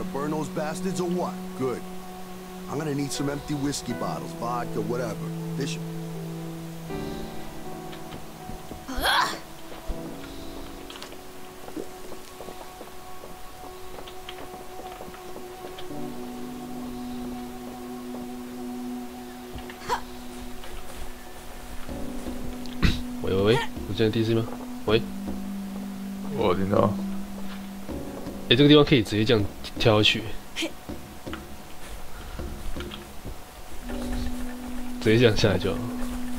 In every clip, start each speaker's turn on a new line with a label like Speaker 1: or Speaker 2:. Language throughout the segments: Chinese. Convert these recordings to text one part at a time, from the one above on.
Speaker 1: burn those bastards or what? Good. I'm gonna need some empty whiskey bottles, vodka, whatever. Bishop.
Speaker 2: 喂，我现在 DC 吗？喂，
Speaker 3: 我听到。
Speaker 2: 这个地方可以直接这样跳下去，直接这样下来就好。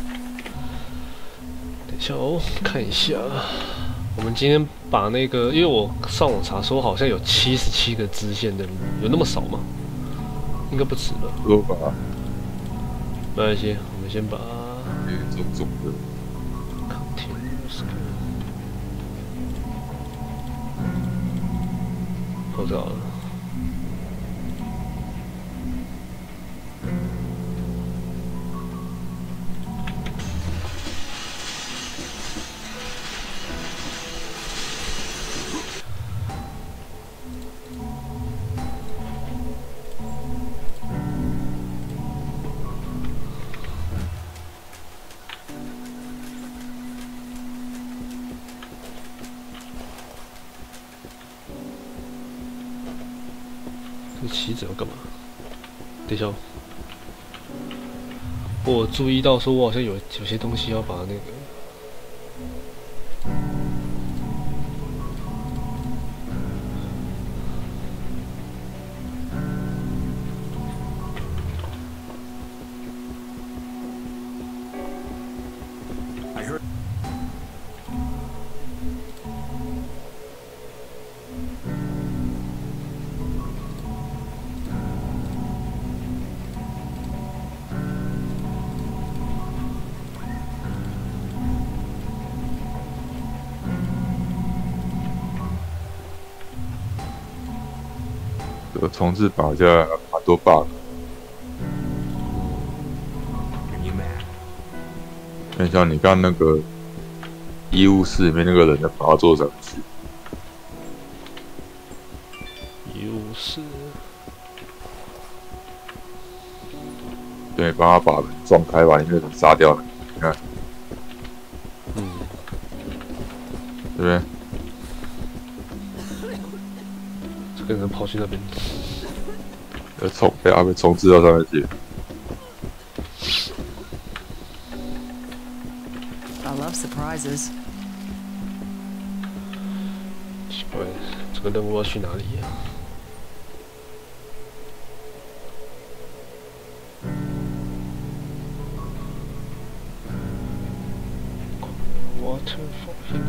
Speaker 2: 等一下哦，看一下，我们今天把那个，因为我上网查说好像有77个支线任务，有那么少吗？应该不止吧？
Speaker 3: 多吧？
Speaker 2: 没关系，我们先把
Speaker 3: 种种的。
Speaker 2: 我知道了。这棋子要干嘛？等一下，我注意到说，我好像有些东西要把那个。
Speaker 3: 这个重置版好像蛮多 bug。像你刚那个医务室里面那个人，把他坐上去。
Speaker 2: 医务室。
Speaker 3: 对，帮他把人撞开，把里面的人杀掉了。你看，对不对？
Speaker 2: 这个人跑去那边，
Speaker 3: 被重置到上面去。
Speaker 4: I love surprises.
Speaker 2: 奇怪，这个任务要去哪里呀？Water for him.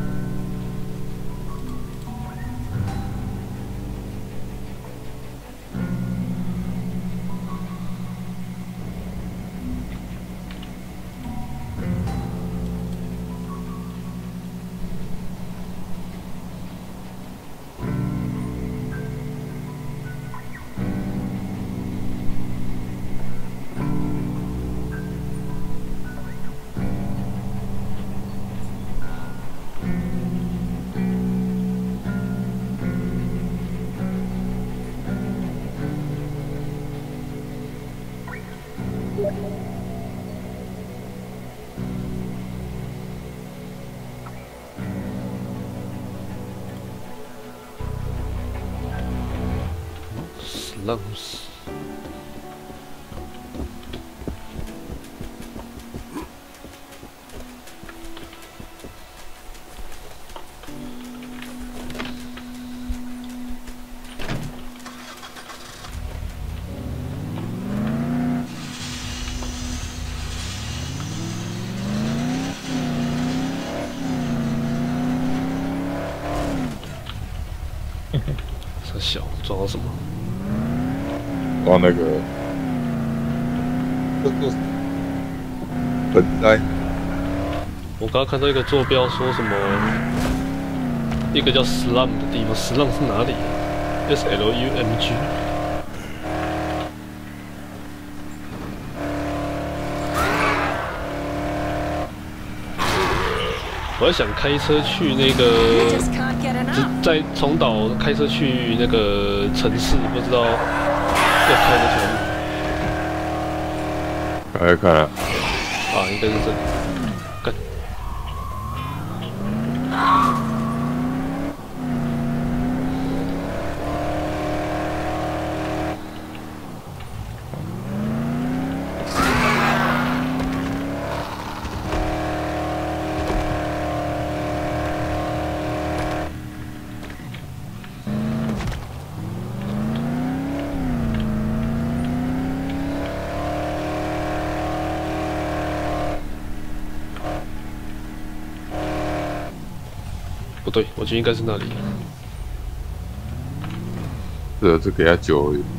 Speaker 2: ？Slums。 这小撞到什么？
Speaker 3: 往那个盆栽。
Speaker 2: 我刚刚看到一个坐标，说什么一个叫 Slum 的地方 ，Slum 是哪里？SLUMG。我还想开车去那个在从岛开车去那个城市，不知道要开那条路。
Speaker 3: 看了，
Speaker 2: 啊，应该是这里。干。不对，我觉得应该是那里。
Speaker 3: 这给他酒而已。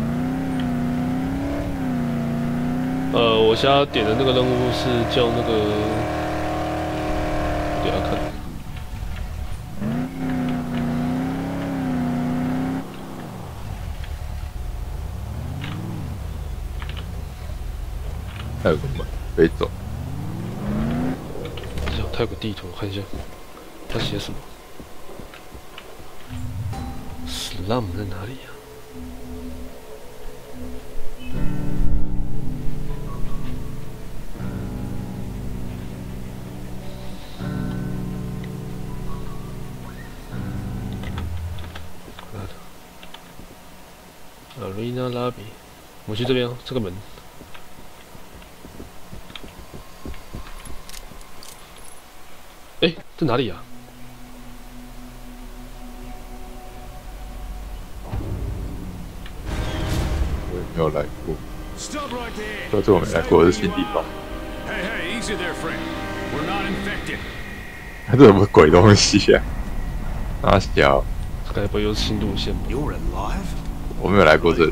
Speaker 2: 我现在点的那个任务是叫那个，我给他看。
Speaker 3: 还有个门可以走。
Speaker 2: 这它有个地图，我看一下，它写什么 ？Slum 在哪里呀、Arena Lobby， 我去这边哦，这个门。哎，这哪里啊？
Speaker 3: 我也没有来过，这我没来过，是新地方。这什么鬼东西呀、啊？大小，
Speaker 2: 该不会又是新路线吧？
Speaker 3: 我没有来过这里。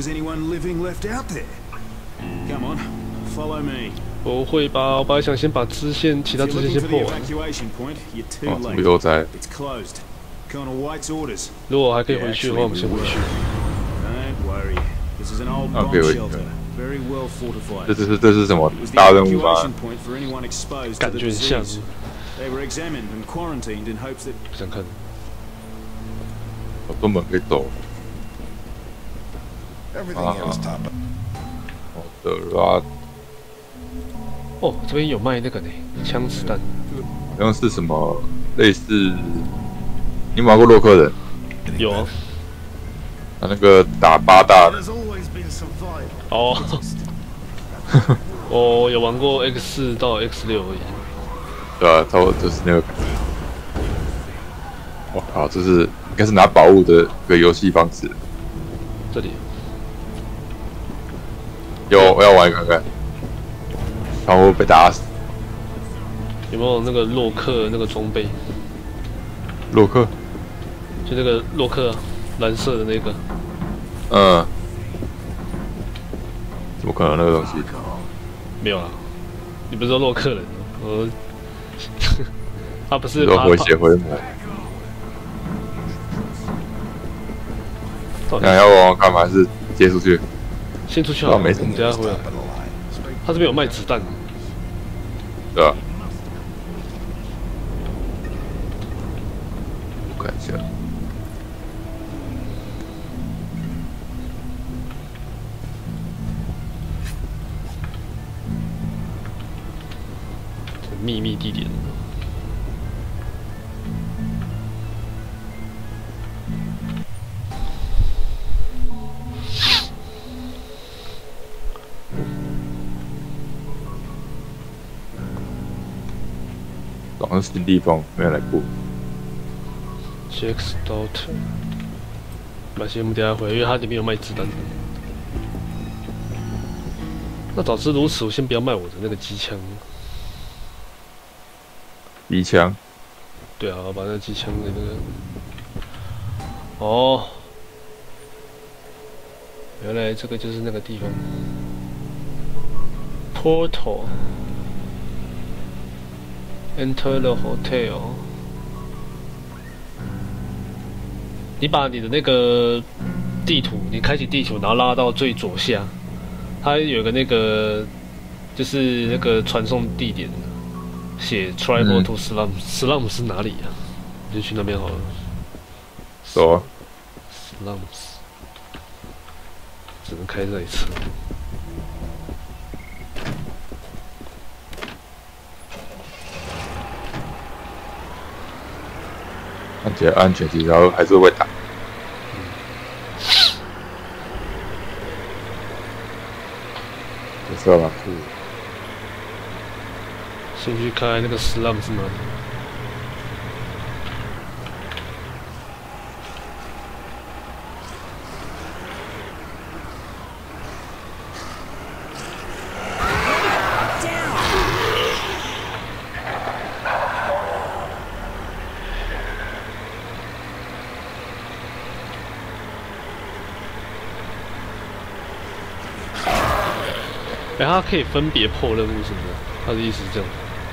Speaker 2: 不会吧？我本来想先把支线，其他支线先破完。
Speaker 3: 哦，怎么又在？
Speaker 2: 如果还可以回去的话，我们先回去。
Speaker 3: 啊，可以回去。这是什么大任务吗？
Speaker 2: 感觉很像。不想看。
Speaker 3: 好多门可以走。好的啦。
Speaker 2: 哦，这边有卖那个呢，枪子弹。
Speaker 3: 好像是什么类似，你玩过洛克人？
Speaker 2: 有啊。
Speaker 3: 那个打八大的。
Speaker 2: 哦。我有玩过 X4到 X6而已。
Speaker 3: 对啊，差不多就是那个感觉。我靠，这是应该是拿宝物的一个游戏方式。
Speaker 2: 这里。
Speaker 3: 我要玩看看。然后被打死。
Speaker 2: 有没有那个洛克那个装备？
Speaker 3: 洛克？
Speaker 2: 就那个洛克、啊，蓝色的那个。
Speaker 3: 嗯。怎么可能那个东西？
Speaker 2: 没有啊，你不是说洛克人？他不是
Speaker 3: 说回血回魔。那要玩玩看吗？还是接出去？
Speaker 2: 先出去好了，没什么，等下回来。他这边有卖子弹。
Speaker 3: 对啊。我看一下。
Speaker 2: 秘密地点。
Speaker 3: 好像是新地方，没有来过。
Speaker 2: Jack's Daughter， 把先我们等下回，因为它里面有卖子弹。那早知如此，我先不要卖我的那个机枪。
Speaker 3: 机枪？
Speaker 2: 对啊，我把那个机枪给那个。哦，原来这个就是那个地方。Portal。Enter the hotel。你把你的那个地图，你开启地图，然后拉到最左下，它有个那个就是那个传送地点，写 Travel to Slum，Slum 是哪里呀？你就去那边好了。
Speaker 3: 走啊！
Speaker 2: Slums 只能开这一侧。
Speaker 3: 看起来安全，其实还是会打。就是要把裤。
Speaker 2: 先去开那个 Slum 是吗？它可以分别破任务什么的，他的意思是这样。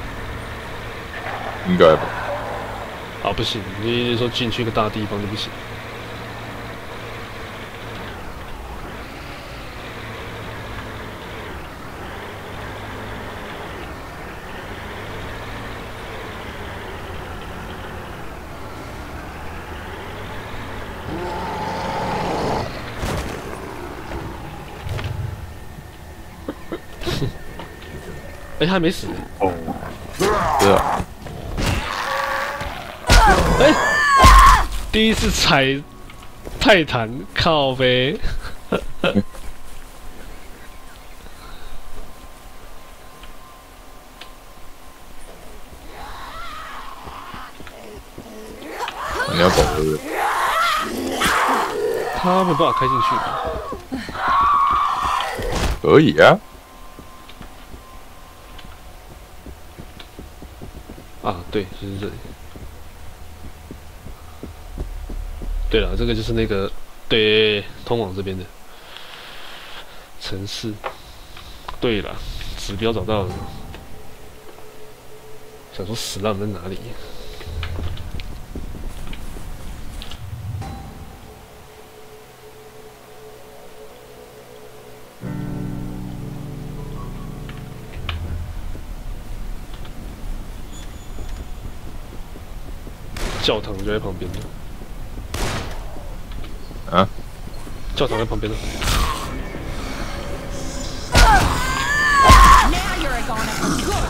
Speaker 3: 应该吧？
Speaker 2: 啊，不行，你说进去一个大地方就不行。哎、他还没死。
Speaker 3: 哦，对啊。
Speaker 2: 哎、第一次踩泰坦，靠呗。
Speaker 3: 你要走是不是？
Speaker 2: 他没办法开进去。
Speaker 3: 可以啊。
Speaker 2: 啊，对，就是这里。对了，这个就是那个对通往这边的城市。对了，指标找到了。想说死浪在哪里？教堂就在旁边的。
Speaker 3: 啊？
Speaker 2: 教堂在旁边的。
Speaker 4: Now you're a goner for good.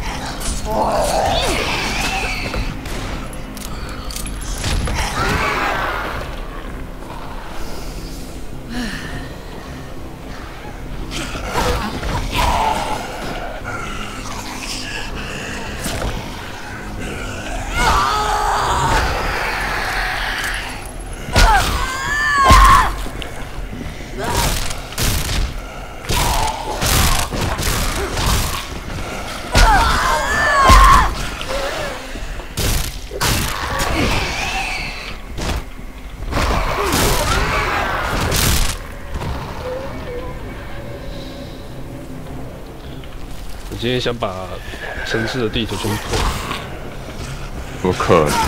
Speaker 2: 我今天想把城市的地图全部破。
Speaker 3: 不可能！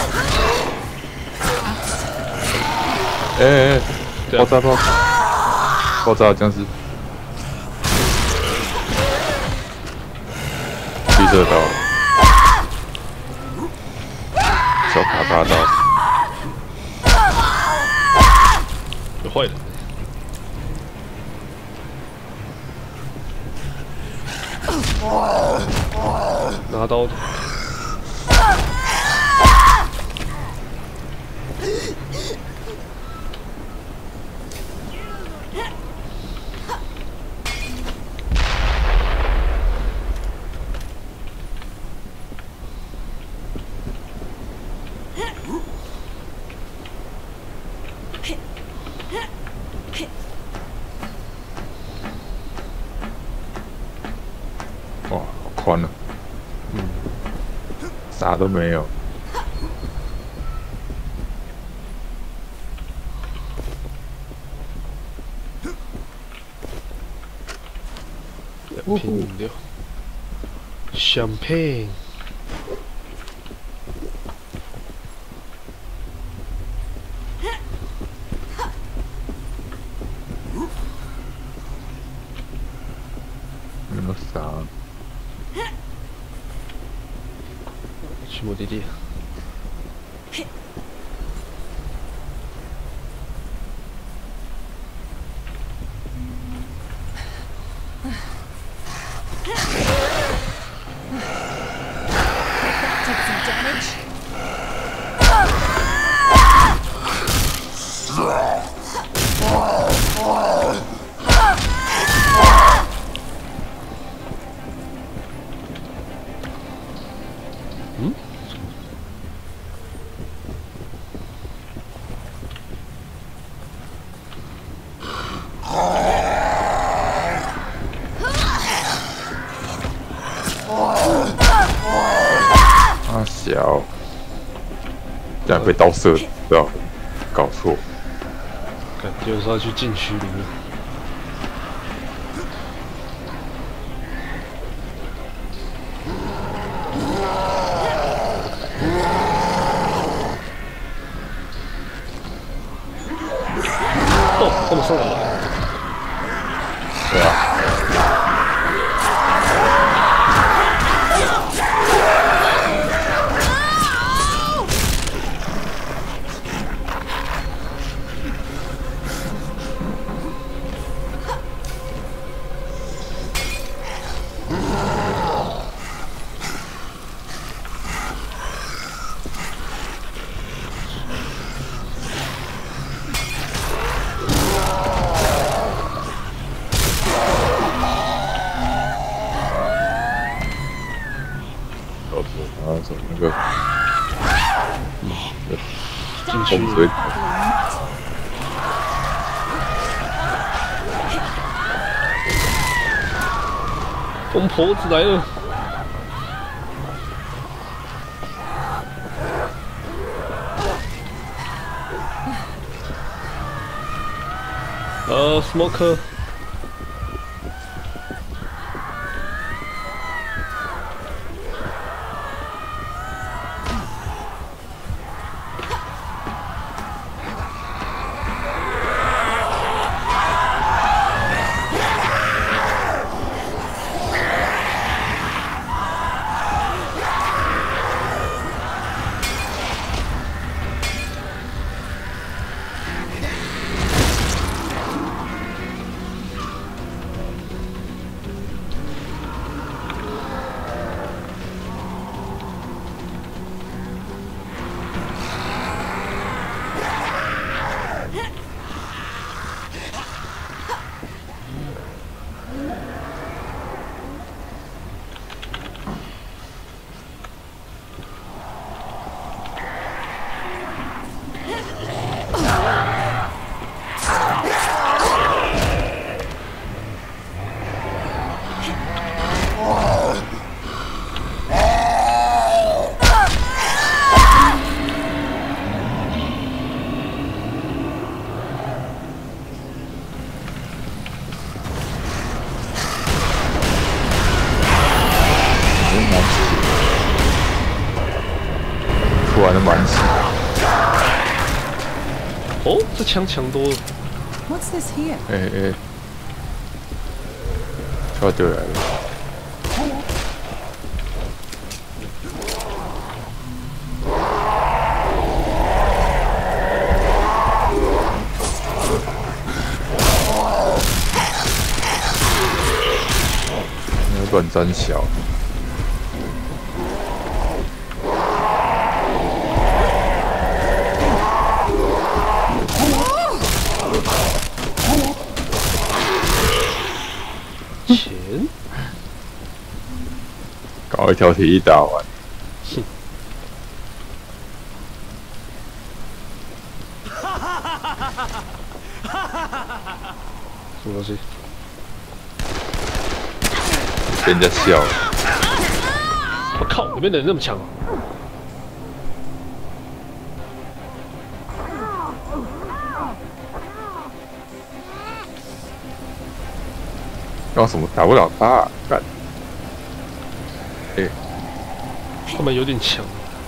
Speaker 3: 哎，爆炸爆炸！爆炸僵尸！绿色刀，小卡巴刀，
Speaker 2: 有坏的。拿刀的。
Speaker 3: 哇，好宽啊！啥都没有。
Speaker 2: 2瓶饮料，champagne。
Speaker 3: 没有啥。
Speaker 2: 去目的地。
Speaker 4: Take some damage.
Speaker 3: 小，这样被盗射，不要搞错。
Speaker 2: 感觉是要去禁区里面。哦，这么上来了。
Speaker 3: 对啊。 走那个，
Speaker 2: 进去。疯婆子来了！smoker。 突然的满血。哦，这枪强多了。
Speaker 4: What's this here?
Speaker 3: 跳丢来了。那乱斩小。 搞一条体力打完。
Speaker 2: 哼。什么东西？
Speaker 3: 被人家笑了。
Speaker 2: 我靠！里面的人那么强啊！
Speaker 3: 搞什么打不了他、啊？干！
Speaker 2: 他们有点强。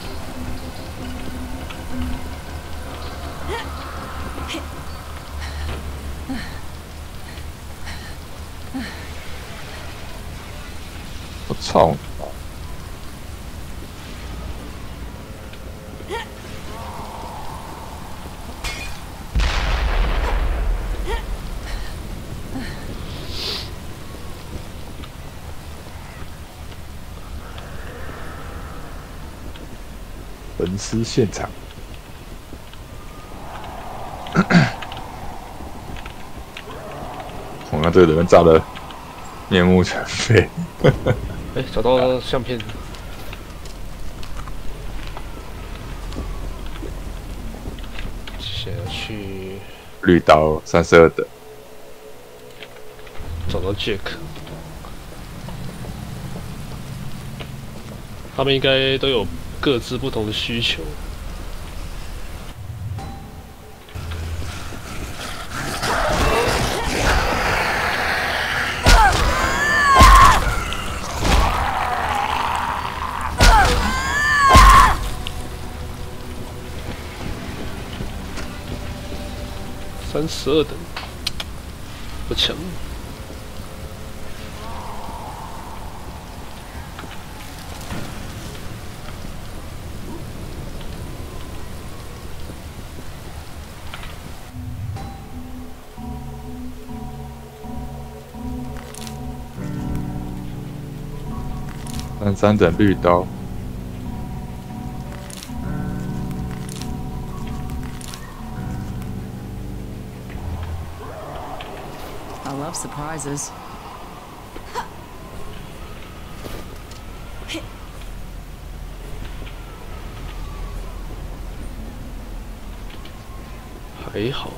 Speaker 3: 我操！ 焚尸现场。我看这个人炸得面目全非。
Speaker 2: 哎，找到相片。接下来去
Speaker 3: 绿刀32等，
Speaker 2: 找到 Jack， 他们应该都有各自不同的需求。32等，不强。
Speaker 3: 33等绿刀。
Speaker 4: I love surprises.
Speaker 2: 还好。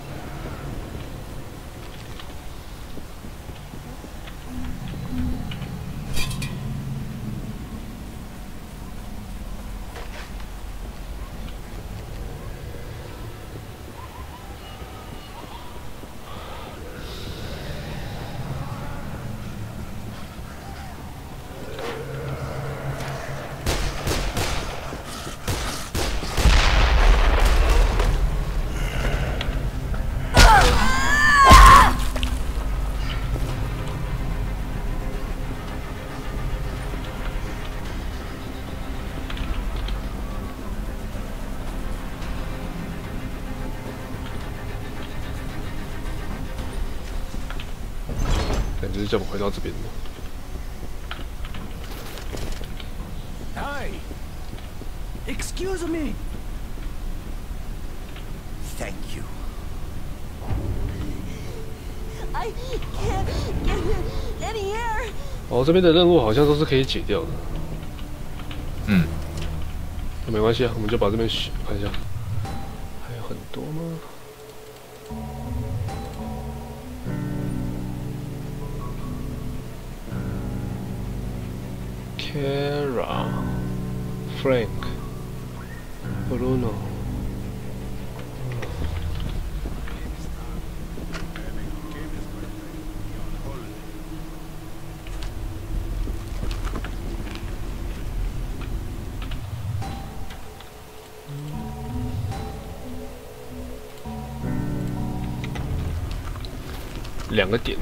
Speaker 2: 感觉是叫我们回到这边的。
Speaker 5: Hi. Excuse me. Thank you.
Speaker 6: I can't get any air.
Speaker 2: 哦，这边的任务好像都是可以解掉的。
Speaker 3: 嗯，
Speaker 2: 那没关系啊，我们就把这边看一下，还有很多吗？ Kara, Frank, Bruno。2个点。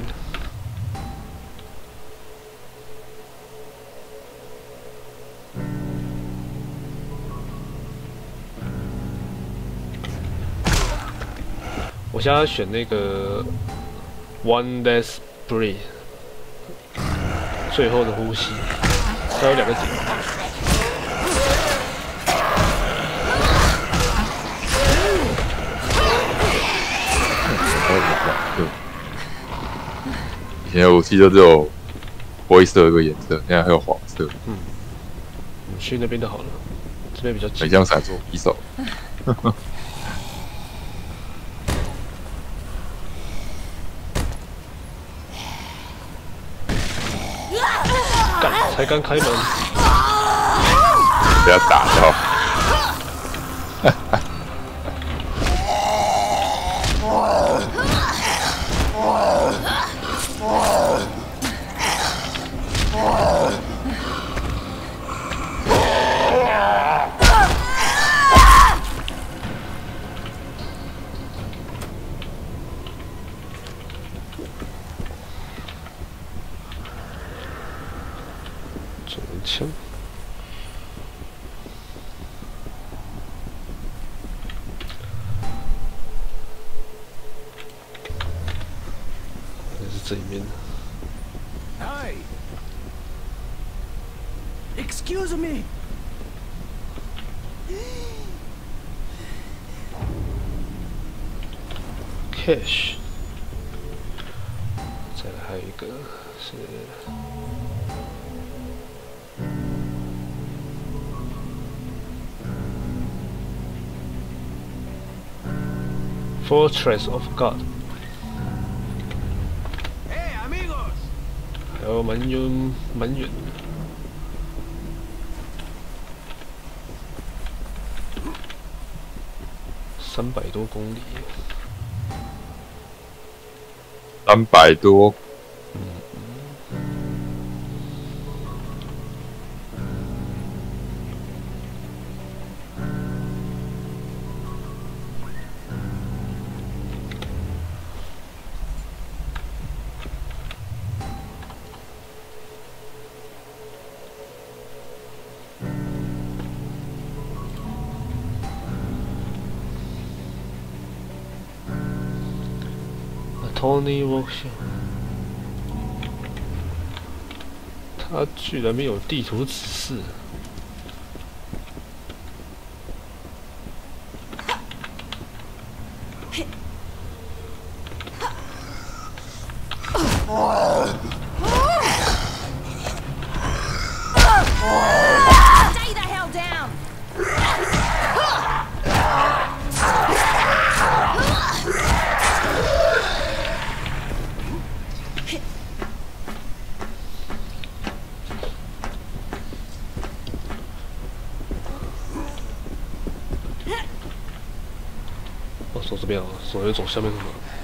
Speaker 2: 我现在选那个 One Last Breath， 最后的呼吸，它有2个点。
Speaker 3: 以前的武器就只有灰色这个颜色，现在还有黄色。
Speaker 2: 嗯，我们去那边的好了，这边比较近。
Speaker 3: 很像闪烁匕首。
Speaker 2: 干，才刚开门，
Speaker 3: 不要打到。
Speaker 2: 中枪。那是这里面的。
Speaker 5: Hi. Excuse me.
Speaker 2: cash， 再来还有一个是 Fortress of God，
Speaker 5: Hey, amigos!
Speaker 2: 还有蛮远的。300多公里
Speaker 3: 300多。
Speaker 2: Tony Workshop， 他居然没有地图指示。
Speaker 6: Stay the hell down!
Speaker 2: 哦，走这边啊，走就走下面干嘛？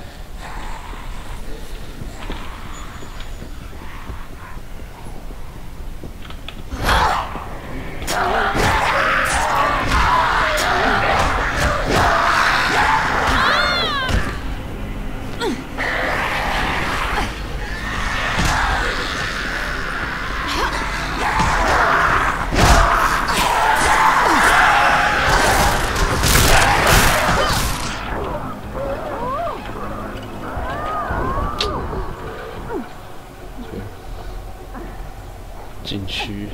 Speaker 2: 禁区。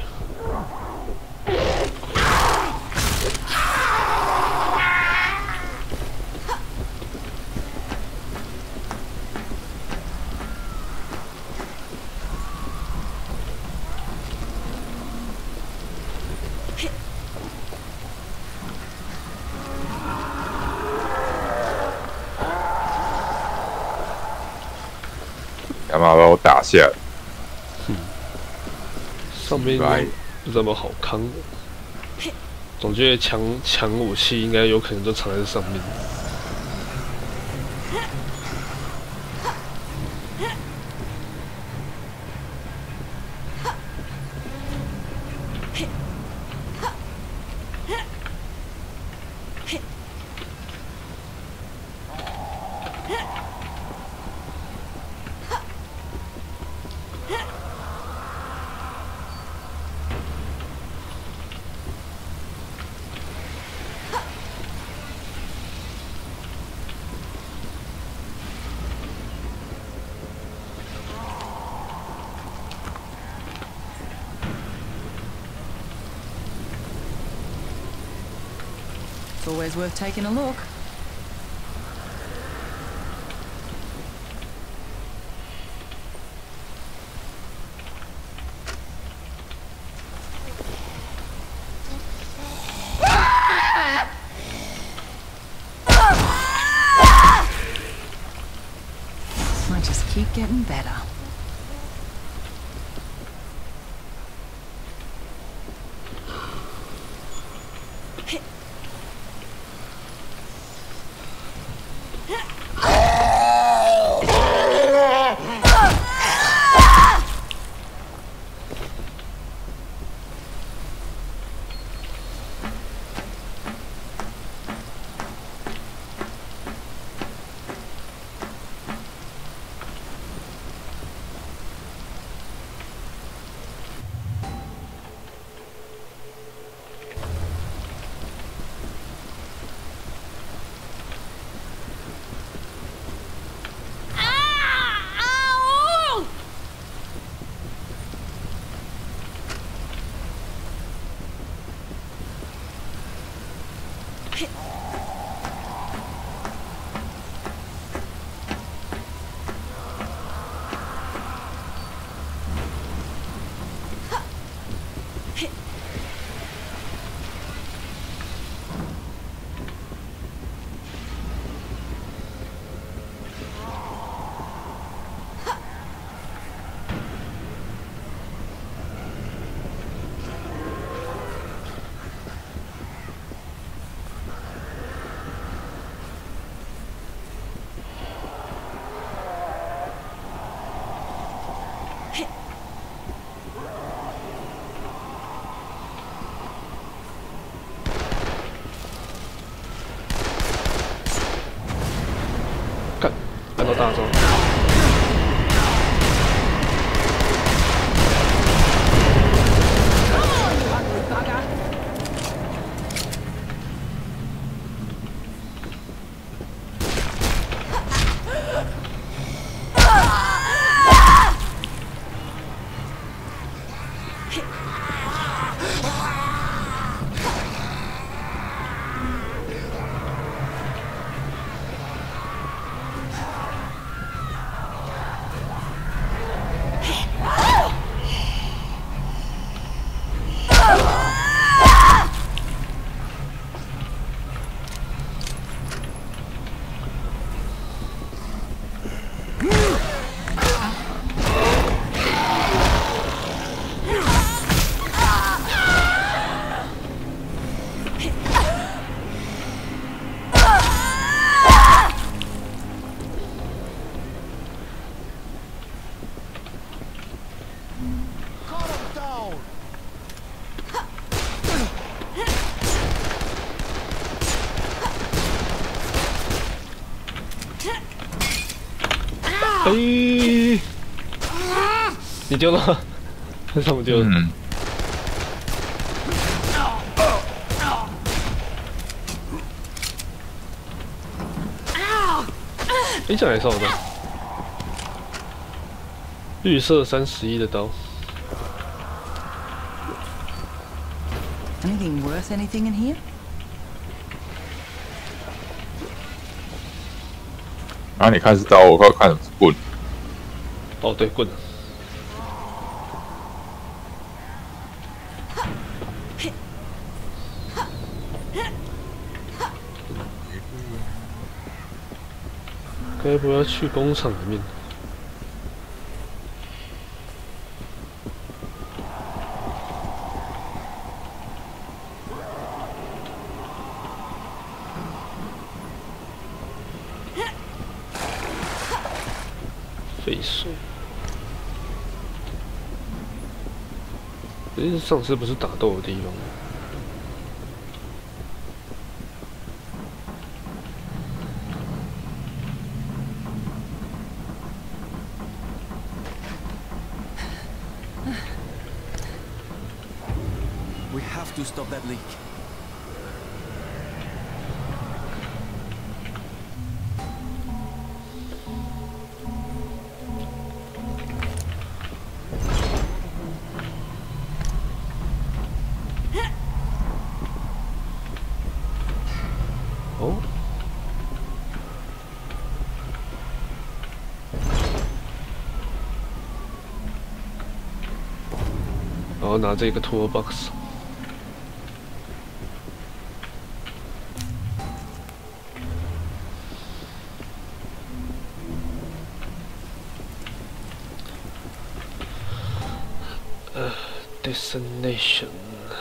Speaker 3: 干嘛把我打下来？
Speaker 2: 上面不知道有没有好康的，总觉得强武器应该有可能就藏在上面。
Speaker 4: It's always worth taking a look. I just keep getting better.
Speaker 2: 大招。哎，你丢了，为什么丢了？哎，这样也烧得到。绿色31的刀。
Speaker 4: Anything worth anything in here?
Speaker 3: 啊，你看是刀，我看是棍。
Speaker 2: 哦，对，棍。该不要去工厂里面？废水。诶，上次不是打斗的地方吗？
Speaker 5: We have to stop that leak.
Speaker 2: Oh. 然后拿这个 toolbox。 Destination.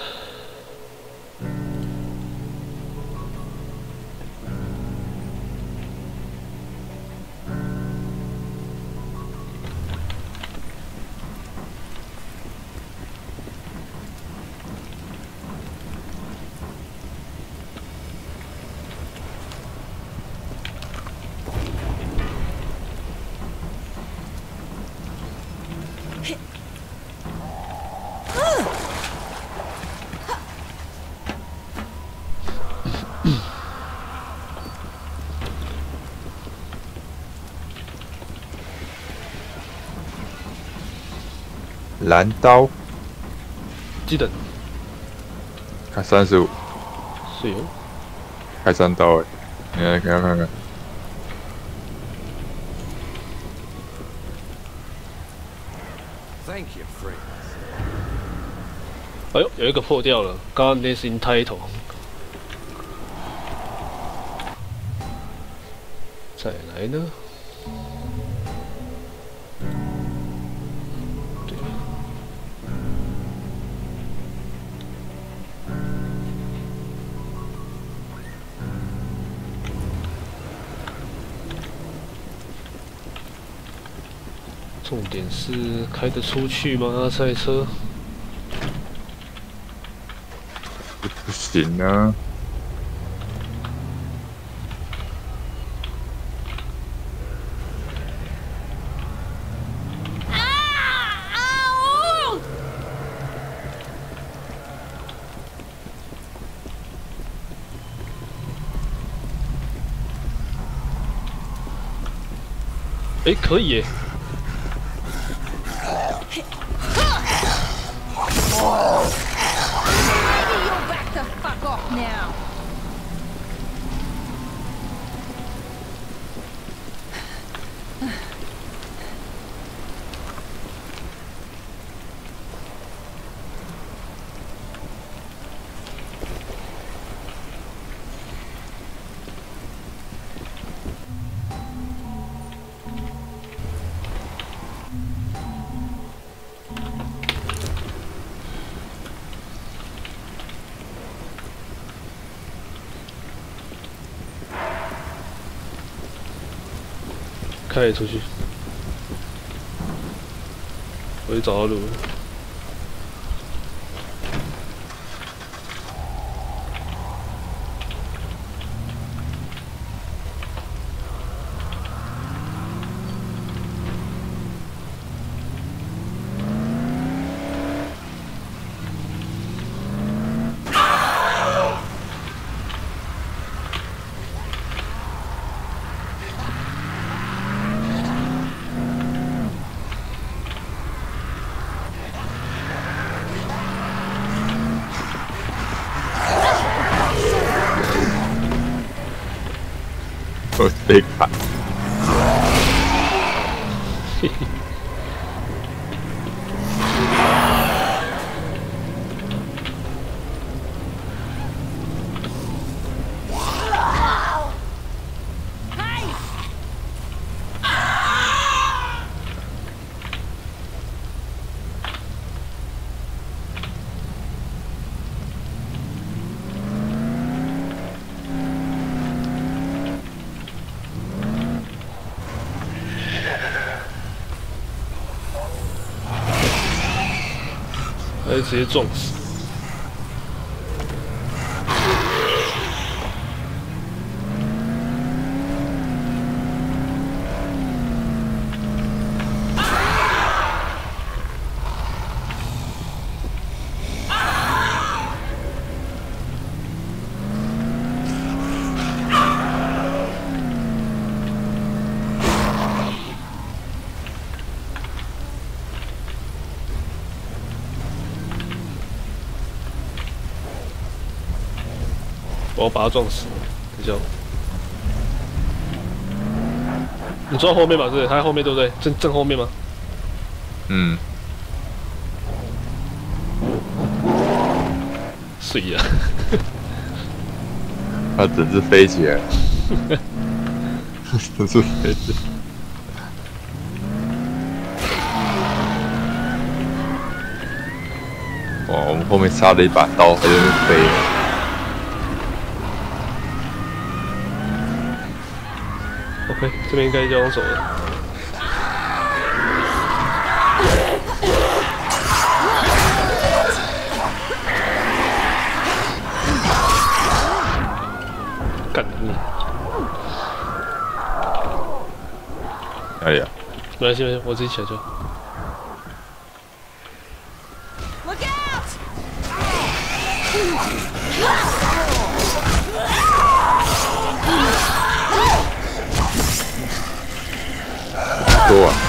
Speaker 3: 蓝刀，
Speaker 2: 记得
Speaker 3: 开35，
Speaker 2: 是有。
Speaker 3: 开3刀你来给他看看。
Speaker 5: Thank you, friend.
Speaker 2: 哎呦，有一个破掉了，刚刚那是 in title。再来呢？对。重点是开得出去吗？赛车？
Speaker 3: 不行啊！
Speaker 2: 哎，可以耶！
Speaker 6: Maybe you'll back the fuck off now.
Speaker 2: 开出去，我就找到路了。
Speaker 3: 我被砍。
Speaker 2: 嘿嘿。还是直接撞死。我要把他撞死，等一下。你坐到后面嘛？对不对？他在后面对不对？正后面吗？
Speaker 3: 嗯。
Speaker 2: 碎了。
Speaker 3: 他整只飞起来，整只飞起来。哇！我们后面插了一把刀，还在那边飞。
Speaker 2: OK， 这边应该就要走了。干你！
Speaker 3: 哪里啊？
Speaker 2: 没关系，没关系，我自己起来就好。
Speaker 6: Look out!
Speaker 3: 多啊！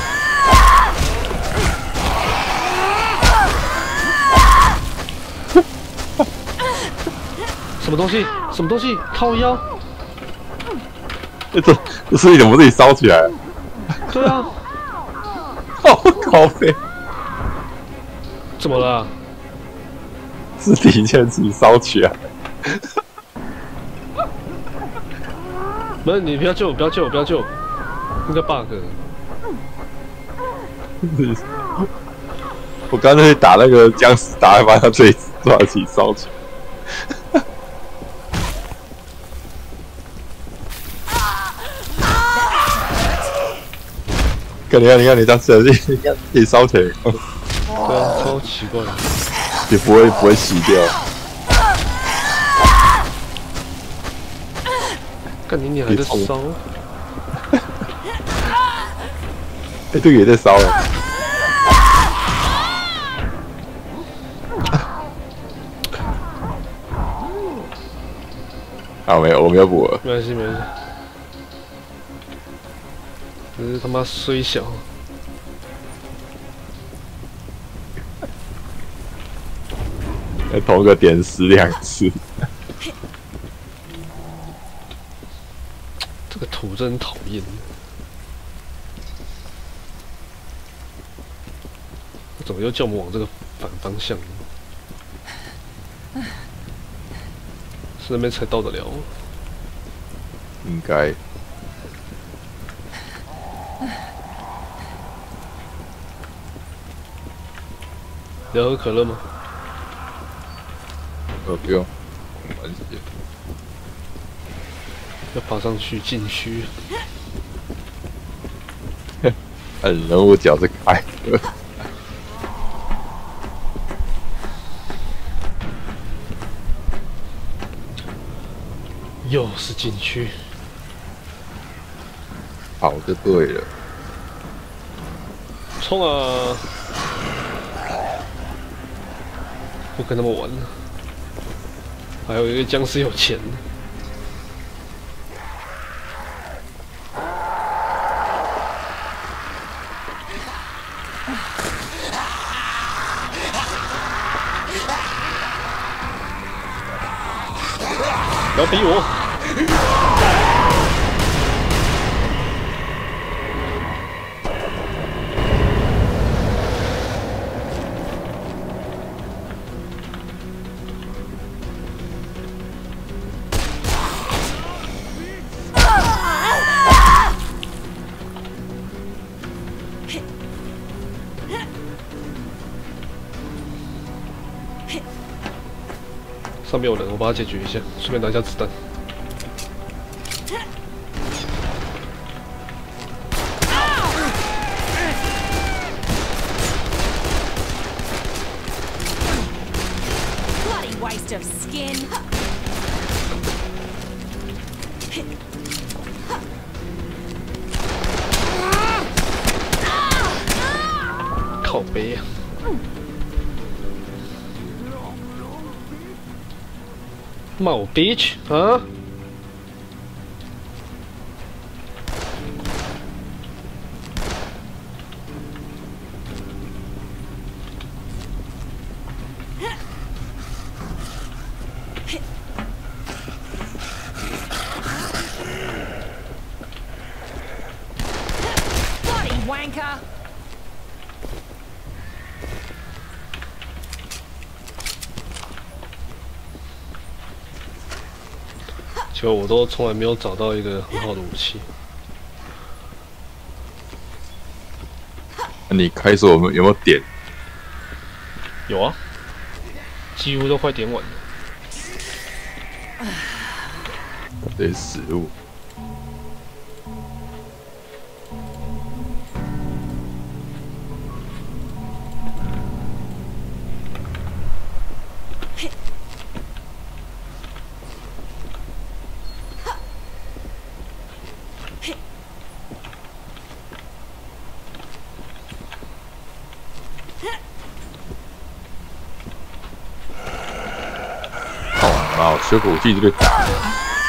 Speaker 2: 什么东西？什么东西？靠腰？
Speaker 3: 这尸体怎么自己烧起来？
Speaker 2: 对啊，
Speaker 3: 好靠背！
Speaker 2: 怎么了？
Speaker 3: 尸体竟然自己烧起来！
Speaker 2: 不是你不要救我，不要救我，不要救我！那个 bug。
Speaker 3: 我刚才打那个僵尸，打一把他自己抓起烧起来。看，你看，你当时自己烧起来，
Speaker 2: 对啊，超奇怪的，
Speaker 3: 也不会熄掉。
Speaker 2: 看你还在烧。
Speaker 3: 哎，这个也在烧了。啊，没有，我们要补了。
Speaker 2: 没关系，没关系。 真是他妈衰小。
Speaker 3: 在同一个点死2次。
Speaker 2: 这个图真讨厌。怎么又叫我们往这个反方向呢？是那边才到得了？
Speaker 3: 应该。
Speaker 2: 你要喝可乐吗？
Speaker 3: 不用，完结。
Speaker 2: 要爬上去禁区。
Speaker 3: 人物角是开的。
Speaker 2: 又是禁区。
Speaker 3: 好就对了。
Speaker 2: 冲啊！不跟他们玩了。还有一个僵尸有钱。不要逼我！上面有人，我把它解决一下，顺便拿一下子弹。
Speaker 6: Bloody waste of skin.
Speaker 2: 靠背啊！骂我 bitch 啊！结果我都从来没有找到一个很好的武器。
Speaker 3: 那你开始有没有点？
Speaker 2: 有啊，几乎都快点完了。
Speaker 3: 这些食物。水果剂就被打了。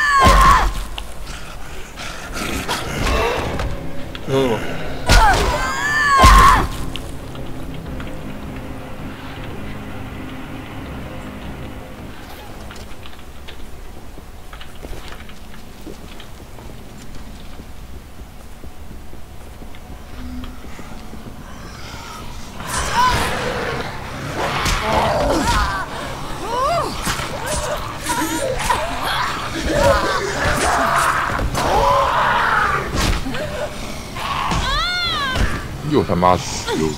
Speaker 3: 又他妈死路！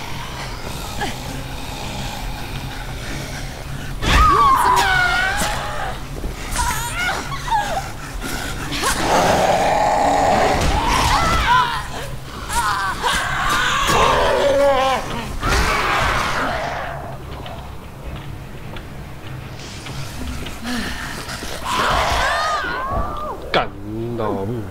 Speaker 2: 干到木！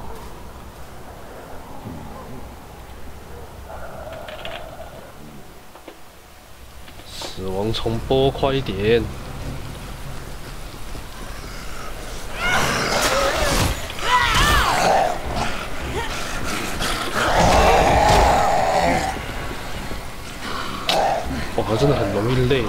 Speaker 2: 死亡重播，快一点！ 哇，真的很容易累。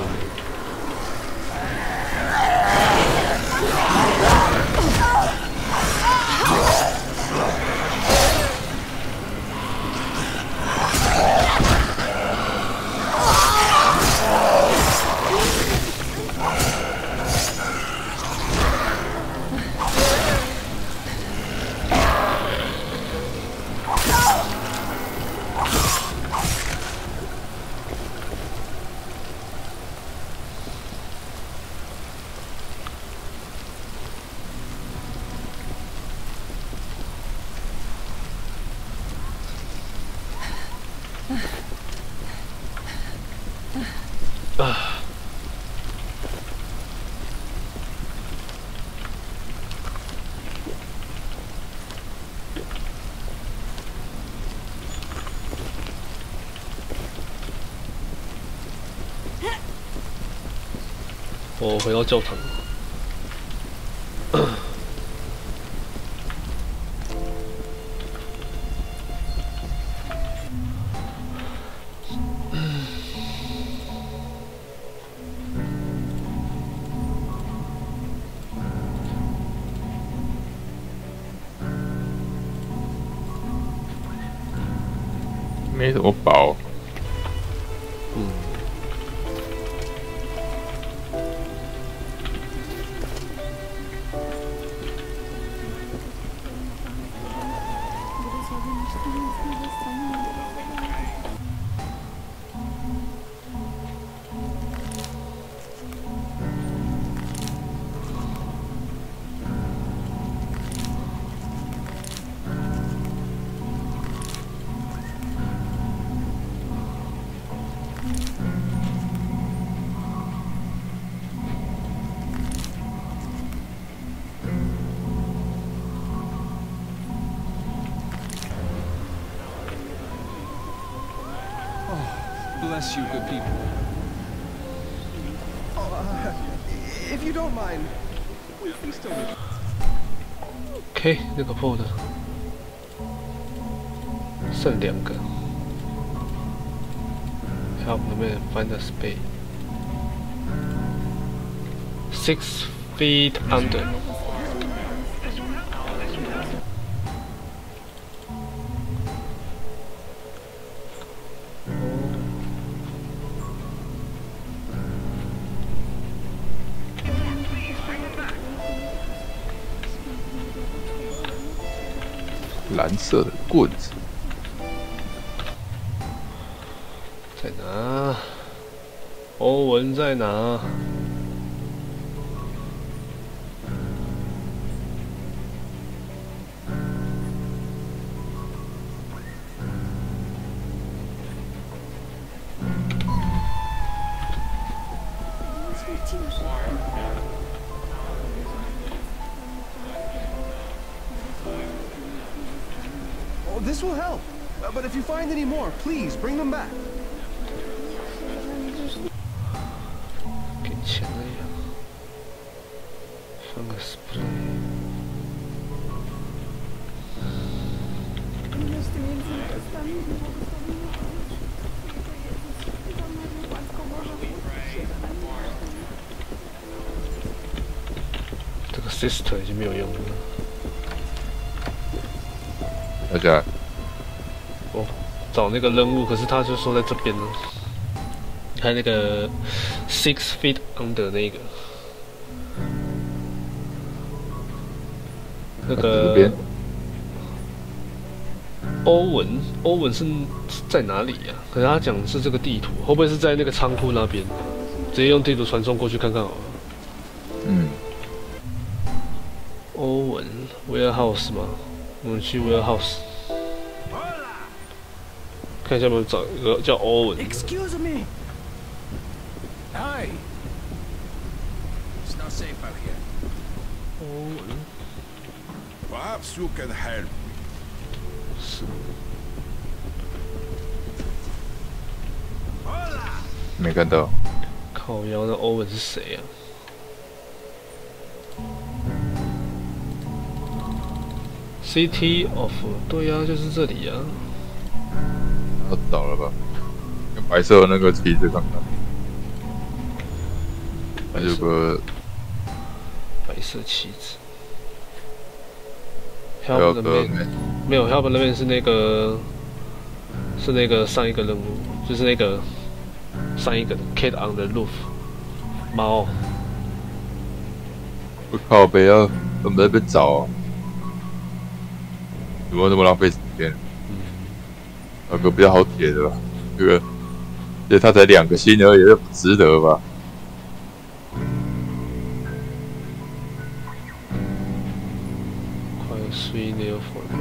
Speaker 2: 我回到教堂。
Speaker 3: 没什么宝。
Speaker 5: Bless you, good people.
Speaker 7: If you don't mind, we still need.
Speaker 2: OK， 那个破的，剩2个。Help the man find a spade. 6 feet under.
Speaker 3: 蓝色的棍子
Speaker 2: 在哪？欧文在哪？
Speaker 7: This will help. But if you find any more, please bring them back.
Speaker 2: 给钱了呀！放个 spray。这个 sister 已经没有用了。
Speaker 3: 大家。
Speaker 2: 哦，找那个任务，可是他就说在这边呢。你看那个 6 feet under 那个，那个欧文是在哪里呀？可是他讲的是这个地图，会不会是在那个仓库那边？直接用地图传送过去看看好了。
Speaker 3: 嗯。
Speaker 2: 欧文 warehouse 吗？我们去 warehouse。 看一下有没有找一个叫欧文。
Speaker 7: Excuse me.
Speaker 5: Hi. It's not safe out here.
Speaker 2: 欧文。
Speaker 1: Perhaps you can help.
Speaker 2: 是。
Speaker 3: 没看到。
Speaker 2: 靠腰，那欧文是谁啊？ City of， 对呀、啊，就是这里呀、啊。
Speaker 3: 要倒了吧？要把白色的那个旗子看看，还有个
Speaker 2: 白色旗子。
Speaker 3: 还
Speaker 2: Help
Speaker 3: 有
Speaker 2: the
Speaker 3: 个
Speaker 2: man 没有 Help the man 是那个上一个任务，就是那个上一个 Cat on the Roof 猫。
Speaker 3: 我靠北啊，我们在那边找啊，有没有那么浪费时间？有个比较好解的吧，这个，这他才2个星而已，这不值得吧？
Speaker 2: 快睡了，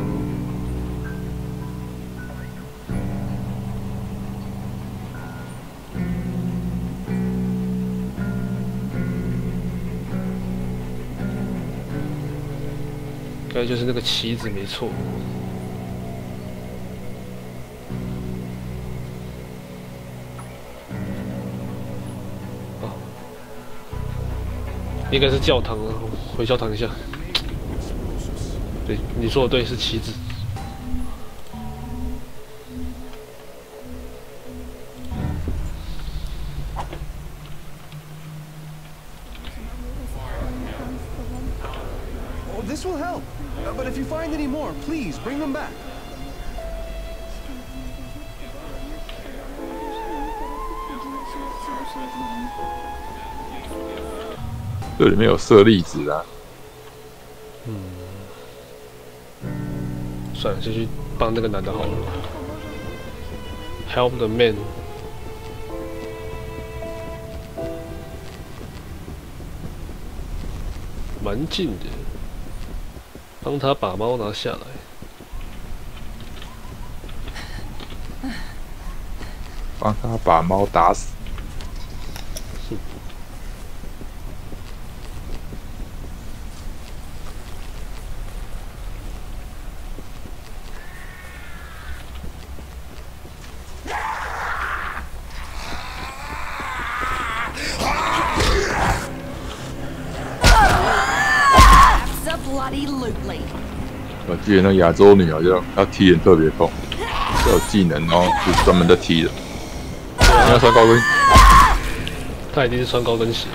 Speaker 2: 应该就是那个旗子没错。哦，应该是教堂啊，回教堂一下。对，你说的对，是旗子。
Speaker 7: Oh, this will help. But if you find any more, please bring them back.
Speaker 3: 这里面有舍利子啊。
Speaker 2: 算了，就去帮那个男的好了。Help the man。蛮近的，帮他把猫拿下来。
Speaker 3: 帮他把猫打死。我记得那亚洲女好像她踢人特别痛，是有技能哦，是专门在踢的。你要穿高跟，
Speaker 2: 他一定是穿高跟鞋。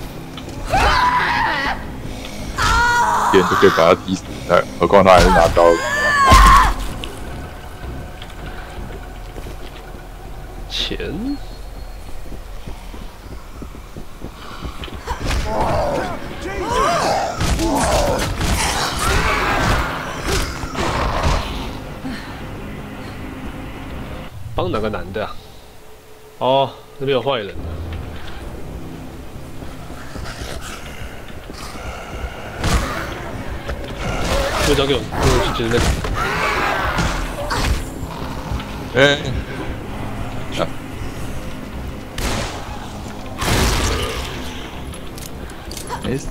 Speaker 3: 踢人就可以把他踢死，何况他还是拿刀的。
Speaker 2: 钱。帮哪个男的啊？哦，那边有坏人。就交给我，我去捡那
Speaker 3: 个。没事。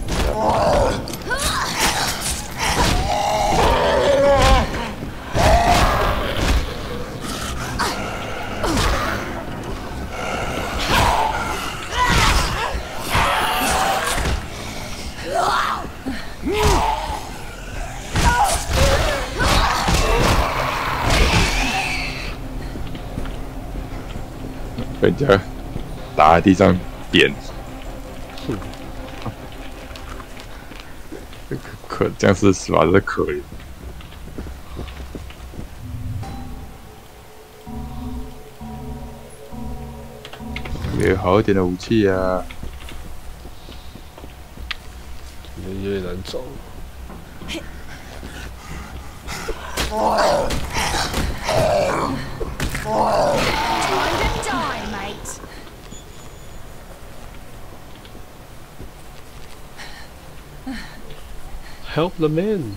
Speaker 3: 被人家打在地上扁，这样是死法真的可怜。有好一点的武器啊，
Speaker 2: 有点难找。Help the man.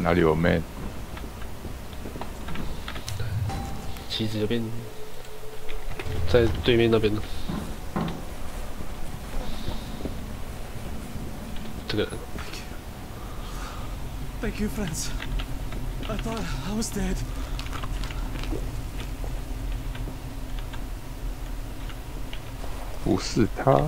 Speaker 3: 哪里有 man？
Speaker 2: 旗子这边，在对面那边呢。这个人，
Speaker 7: Thank you, friends. I thought I was dead.
Speaker 3: 不是他。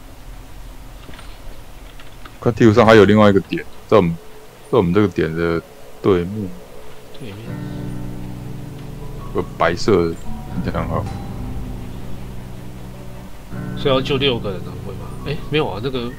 Speaker 3: 看地图上还有另外一个点，在我们这个点的对面，
Speaker 2: 对面。
Speaker 3: 有白色的这样好。
Speaker 2: 所以要救6个人啊，会吗？哎，没有啊，那个。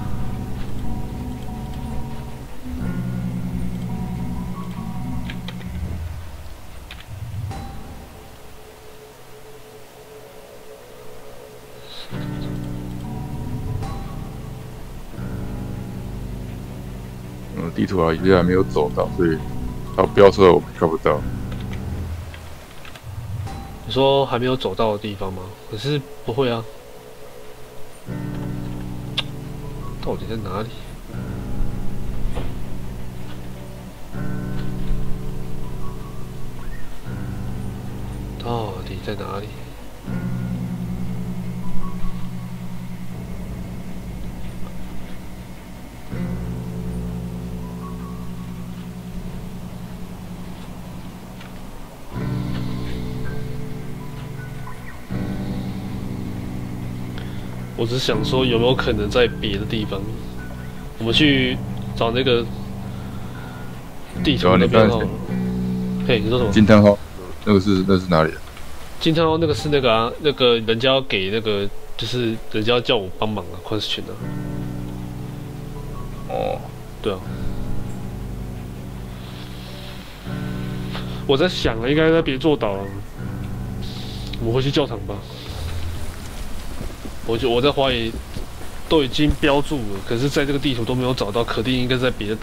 Speaker 3: 地图啊，依然没有走到，所以它标出来我们看不到。
Speaker 2: 你说还没有走到的地方吗？可是不会啊，到底在哪里？到底在哪里？我只是想说，有没有可能在别的地方？我们去找那个地图那边好了。嘿，你说什么？
Speaker 3: 金汤号，那是哪里？
Speaker 2: 金汤号那个是那个啊，那个人家要给那个，就是人家要叫我帮忙啊，question啊。
Speaker 3: 哦，
Speaker 2: 对啊。我在想啊，应该在别座岛啊。我们回去教堂吧。我在怀疑，都已经标注了，可是在这个地图都没有找到，肯定应该在别的岛。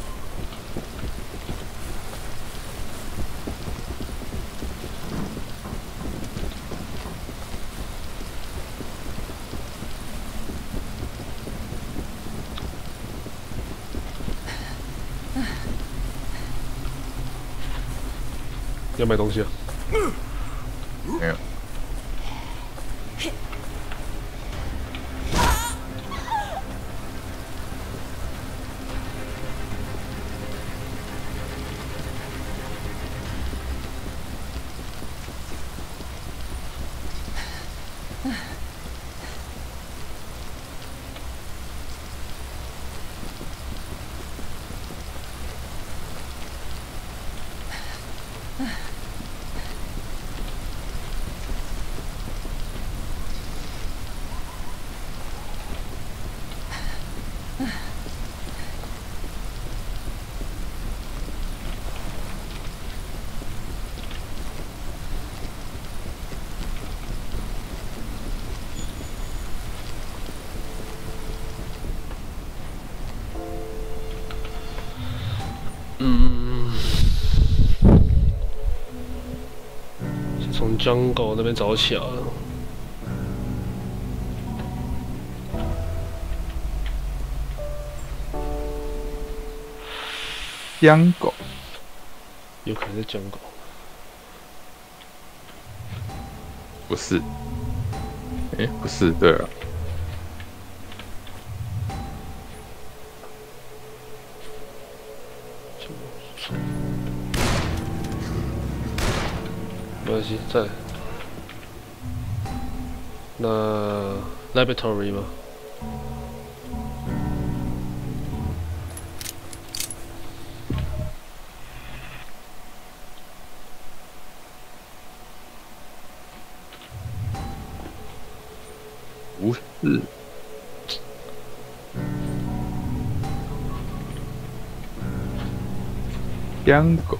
Speaker 2: 要买东西啊？
Speaker 3: 没有。先从jungle那边找起啊。 江狗，
Speaker 2: 有可能是jungle。
Speaker 3: 不是。哎，不是，对了。没关系，再来。那 laboratory 吗？ 不是。江狗。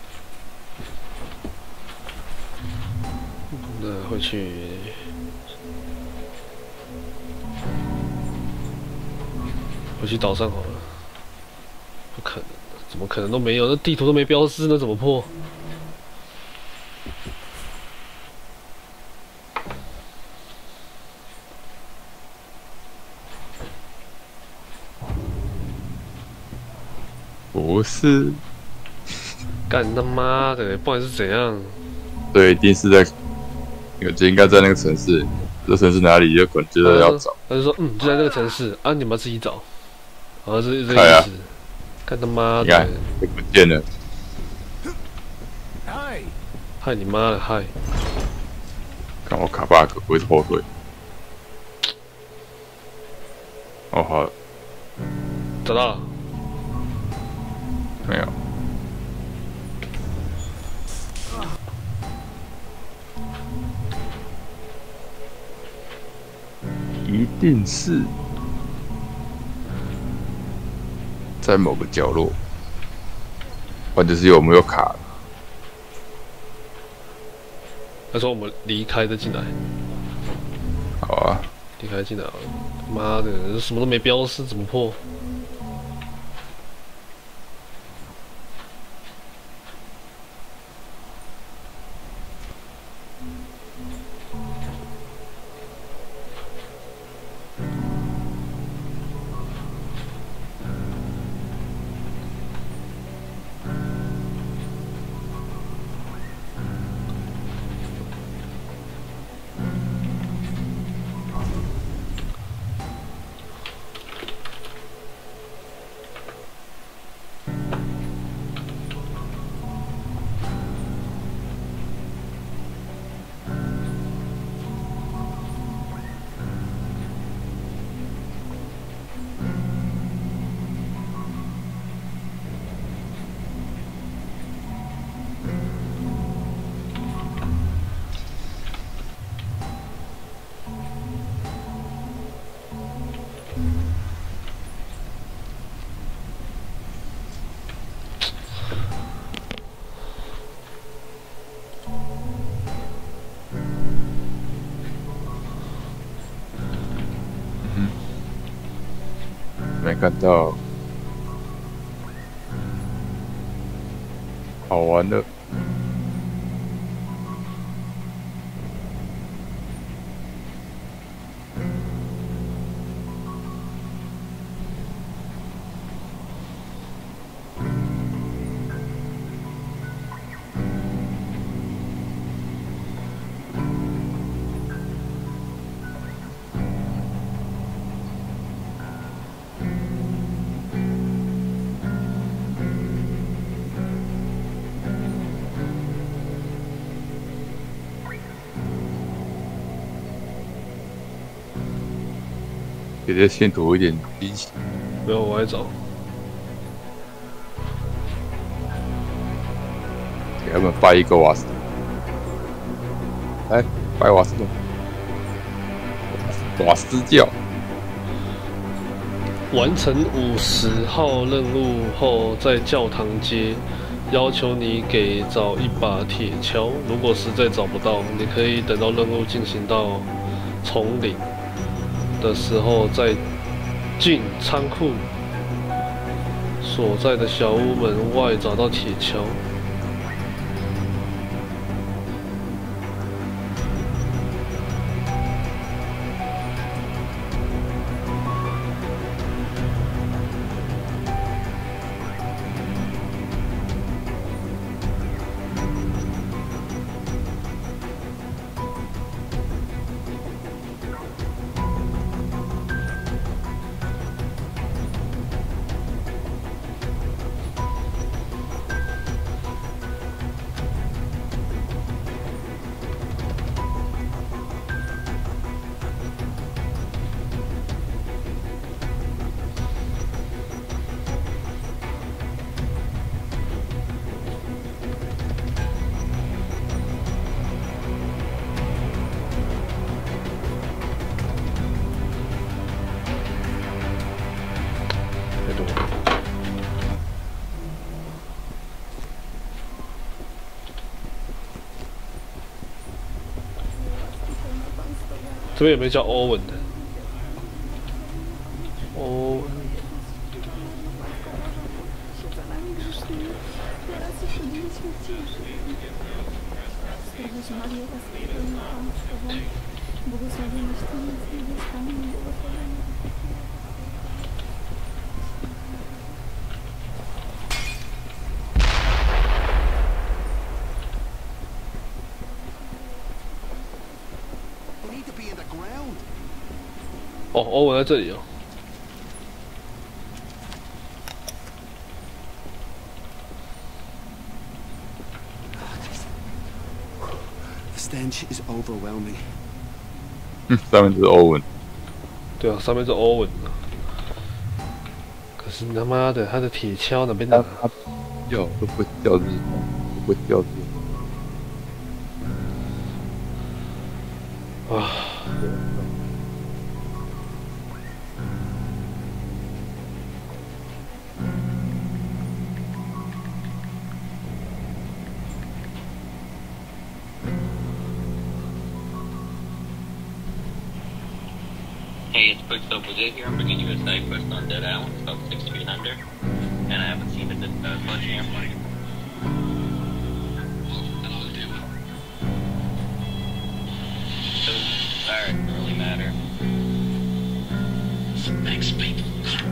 Speaker 2: 那会去岛上好了。不可能，怎么可能都没有？那地图都没标示，那怎么破？
Speaker 3: 不是。
Speaker 2: 干他妈的，不管是怎样，
Speaker 3: 对，一定是在，我觉得应该在那个城市，这城市哪里就可能觉得要找。
Speaker 2: 他就说就在那个城市啊，你们要自己找，好像是这
Speaker 3: 对啊
Speaker 2: 意思。干他妈
Speaker 3: 你看
Speaker 2: 的，，
Speaker 3: 就不见了。
Speaker 5: Hi.
Speaker 2: 害你妈的害！
Speaker 3: 看我卡 bug 不会后退。哦，好了，
Speaker 2: 找到了，
Speaker 3: 没有。一定是在某个角落，或者是有没有卡？
Speaker 2: 他说我们离开再进来，
Speaker 3: 好啊，
Speaker 2: 离开进来好了。妈的，什么都没标示，怎么破？
Speaker 3: 没看到，好玩的。给这信徒一点惊喜。
Speaker 2: 没有，我还找。
Speaker 3: 给他们拜一个瓦斯，来拜瓦斯桶，瓦斯教。
Speaker 2: 完成50号任务后，在教堂街要求你给找一把铁锹。如果实在找不到，你可以等到任务进行到丛林的时候，在进仓库所在的小屋门外找到铁锹。这边有没有叫欧文的？欧文，
Speaker 1: be in the ground.
Speaker 2: 哦，欧文在这里哦。
Speaker 1: The stench is overwhelming.
Speaker 3: 上面就是欧文。
Speaker 2: 对啊，上面是欧文啊。可是他妈的，他的铁锹哪边拿？
Speaker 3: 叫都不会叫日，都不会叫日。
Speaker 2: 啊！
Speaker 8: Hey, it's Quicksilver Jay here. I'm bringing you a side quest on Dead Island. It's about 6 feet under. And I haven't seen the sledgehammer. Sorry, it doesn't really matter. Thanks, people.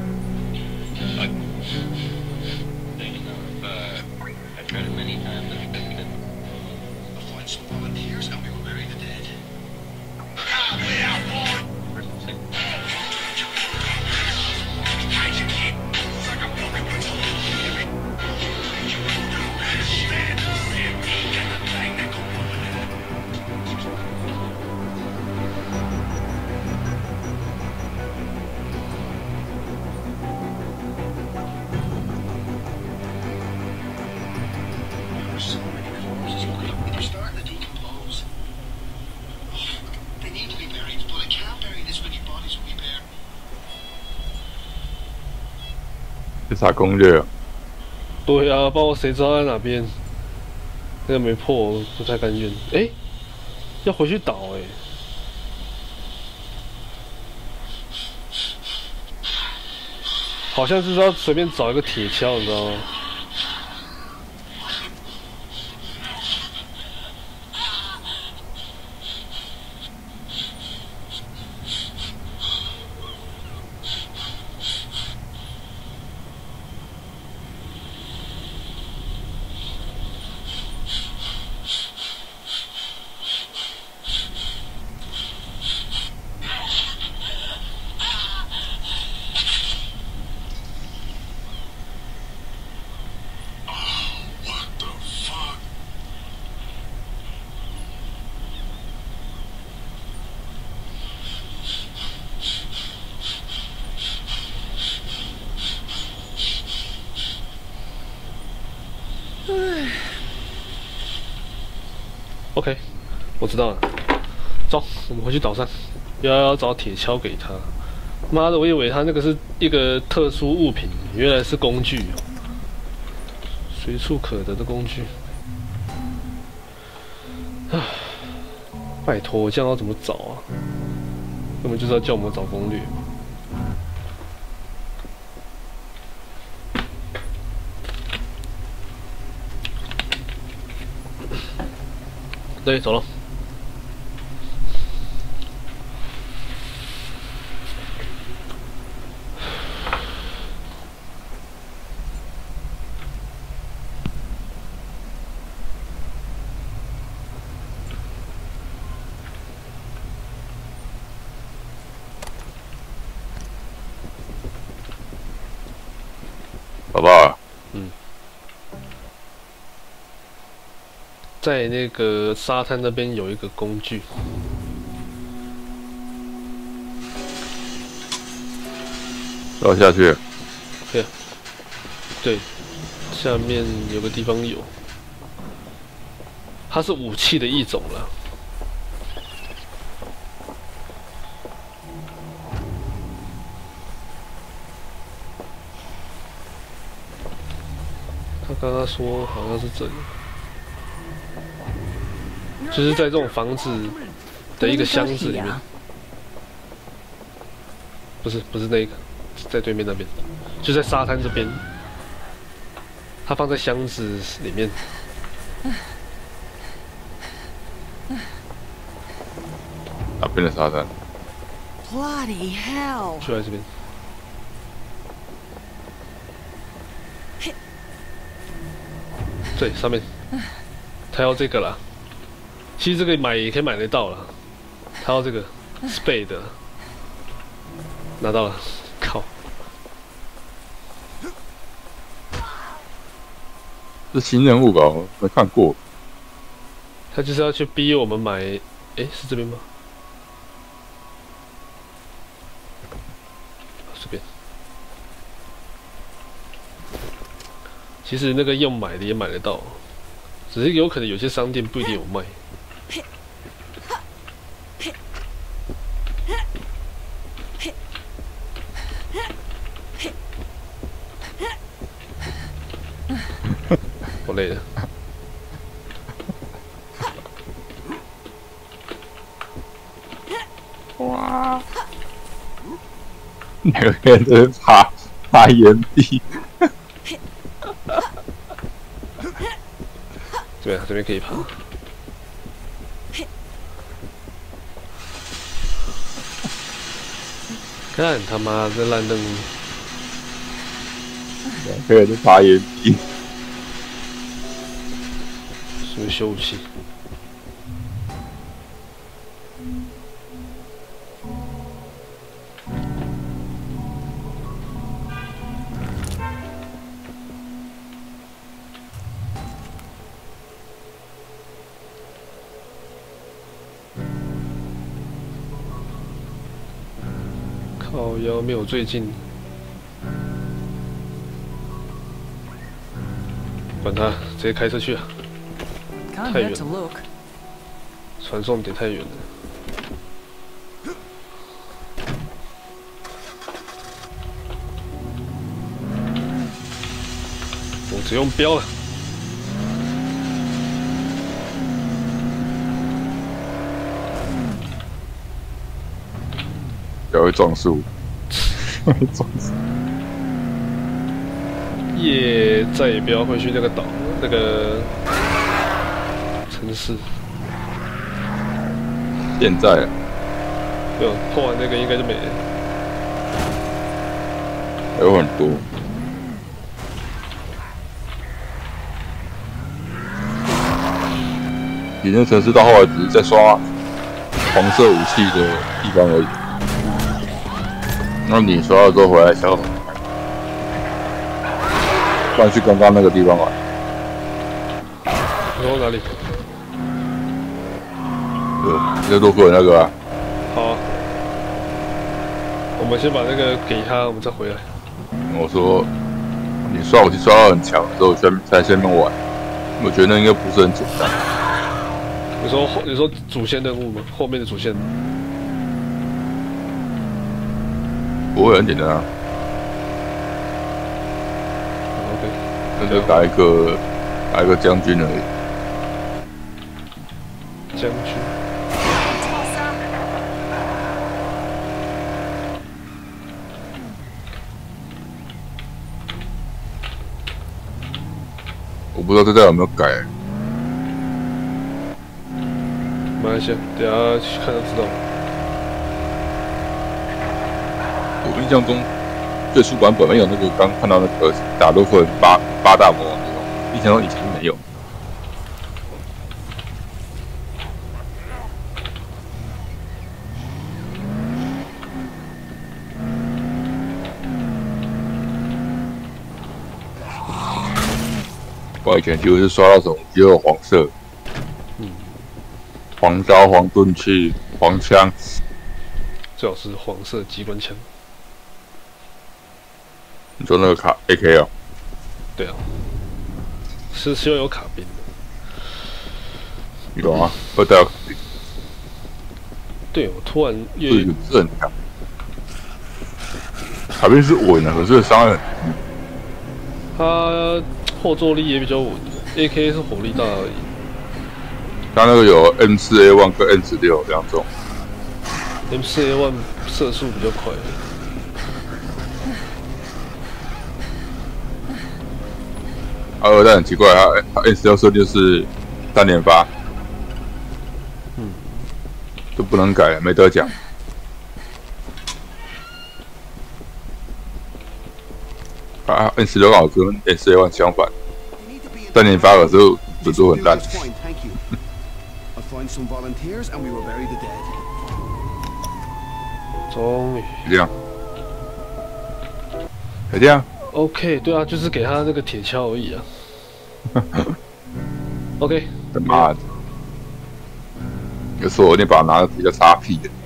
Speaker 8: I've tried it many times and fixed it.
Speaker 1: I'll find some volunteers and we will bury the dead. So many corpses, they're starting to decompose. They need to be buried, but I can't bury this many bodies will be buried.
Speaker 3: 去查攻略。
Speaker 2: 对啊，不然我谁知道在哪边？那个没破，不太甘愿。哎，要回去倒哎。好像就是要随便找一个铁锹，你知道吗？ OK， 我知道了。走，我们回去岛上，要找铁锹给他。妈的，我以为他那个是一个特殊物品，原来是工具，随处可得的工具。唉，拜托，我这样要怎么找啊？根本就是要叫我们找攻略。对，走了。
Speaker 3: 宝宝，
Speaker 2: 在那个沙滩那边有一个工具，
Speaker 3: 绕下去。
Speaker 2: 对，对，下面有个地方有，它是武器的一种了。他刚刚说好像是这里。 就是在这种房子的一个箱子里面，不是那个，在对面那边，就在沙滩这边，它放在箱子里面。
Speaker 3: 哪边的沙滩？
Speaker 6: Bloody hell!
Speaker 2: 就在这边。对，上面，他要这个啦。其实这个买也可以买得到啦，他要这个。 Spade 拿到了，靠！
Speaker 3: 这新任务吧，我没看过。
Speaker 2: 他就是要去逼我们买，诶，是这边吗？这边。其实那个用买的也买得到，只是有可能有些商店不一定有卖。我累了。
Speaker 3: 哇！两个人在爬岩壁。
Speaker 2: 对啊，这边可以爬。看他妈这烂任务。
Speaker 3: 两个人在爬岩壁。
Speaker 2: 是不是修武器？靠腰没有最近，管他，直接开车去啊！
Speaker 4: Can't
Speaker 2: 太
Speaker 4: hurt
Speaker 2: 远
Speaker 4: to
Speaker 2: 了，
Speaker 4: look.
Speaker 2: 传送点太远了。我只用标了。
Speaker 3: 脚会撞树，会撞树。
Speaker 2: 也再也不要回去那个岛，那个城市。
Speaker 3: 现在啊，
Speaker 2: 没有破完那个应该就没了。
Speaker 3: 还有很多。你那城市到后来只是在刷黄色武器的地方而已。那你刷了之后回来消耗，不然去刚刚那个地方玩。
Speaker 2: 然后哪里？
Speaker 3: 就路过那个啊。
Speaker 2: 好啊，我们先把那个给他，我们再回来。
Speaker 3: 我说你刷武器刷到很强的时候，才先面玩。我觉得那应该不是很简单。
Speaker 2: 你说主线任务吗？后面的主线？
Speaker 3: 不会很简单啊。
Speaker 2: OK，
Speaker 3: 那就打一个将军而已。
Speaker 2: 将军。
Speaker 3: 我不知道这代有没有改。
Speaker 2: 马来西亚，等下去看就知道了。
Speaker 3: 我印象中，最初版本没有那个刚看到那个打洛克人八大魔王那种，印象中以前没有。我以前几乎是刷到什么只有黄色，黄刀、黄盾器、黄枪，
Speaker 2: 最好是黄色机关枪。
Speaker 3: 你说那个卡 AK 啊？
Speaker 2: 对啊，是希望有卡宾的。
Speaker 3: 有啊，会带卡宾。
Speaker 2: 对，我突然
Speaker 3: 这个是很强。卡宾是稳的，可是伤害很低。
Speaker 2: 它后坐力也比较稳 ，AK 是火力大而已。
Speaker 3: 它那个有 M4A1 跟 M16两种。
Speaker 2: M4A1 射速比较快。
Speaker 3: 二代很奇怪，它 M16设定是3连发，就不能改了，没得讲。啊 ，M16 好跟 M4A1 相反，3连发的时候准度很烂。
Speaker 1: I found some volunteers and we will bury the dead.
Speaker 2: 终于
Speaker 3: 这样，这样，
Speaker 2: OK， 对啊，就是给他那个铁锹而已啊。OK，
Speaker 3: 他妈的，有时候我那把拿的比较擦屁的，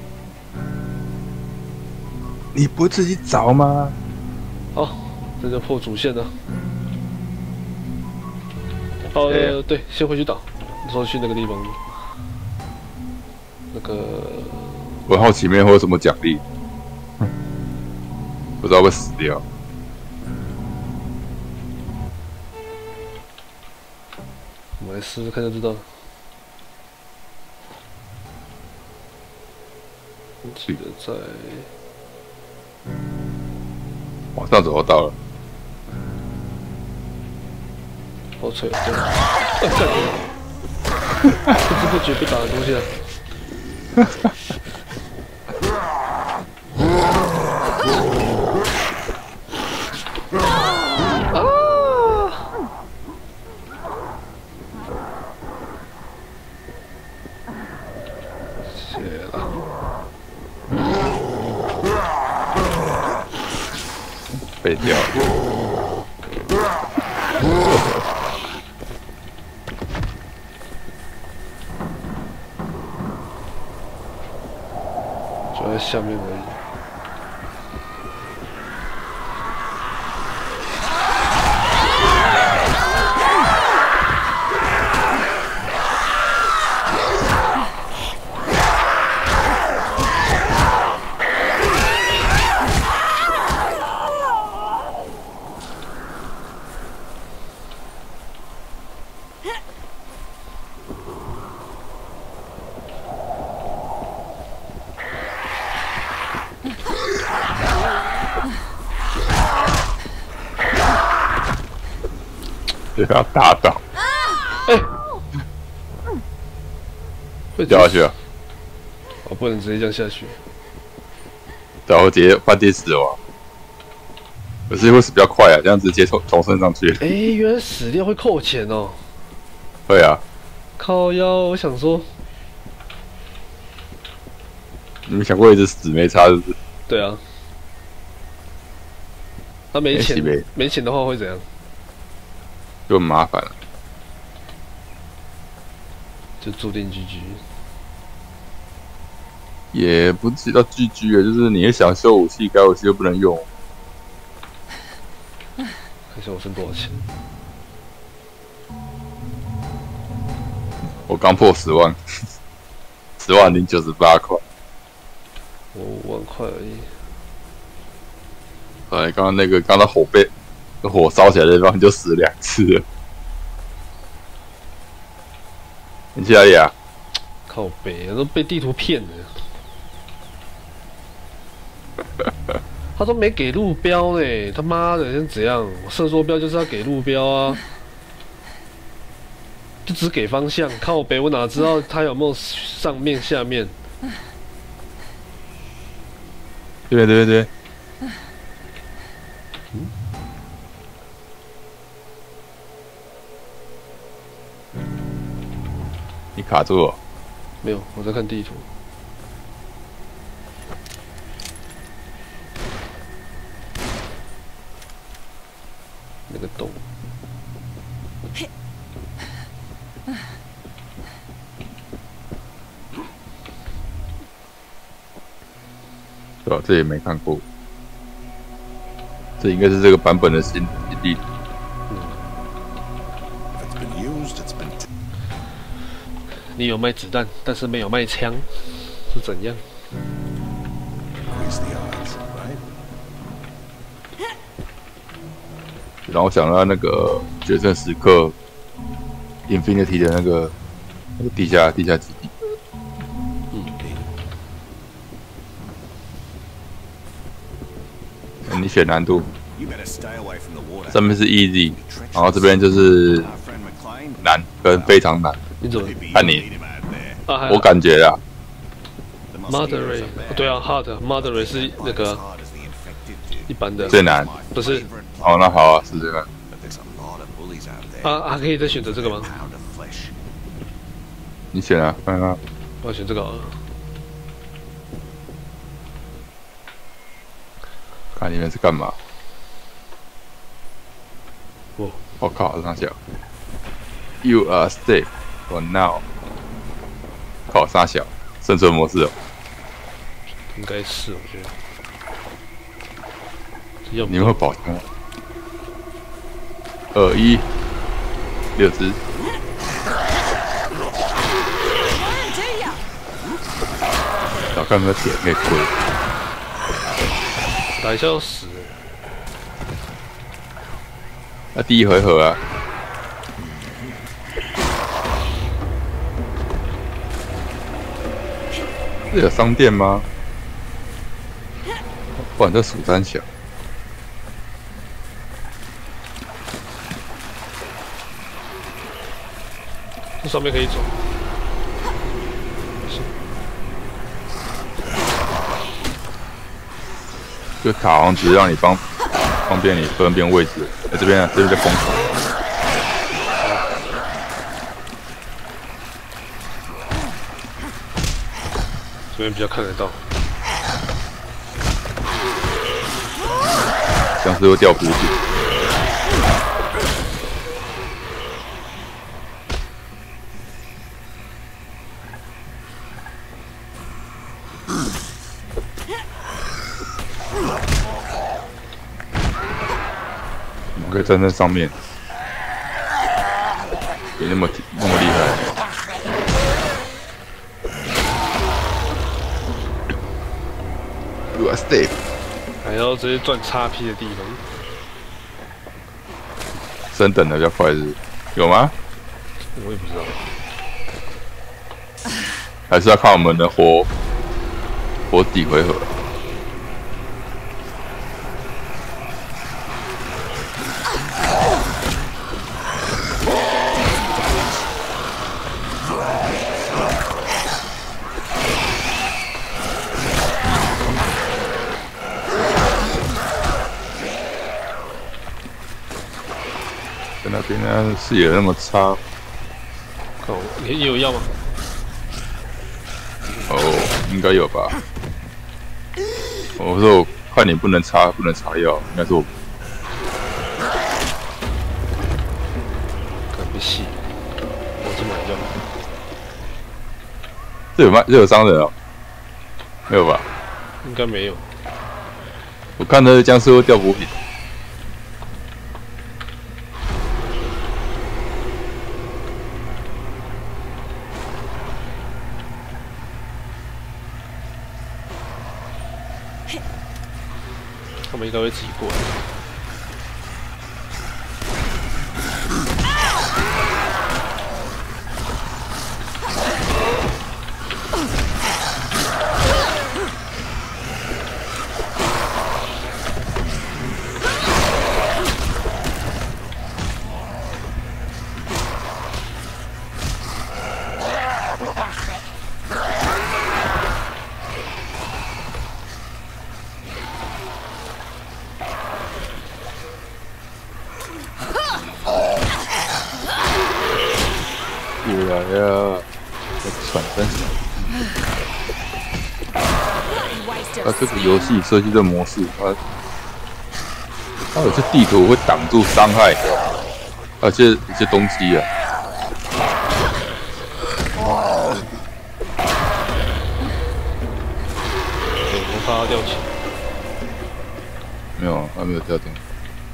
Speaker 3: 你不自己找吗？
Speaker 2: 好，这就破主线了。哦，对，先回去打，你说去那个地方。那个，
Speaker 3: 我好奇里面会有什么奖励，不知道会死掉。
Speaker 2: 我们来试试看就知道。记得在
Speaker 3: 往上走到了，
Speaker 2: 好脆，对，不知不觉被打很多下。
Speaker 3: 被掉了。
Speaker 2: 就在下面而已。
Speaker 3: 被他打倒，
Speaker 2: 会
Speaker 3: 掉下去了，
Speaker 2: 我不能直接这样下去。
Speaker 3: 然后直接饭店死亡。可是会死比较快啊，这样直接重生上去。
Speaker 2: 哎，原来死掉会扣钱哦。
Speaker 3: 会啊，
Speaker 2: 靠腰，我想说，
Speaker 3: 你们想过一直死没差是不是？
Speaker 2: 对啊。他没钱
Speaker 3: 没，
Speaker 2: 没钱的话会怎样？
Speaker 3: 就很麻烦了。
Speaker 2: 就注定 GG。
Speaker 3: 也不知道 GG 啊，就是你也想修武器，该武器又不能用。
Speaker 2: 看一下我剩多少钱？
Speaker 3: 我刚破10万，10,098块。
Speaker 2: 我5万块而已。
Speaker 3: 刚刚那个火烧起来的地方就死2次了。你去哪里啊？
Speaker 2: 靠北，都被地图骗了。他都没给路标呢，他妈的，像怎样？射坐标就是要给路标啊，就只给方向。靠北，我哪知道他有没有上面下面？
Speaker 3: 对。你卡住了。
Speaker 2: 没有，我在看地图。那个洞。
Speaker 3: 对吧？这也没看过。这应该是这个版本的新地图。
Speaker 2: 你有卖子弹，但是没有卖枪，是怎样？
Speaker 3: 然后想到那个决胜时刻 Infinity 的那个地下基地。你选难度，上面是 easy， 然后这边就是难跟非常难。
Speaker 2: 你怎么
Speaker 3: 看你？
Speaker 2: 啊，
Speaker 3: 我感觉啊
Speaker 2: ，Moderate， 对啊 ，Hard，Moderate 是那个一般的
Speaker 3: 最难，
Speaker 2: 不是？
Speaker 3: 哦，那好啊，试试看。
Speaker 2: 可以再选择这个吗？
Speaker 3: 你选啊，看看。
Speaker 2: 我要选这个啊。
Speaker 3: 看里面是干嘛？
Speaker 2: 哦，
Speaker 3: 我靠，上小 ，You are safe for now。靠，上小，生存模式哦。
Speaker 2: 应该是我觉得。要
Speaker 3: 你们会保枪吗？2、1，6只。找看有没有点可以推。
Speaker 2: 打一下要死。
Speaker 3: 那第一回合啊。这有商店吗？不然这蜀山小。
Speaker 2: 这上面可以走。
Speaker 3: 这个卡好像只是让你方便你分辨位置。这边啊，这边在封口。
Speaker 2: 这边比较看得到。
Speaker 3: 僵尸会掉补品。我们可以站在上面，别那么厉害。You are safe。
Speaker 2: 还要直接转XP的地方。
Speaker 3: 升等的比较快是？有吗？
Speaker 2: 我也不知道。
Speaker 3: 还是要看我们的活底回合。那边呢视野那么差，
Speaker 2: 看你有药吗？
Speaker 3: 哦，应该有吧。我说我看你不能插药，应该是我。
Speaker 2: 看被戏，我这买药。
Speaker 3: 这有伤人哦？没有吧？
Speaker 2: 应该没有。
Speaker 3: 我看那僵尸会掉补品。
Speaker 2: 他们应该会自己过来。这个游戏设计的模式，它有些地图会挡住伤害，而且一些东西啊。 我怕它掉起来。
Speaker 3: 没有，还没有掉进去。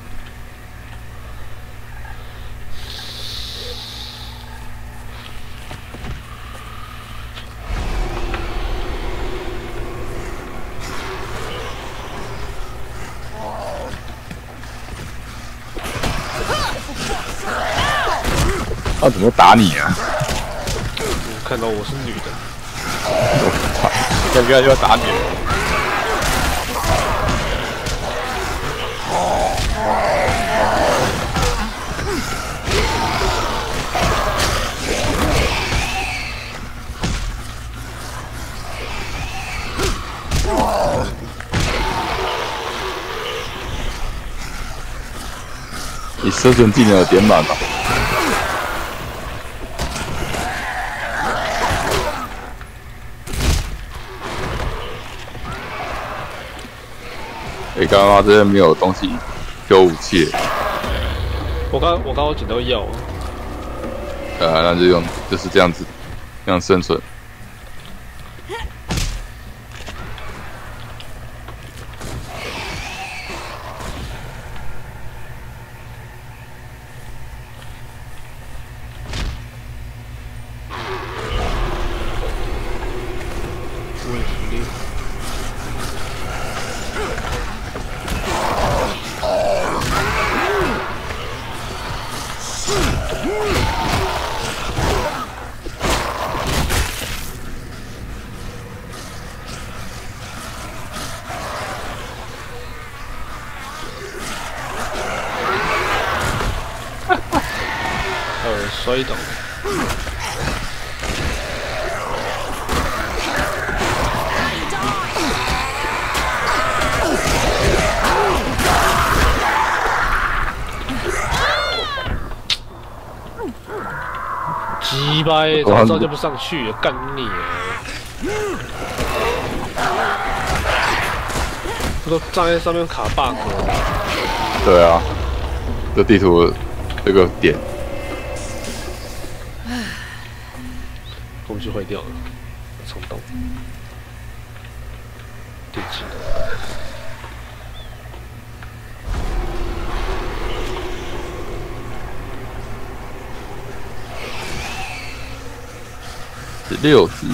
Speaker 3: 他怎么打你啊？
Speaker 2: 看到我是女的。
Speaker 3: 我操！要不要就要打你了？你生存技能有点满吧？ 刚刚这边没有东西丢武器，
Speaker 2: 我刚有捡到药，
Speaker 3: 那就用就是这样子，这样生存。
Speaker 2: 摔倒。鸡巴，早知道就不上去了，干你！这都站在上面卡 bug。
Speaker 3: 对啊，这地图这个点。
Speaker 2: 工具坏掉了，冲动。电器。
Speaker 3: 16只。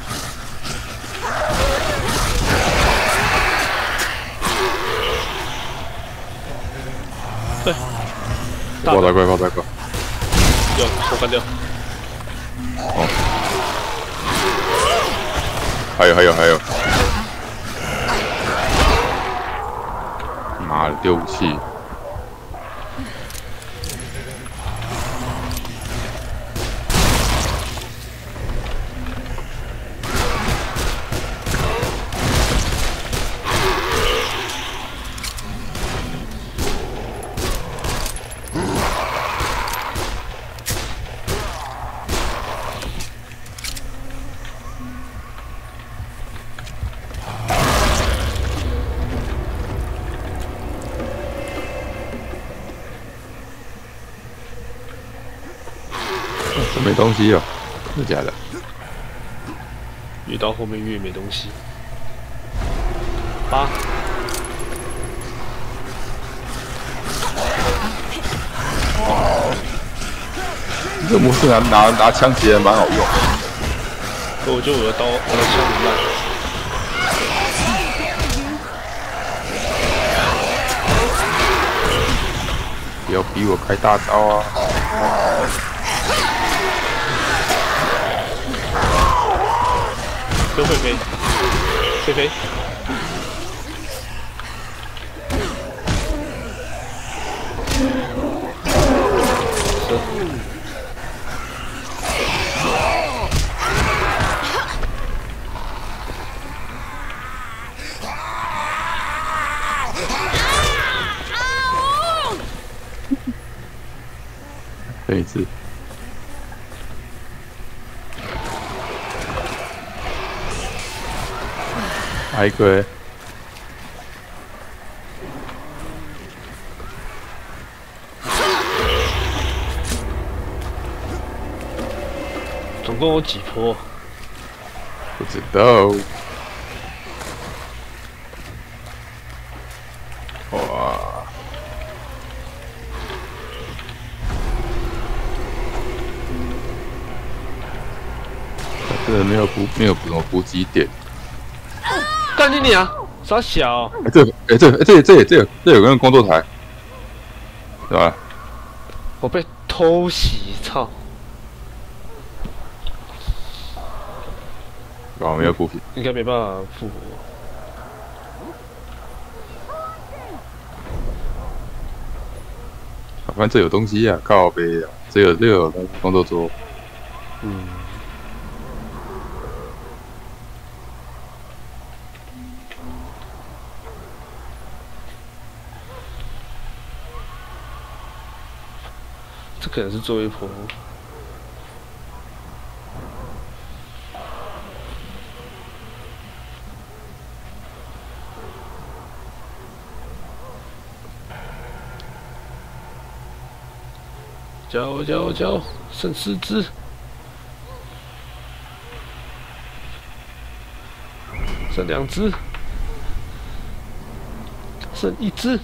Speaker 2: 对。
Speaker 3: 挂大怪。有，
Speaker 2: 我干掉。
Speaker 3: 哦。还有。妈的，丢武器。没东西哦，真的假的？
Speaker 2: 越到后面越没东西。8。
Speaker 3: 这模式拿枪其实蛮好用。
Speaker 2: 我觉得我的枪很烂。
Speaker 3: 不要逼我开大招啊！
Speaker 2: 跟飞飞。
Speaker 3: 再一次。还一个。
Speaker 2: 总共有几波？
Speaker 3: 不知道。哇！真的没有什么补给点。
Speaker 2: 干你娘！傻小。
Speaker 3: 这有个人工作台，对吧？
Speaker 2: 我被偷袭，操！
Speaker 3: 哦，没有补品，
Speaker 2: 应该没办法复活。
Speaker 3: 反正这有东西啊，靠背啊，这有工作桌。
Speaker 2: 这可能是最后一波。 交，剩4只，剩2只，剩1只。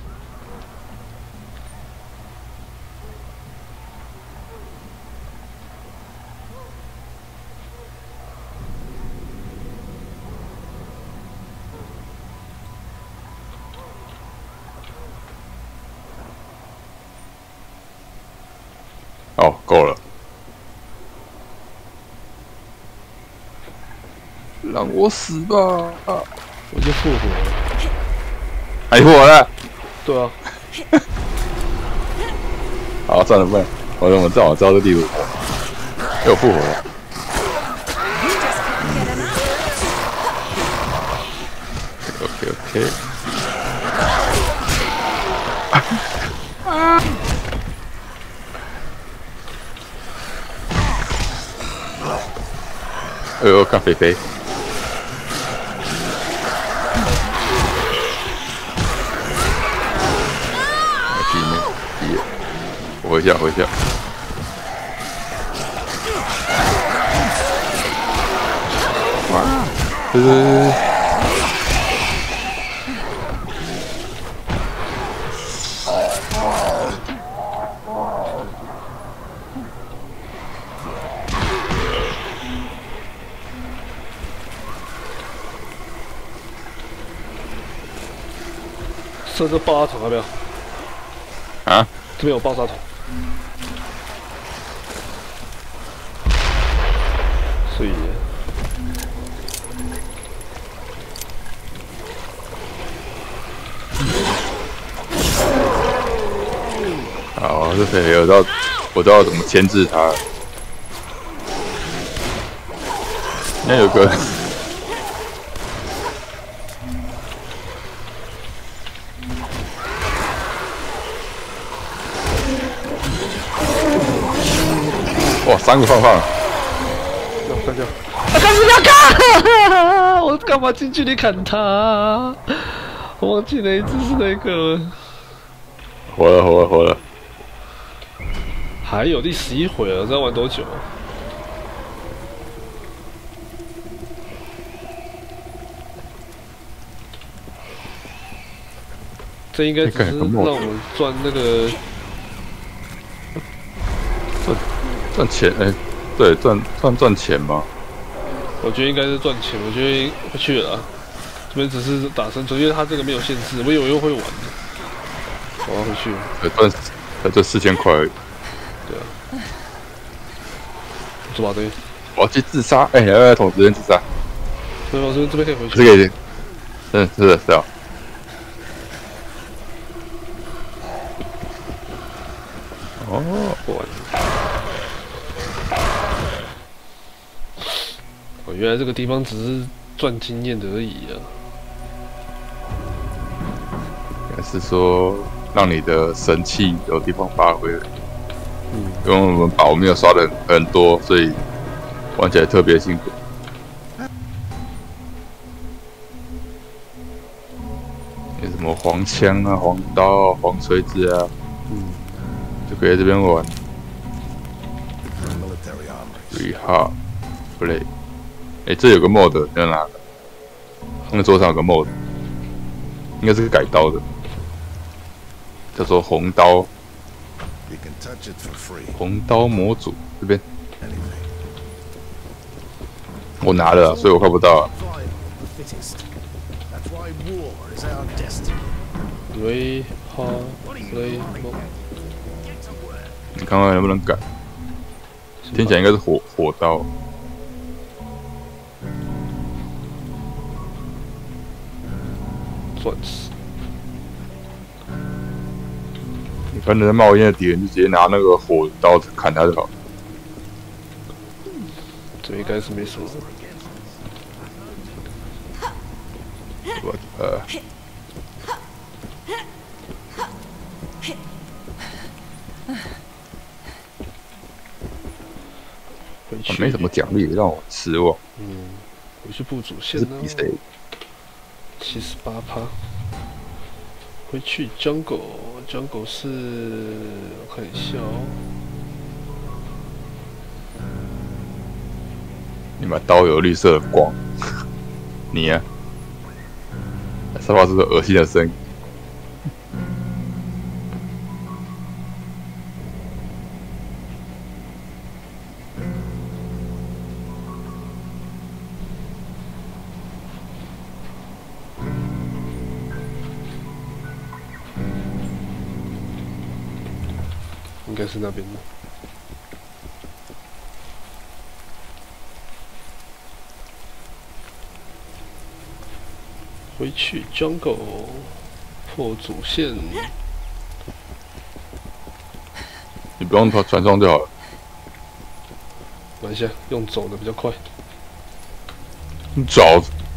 Speaker 3: 哦，够了。让我死吧！
Speaker 2: 我就复活了。
Speaker 3: 还复活了？
Speaker 2: 对啊。
Speaker 3: 好，算了，不然我知道这地图，又复活了。OK。哎呦，看肥肥！我回下。哇！
Speaker 2: 剩这爆炸桶要不要？
Speaker 3: 啊？
Speaker 2: 这边有爆炸桶。所以。
Speaker 3: 好，这肥我知道怎么牵制它。那有个。哇，3个放，
Speaker 2: 干掉！不要干！我干嘛近距离砍他？我忘记哪一只是那个。
Speaker 3: 活了。
Speaker 2: 还有第11回了，这要玩多久？这应该只是让我们赚那个。
Speaker 3: 赚钱对，赚钱吗？
Speaker 2: 我觉得应该是赚钱，我觉得不去了。这边只是打生存，因为它这个没有限制，我以为又会玩的。我要回去。
Speaker 3: 才赚4000块而已。
Speaker 2: 对啊。做把对。
Speaker 3: 我要去自杀！要同时间自杀。
Speaker 2: 对，我这边可以回去。
Speaker 3: 这个，是啊。哦，
Speaker 2: 不玩。原来这个地方只是赚经验的而已啊！
Speaker 3: 应该是说让你的神器有地方发挥。因为我们宝没有刷的很多，所以玩起来特别辛苦。有什么黄枪啊、黄刀啊、黄锤子啊，就可以在这边玩。3 hard play。这有个 mod 在哪个？那个桌上有个 mod， 应该是改刀的，叫做红刀。红刀模组这边，我拿了，所以我看不到。
Speaker 2: 瑞哈雷蒙，
Speaker 3: 你看看能不能改？听起来应该是火刀。
Speaker 2: 钻石。
Speaker 3: 你看人家冒烟的敌人，就直接拿那个火刀砍他就好。
Speaker 2: 这应该是没什么。回去
Speaker 3: 没什么奖励，让我失望。
Speaker 2: 回去部主线
Speaker 3: 是
Speaker 2: 呢？
Speaker 3: 比谁
Speaker 2: 78%。回去 jungle 是，我看一下哦。
Speaker 3: 你把刀有绿色的光，你呀、沙发出恶心的声音。
Speaker 2: 应该是那边的。回去 jungle 破主线，
Speaker 3: 你不用传送就好了。
Speaker 2: 玩一下，用走的比较快。
Speaker 3: 你找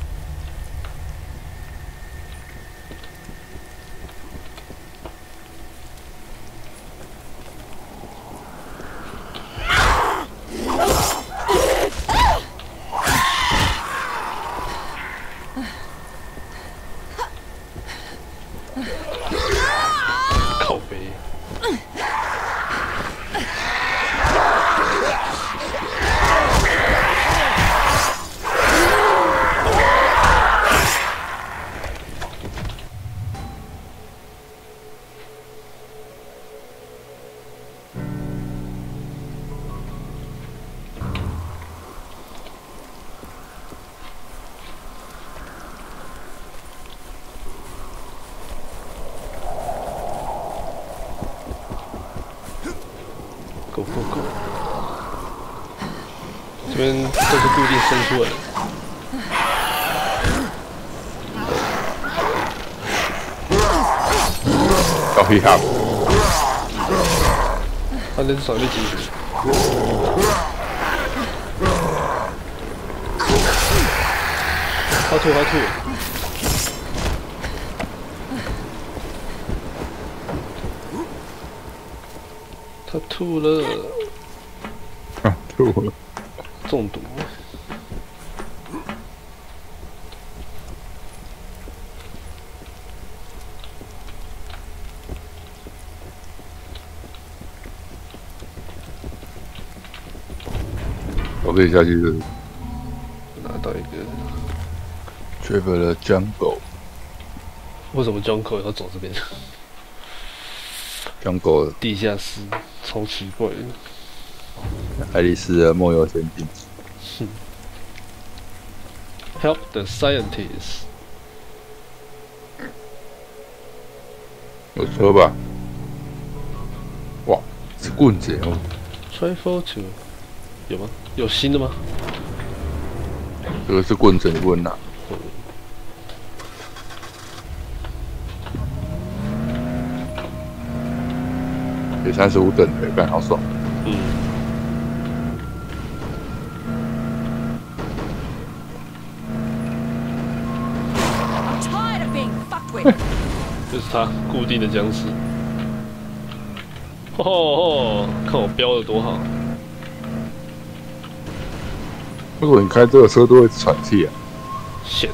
Speaker 2: 靠背。Go go go！ 这边都是固定伸出来的。
Speaker 3: 要 hit up，
Speaker 2: 他那是少力几？他吐！他吐了，
Speaker 3: 吐了。
Speaker 2: 中毒。
Speaker 3: 我可以下去是
Speaker 2: 拿到一个，
Speaker 3: Traveler Jungle，
Speaker 2: 为什么 jungle 要走这边？
Speaker 3: Jungle
Speaker 2: 地下室，超奇怪的。
Speaker 3: 爱丽丝的梦游仙境。
Speaker 2: Help the scientists。
Speaker 3: 有车吧？哇，是棍子哦！
Speaker 2: Travel to， 有吗？有新的吗？
Speaker 3: 这个是棍子，你不能拿。给35等的，干好爽。
Speaker 4: I'm tired of being fucked with.
Speaker 2: 就是他固定的僵尸。哦，看我标的多好。
Speaker 3: 为什么你开这个车都会喘气啊？
Speaker 2: Shit！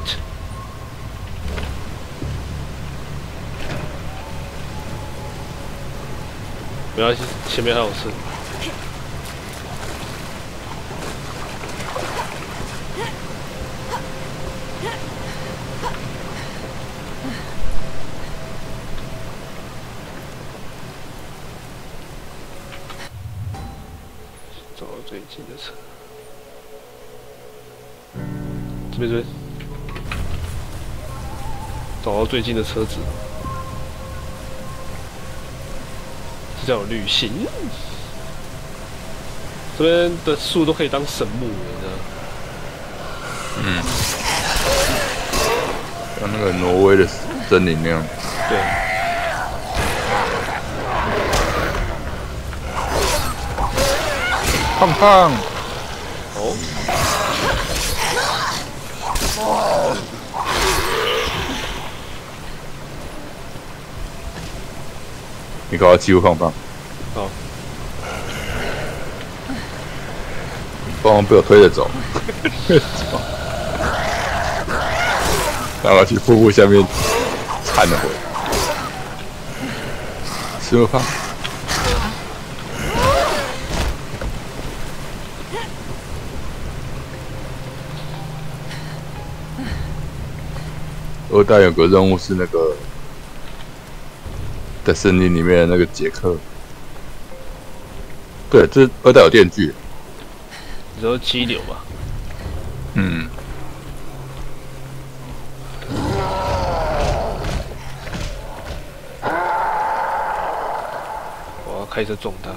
Speaker 2: 没关系，前面还有车。找到最近的车。这边，找到最近的车子。这叫旅行。这边的树都可以当神木，你知道？
Speaker 3: 像那个挪威的森林那样。
Speaker 2: 对。
Speaker 3: 胖胖。
Speaker 2: 哦。
Speaker 3: 你搞到欺负胖胖。
Speaker 2: 好。
Speaker 3: 胖胖被我推着走。然后去瀑布下面掺了回来。吃了胖。 二代有个任务是那个在森林里面的那个杰克。对，这二代有电锯。
Speaker 2: 你说激流吧？
Speaker 3: 嗯。
Speaker 2: 我要开车撞他。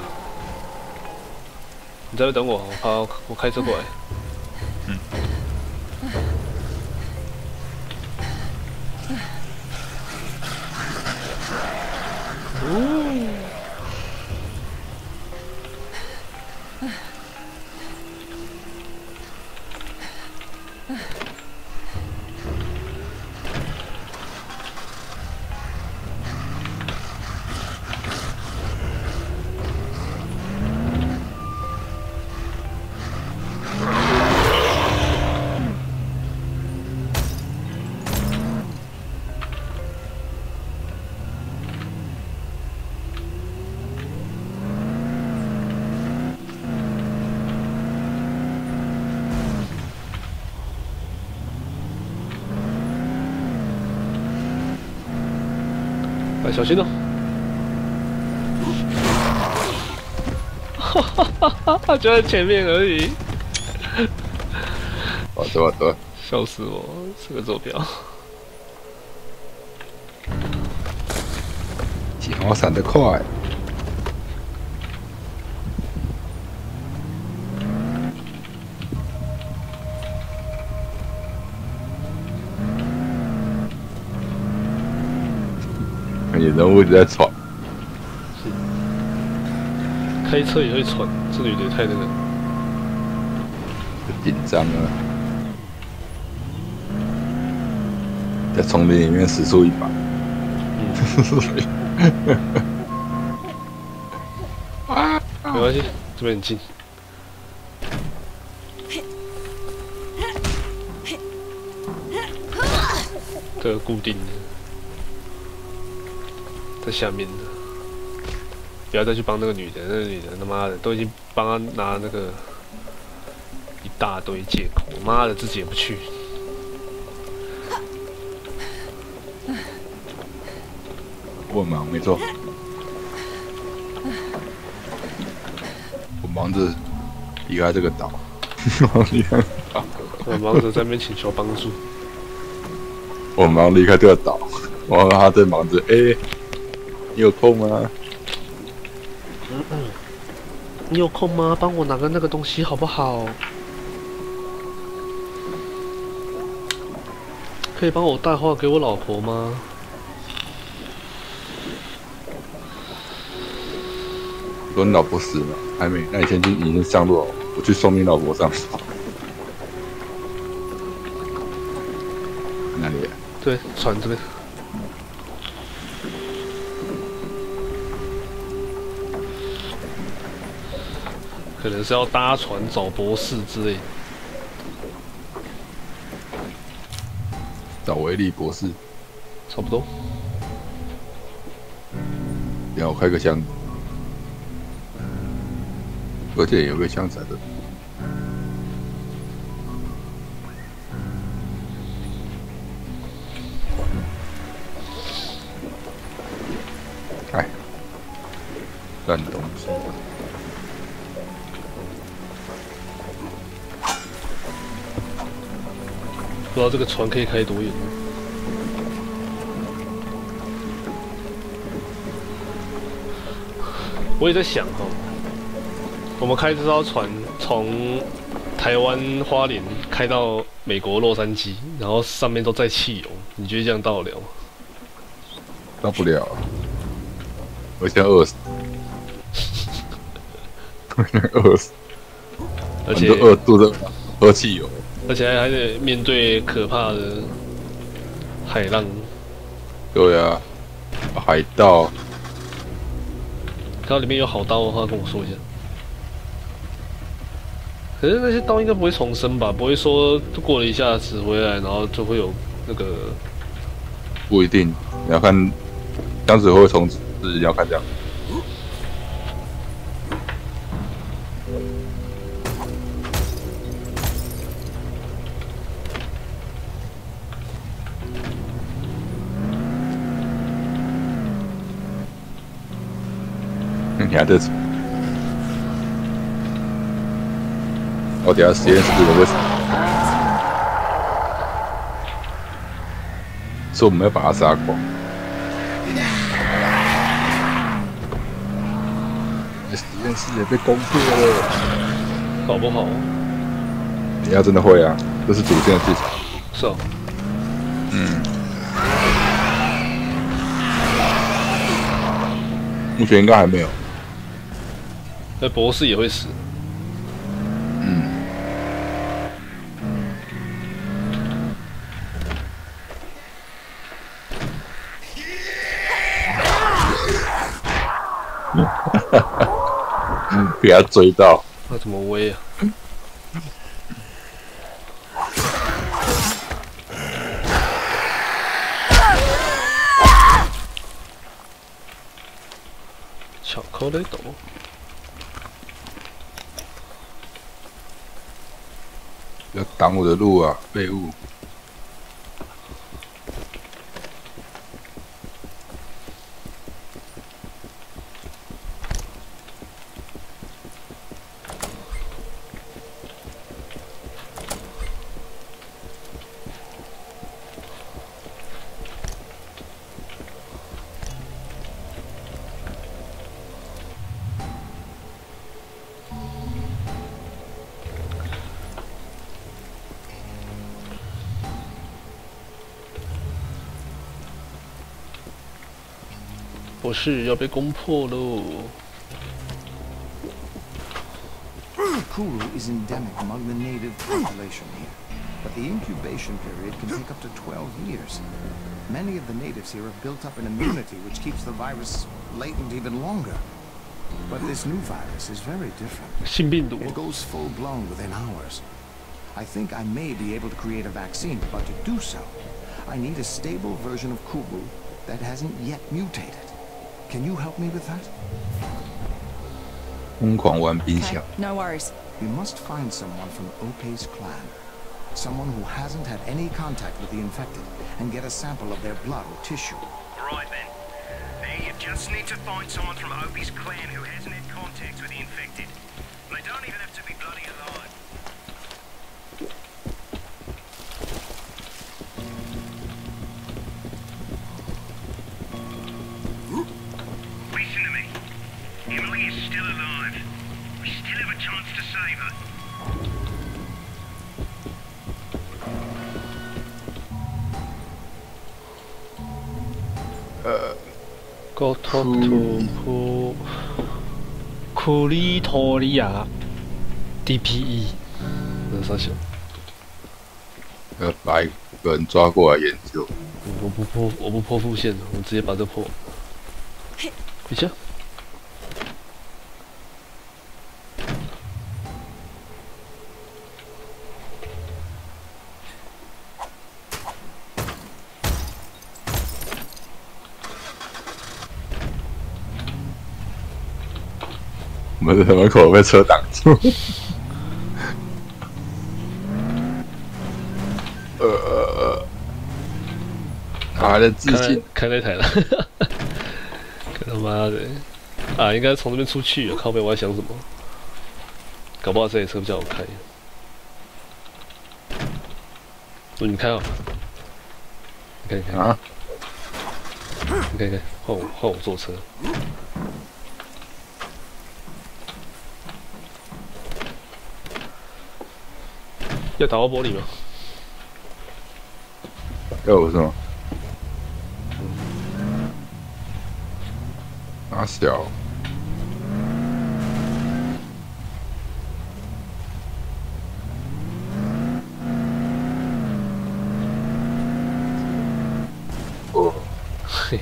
Speaker 2: 你在这等我，我开车过来。
Speaker 3: 嗯。
Speaker 2: 来，小心哦！哈哈哈哈，就在前面而已。
Speaker 3: 好的，
Speaker 2: 笑死我！这个坐标。
Speaker 3: 幸好闪得快。你人物一直在喘，
Speaker 2: 开车也会喘，这女的也太那个
Speaker 3: 紧张啊！在丛林里面使出一把，
Speaker 2: 没关系，这边很近。这个固定的。在下面的，不要再去帮那个女的，那个女的他妈的都已经帮他拿那个一大堆借口，妈的自己也不去。
Speaker 3: 我忙，没错，我忙着离开这个岛，
Speaker 2: 我忙着在那边请求帮助。
Speaker 3: 我忙离开这个岛，然后他在忙着，你有空吗？
Speaker 2: 你有空吗？帮我拿个那个东西好不好？可以帮我带话给我老婆吗？
Speaker 3: 说你老婆死了还没？那你先已经上路了，我去送你老婆上。哪里？
Speaker 2: 对，船这边。可能是要搭船找博士之类的。
Speaker 3: 找维利博士，
Speaker 2: 差不多。
Speaker 3: 然后我开个箱，而且有个箱子的。哎，烂东西。
Speaker 2: 不知道这个船可以开多远。我也在想哈，我们开这艘船从台湾花莲开到美国洛杉矶，然后上面都载汽油，你觉得这样到得了吗？
Speaker 3: 到不了，我现在饿死，我现在饿死，
Speaker 2: 而且
Speaker 3: 饿肚子喝汽油。
Speaker 2: 而且还得面对可怕的海浪。
Speaker 3: 对啊，海盗。
Speaker 2: 看到里面有好刀的话，跟我说一下。可是那些刀应该不会重生吧？不会说过了一下子回来，然后就会有那个。
Speaker 3: 不一定，你要看箱子会不会重置，你要看这样。 你还在？我等下实验室有个，所以我们要把它杀光。实验室也被攻破了，
Speaker 2: 搞不好。
Speaker 3: 你要真的会啊，这是主线的剧情。
Speaker 2: 是啊。
Speaker 3: 目前应该还没有。
Speaker 2: 那博士也会死。
Speaker 3: 被他追到。
Speaker 2: 那怎么威啊？巧克力豆。
Speaker 3: 不要挡我的路啊，废物！
Speaker 2: 博士要被攻破喽！
Speaker 1: Kuru is endemic among the native population here, but the incubation period can take up to 12 years. Many of the natives here have built up an immunity which keeps the virus latent even longer. But this new virus is very different.
Speaker 2: 性病毒
Speaker 1: It goes full-blown within hours. I think I may be able to create a vaccine, but to do so, I need a stable version of Kuru that hasn't yet mutated. Can you help me with that?
Speaker 3: 疯狂玩冰箱。
Speaker 4: No worries.
Speaker 1: You must find someone from Ope's clan. Someone who hasn't had any contact with the infected, and get a sample of their blood or tissue.
Speaker 7: Right then. You just need to find someone from Opie's clan who hasn't had contact with the infected. They don't even have to be bloody alive. Listen to me. Emily is still alive. We still have a chance to save her.
Speaker 2: Go talk to库里托利亚 DPE， 那啥小？
Speaker 3: 要把一个人抓过来研究。
Speaker 2: 我不破副线，我直接把这破。等一下。
Speaker 3: 我们的门口被车挡住。他的自信
Speaker 2: 开那台了，他妈的！啊，应该从这边出去。靠北，我在想什么？搞不好这台车比较好开。你开好，你看啊，你看，换我坐车。要打到玻璃吗？
Speaker 3: 要是吗？哪小？哦，
Speaker 2: 嘿。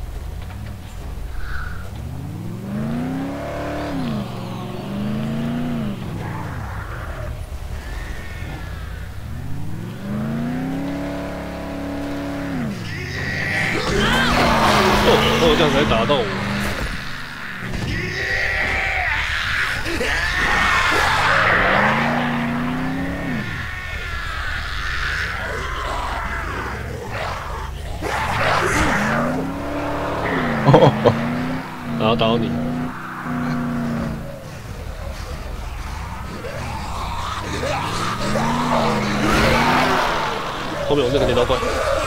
Speaker 2: 这样才打到我。然后打到你。 面有那个镰刀怪。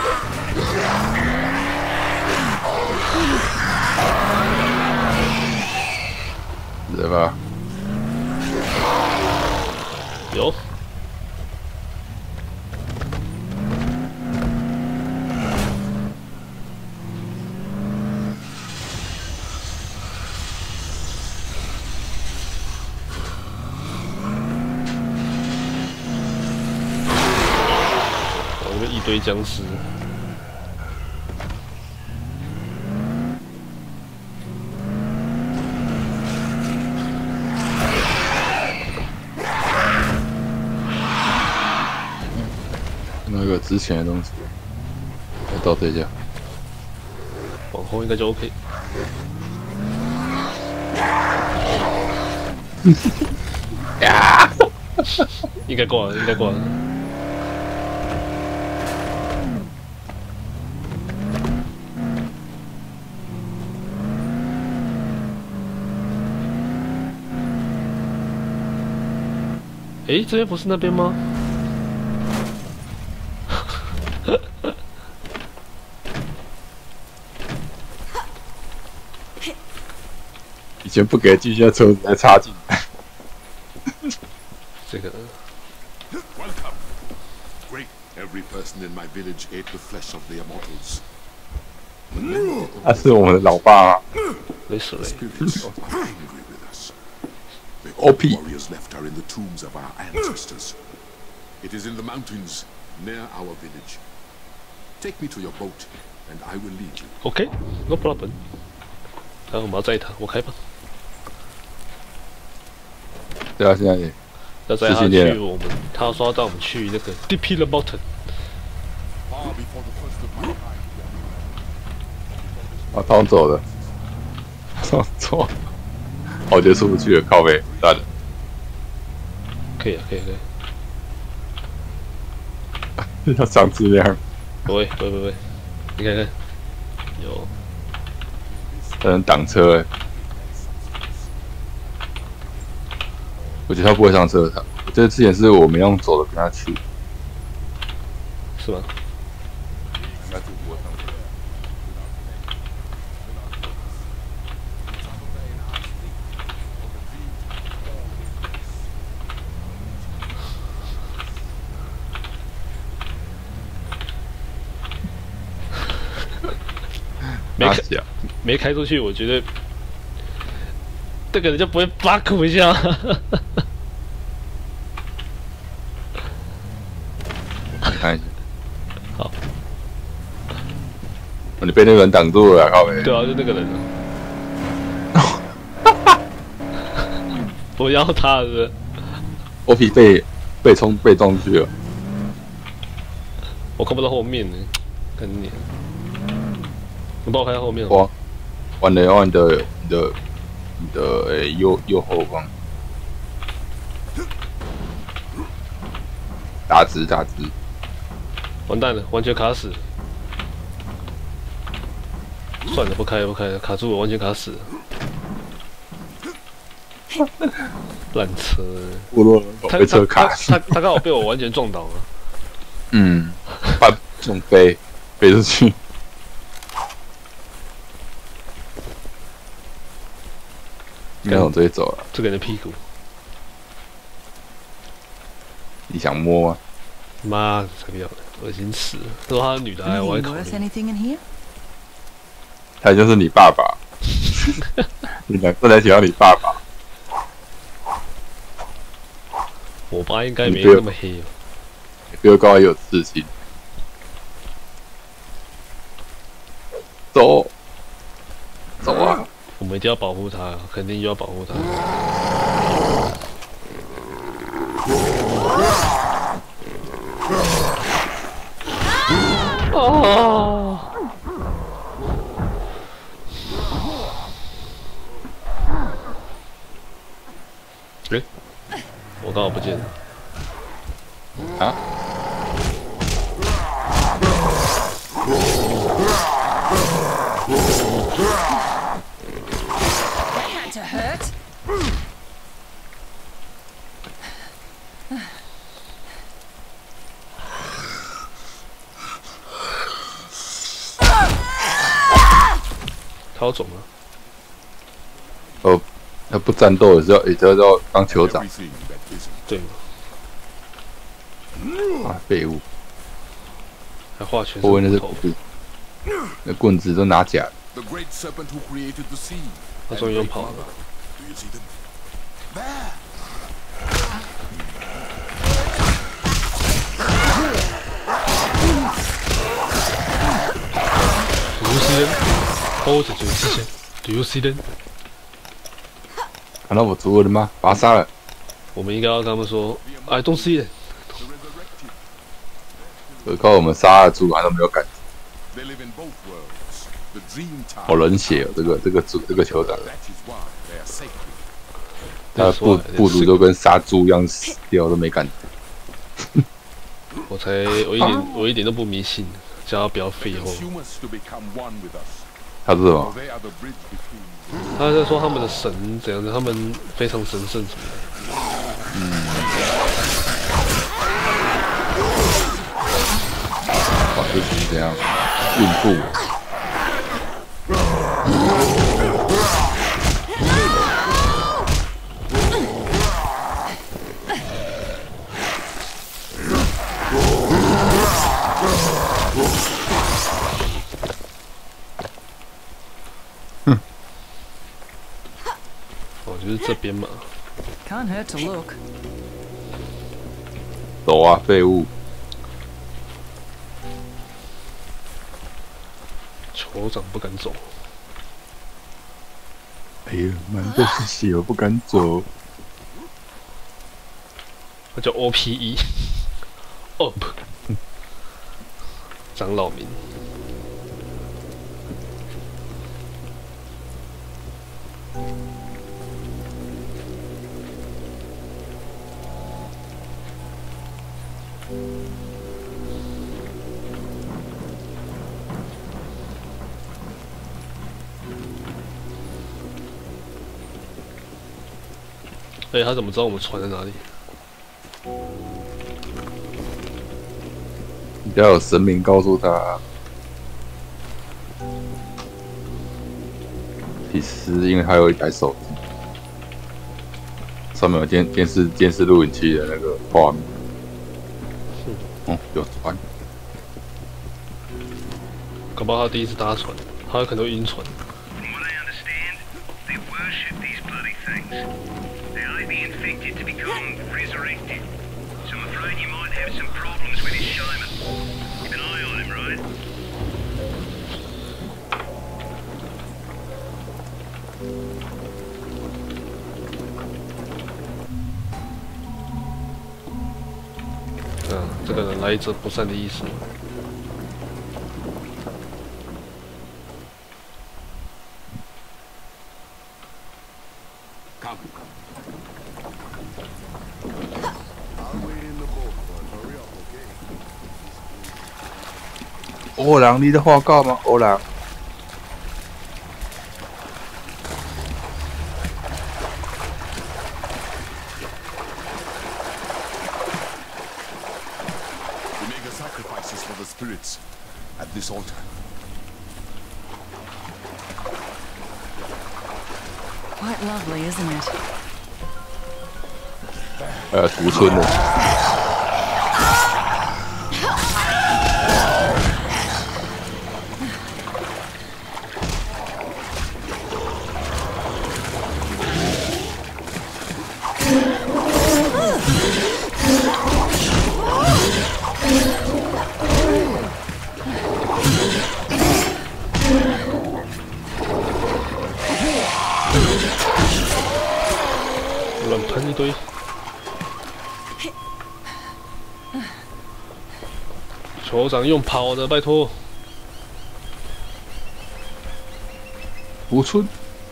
Speaker 3: 对吧？
Speaker 2: 有。一堆僵尸，
Speaker 3: 那个之前的东西，来倒退一下，
Speaker 2: 往后应该就 OK。
Speaker 3: 呀，
Speaker 2: 应该挂了，应该挂了。诶，这边不是那边吗？
Speaker 3: 以前不给继续在车子再插进来。
Speaker 2: 这个
Speaker 9: Welcome. Great. Every person in my village ate the flesh of the immortals.
Speaker 3: 他是我们的老爸啊。
Speaker 2: 没事嘞。
Speaker 9: Spirits are angry with us. The
Speaker 3: OP.
Speaker 9: warriors left are in the tombs of our ancestors. It is in the mountains near our village. Take me to your boat, and I will lead you.
Speaker 2: OK, no problem. 然后我们要载他，我开吧。
Speaker 3: 对啊，现在
Speaker 2: 要载他去我们，他说要带我们去那个 DP the Mountain。
Speaker 9: Far before the first of my kind.
Speaker 3: 啊，他们走了，走，我觉得出不去了，靠背，算了。
Speaker 2: 可以啊，可以。
Speaker 3: 要长质量。
Speaker 2: 不会，你看看，有，
Speaker 3: 他能挡车哎。我觉得他不会上车，我觉得之前是我们用走的跟他去。
Speaker 2: 是吗？
Speaker 3: 应该是不会上车。
Speaker 2: 没开出去，我觉得这个人就不会巴苦一下。
Speaker 3: 看一下，
Speaker 2: 好，
Speaker 3: 哦，你被那个人挡住了，靠北。
Speaker 2: 对啊，就那个人啊。不要他了。
Speaker 3: 我皮被撞去了。
Speaker 2: 我看不到后面呢，跟你。你帮我看下后面。
Speaker 3: 哇，完了，然后你的右后方。打直。
Speaker 2: 完蛋了，完全卡死了。算了，不开了，卡住了，完全卡死了。烂车。
Speaker 3: 被车卡死。
Speaker 2: 他刚好被我完全撞倒了。
Speaker 3: 嗯，把重飞出去。应该往这里走了。
Speaker 2: 这个人的屁股。
Speaker 3: 你想摸吗？
Speaker 2: 妈，才不要的，恶心死了！说他是女的，我还考虑。
Speaker 3: 他就是你爸爸。你俩不能提到你爸爸。
Speaker 2: 我爸应该没那么黑。
Speaker 3: 你比我高也有刺青。走啊！
Speaker 2: 我们一定要保护他，肯定要保护他。哦！诶，我刚好不见了。
Speaker 3: 啊？
Speaker 2: 他要走吗？
Speaker 3: 他不战斗也是要当酋长
Speaker 9: Everything that isn't.
Speaker 2: 对吗？
Speaker 3: 啊，废物！
Speaker 2: 还画全身
Speaker 3: 后卫那
Speaker 2: 骨头，
Speaker 3: 是骨度，那棍子都拿假的。
Speaker 9: The great serpent who created the sea.
Speaker 2: 他终于用跑了。
Speaker 9: Do you see them? There.
Speaker 2: Do you see them? Hold住之前 ，Do you see them?
Speaker 3: 看到我族人了吗？把他杀了。
Speaker 2: 我们应该要跟他们说 ，I don't see it。
Speaker 3: 可靠我们杀了族人都没有感觉，
Speaker 9: They live in both worlds. The dream time.
Speaker 3: 好冷血哦！这个酋长，
Speaker 9: That is why they are sacred.
Speaker 3: 他的部族都跟杀猪一样死掉，都没感觉。
Speaker 2: 我一点都不迷信，叫他不要废话。
Speaker 9: Humans to become one with us.
Speaker 3: 他是什么？
Speaker 9: They are the bridge between.
Speaker 2: 他在说他们的神怎样的，他们非常神圣什么的。
Speaker 3: 哇，这是怎样？孕妇。
Speaker 2: 哦，就是这边嘛。
Speaker 4: Can't hurt to look.
Speaker 3: 走啊，废物！
Speaker 2: 酋长不敢走。
Speaker 3: 哎呀，满背是血，我不敢走。
Speaker 2: 那叫 OPE Up 长老名。哎，他怎么知道我们船在哪里？
Speaker 3: 你要有神明告诉他。其实，因为他有一台手机，上面有电视录影器的那个画面。有船。
Speaker 2: 搞不好他第一次搭船，他有可能会晕船。
Speaker 7: From what I understand, they worship these bloody things. They may be infected to become resurrected. So I'm afraid you might have some problems with his shaman. Keep an eye on him, right? 这个人来者不善的意思。
Speaker 9: Come.
Speaker 3: 欧郎，你的报告吗？欧郎。
Speaker 9: We make the sacrifices for the spirits at this altar.
Speaker 4: Quite lovely, isn't it?
Speaker 3: 屠村的。
Speaker 2: 乱喷一堆。酋长用跑的，拜托。
Speaker 3: 屠村。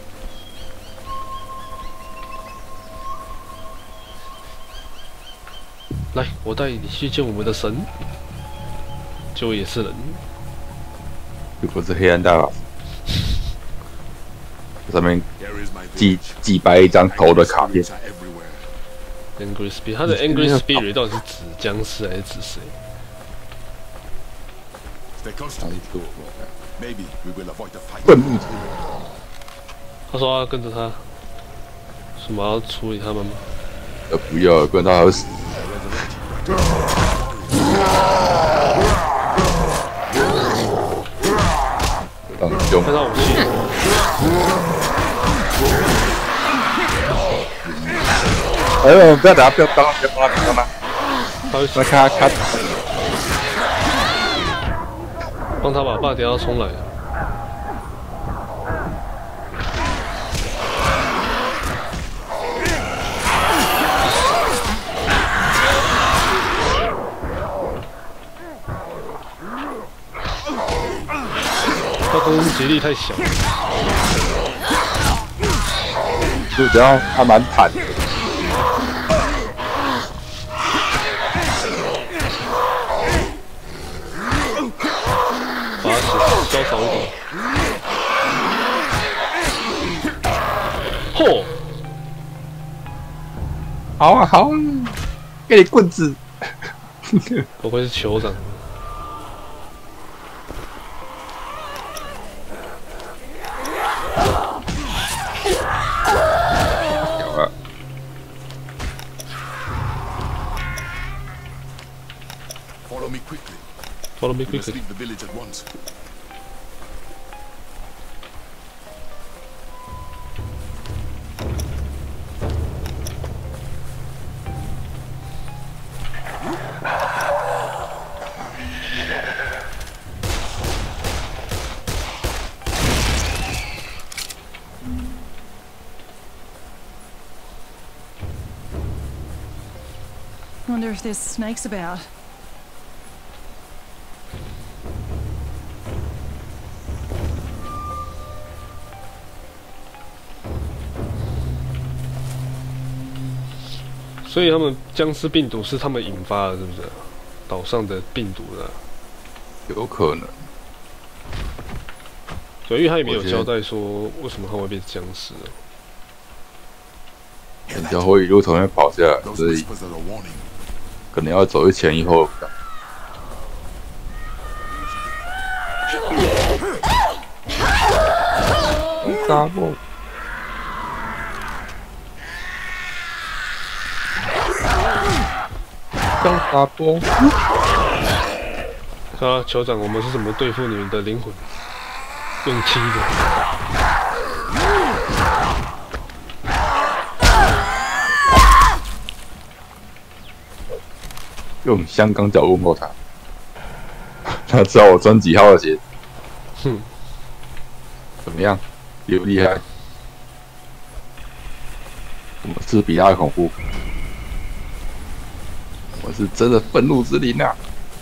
Speaker 2: 来，我带你去见我们的神。就也是人。
Speaker 3: 如果是黑暗大法师，上面
Speaker 9: Here is my
Speaker 3: 寄摆一张头的卡片。
Speaker 9: Spirits are everywhere.
Speaker 2: Angry Spirit， 他的 Angry Spirit 到底是指僵尸还是指谁？
Speaker 9: Stay close to
Speaker 3: 哪里
Speaker 9: me.
Speaker 3: 是我们？
Speaker 9: Maybe we will avoid the fight.
Speaker 3: 愤怒之
Speaker 2: 他说要跟着他，什么要处理他们吗？
Speaker 3: 不要，不然他还会死。很凶。
Speaker 2: 看他武器，
Speaker 3: 哎呦，不要打，不要帮他，不要帮他，不要帮他。
Speaker 2: 他会
Speaker 3: 来看他，
Speaker 2: 帮他把爸等下冲来。他攻击力太小，
Speaker 3: 就只要还蛮坦的。
Speaker 2: 把他消少一点。嚯！
Speaker 3: 好啊，好啊，给你棍子。
Speaker 2: 不愧是酋长。
Speaker 3: 有了。
Speaker 9: Follow me quickly.
Speaker 2: Follow me
Speaker 9: We must
Speaker 2: quickly.
Speaker 9: leave the village at once.
Speaker 4: Wonder if there's snakes about.
Speaker 2: 所以他们僵尸病毒是他们引发的，是不是？岛上的病毒的。
Speaker 3: 有可能。
Speaker 2: 对，因为他也没有交代说为什么他会变僵尸哦。
Speaker 3: 人家会一路从那边跑下来，
Speaker 9: Those
Speaker 3: 所以
Speaker 9: whispers are a warning.
Speaker 3: 可能要走一前一后。沙漠。叫沙波。
Speaker 2: 啊，酋长，我们是怎么对付你们的灵魂？用踢的。
Speaker 3: 用香港脚问候他，他知道我穿几号的鞋。
Speaker 2: 哼，
Speaker 3: 怎么样？厉不厉害？我是比他恐怖，我是真的愤怒之灵啊！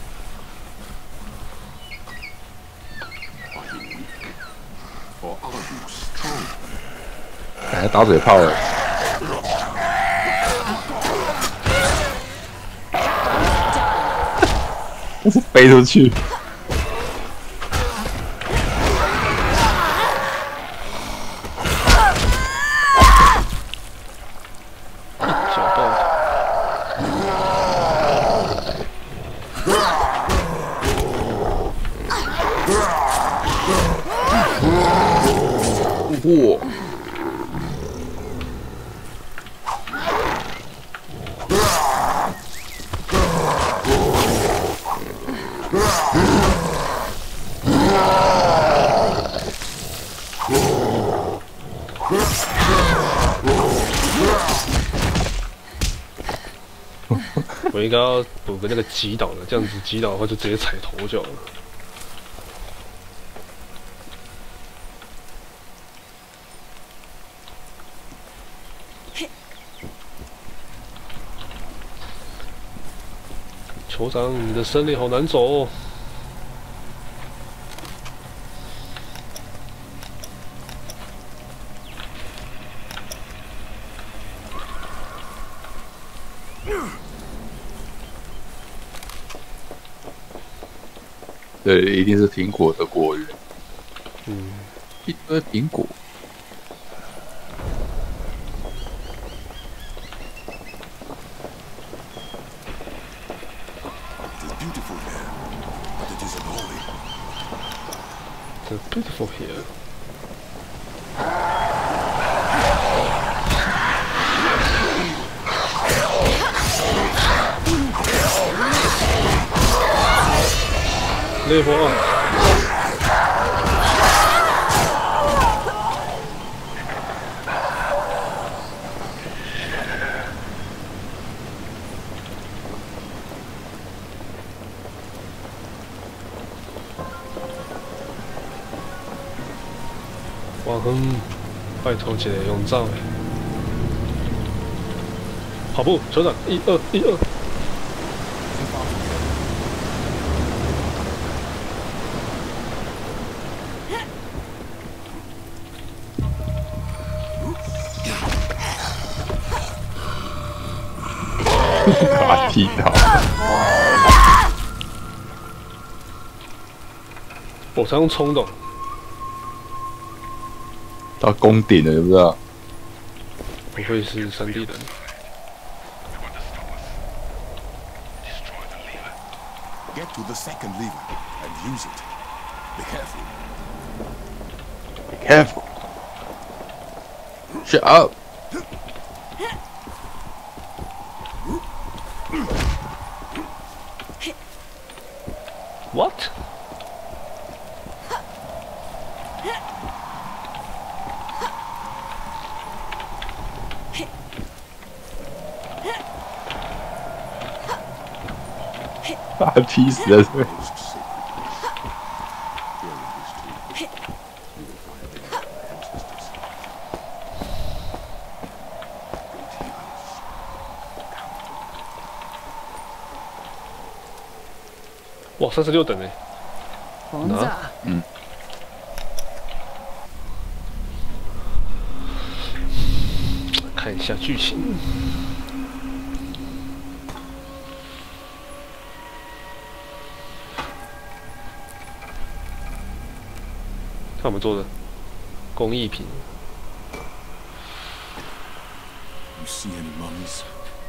Speaker 9: Or are you strong?
Speaker 3: 还打嘴炮了，飞出去。
Speaker 2: 小爆。
Speaker 3: 哇！
Speaker 2: 我应该要补个那个击倒的，这样子击倒的话就直接踩头就好了。酋长，你的森林好难走哦。
Speaker 3: 对，一定是苹果的果园。
Speaker 2: 嗯，
Speaker 3: 一堆苹果。
Speaker 9: It is beautiful here, but it isn't holy.
Speaker 2: It's beautiful here.烈火2。哇哼，拜托一个用走的。跑步，酋长，1、2、1、2。
Speaker 3: 把他踢到。
Speaker 2: 我才用冲动。
Speaker 3: 到宫顶了，有不知道？
Speaker 2: 不会是3D 人。
Speaker 9: Get to the second lever and use it. Be careful.
Speaker 3: Be careful. Shut up.
Speaker 2: What?
Speaker 3: 把他踢死了！
Speaker 2: 哇，36等哎！
Speaker 4: 王子，
Speaker 2: 看一下剧情。看我们做的工艺品。
Speaker 9: You see any mummies?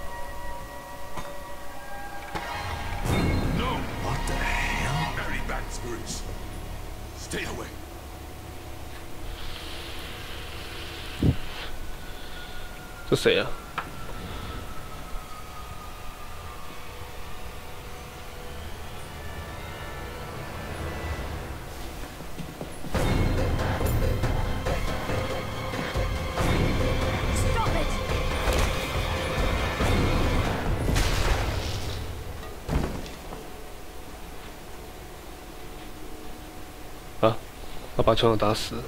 Speaker 9: No. What the hell? Very bad spirits. Stay away.
Speaker 2: 这谁啊？啊！他把酋长打死了。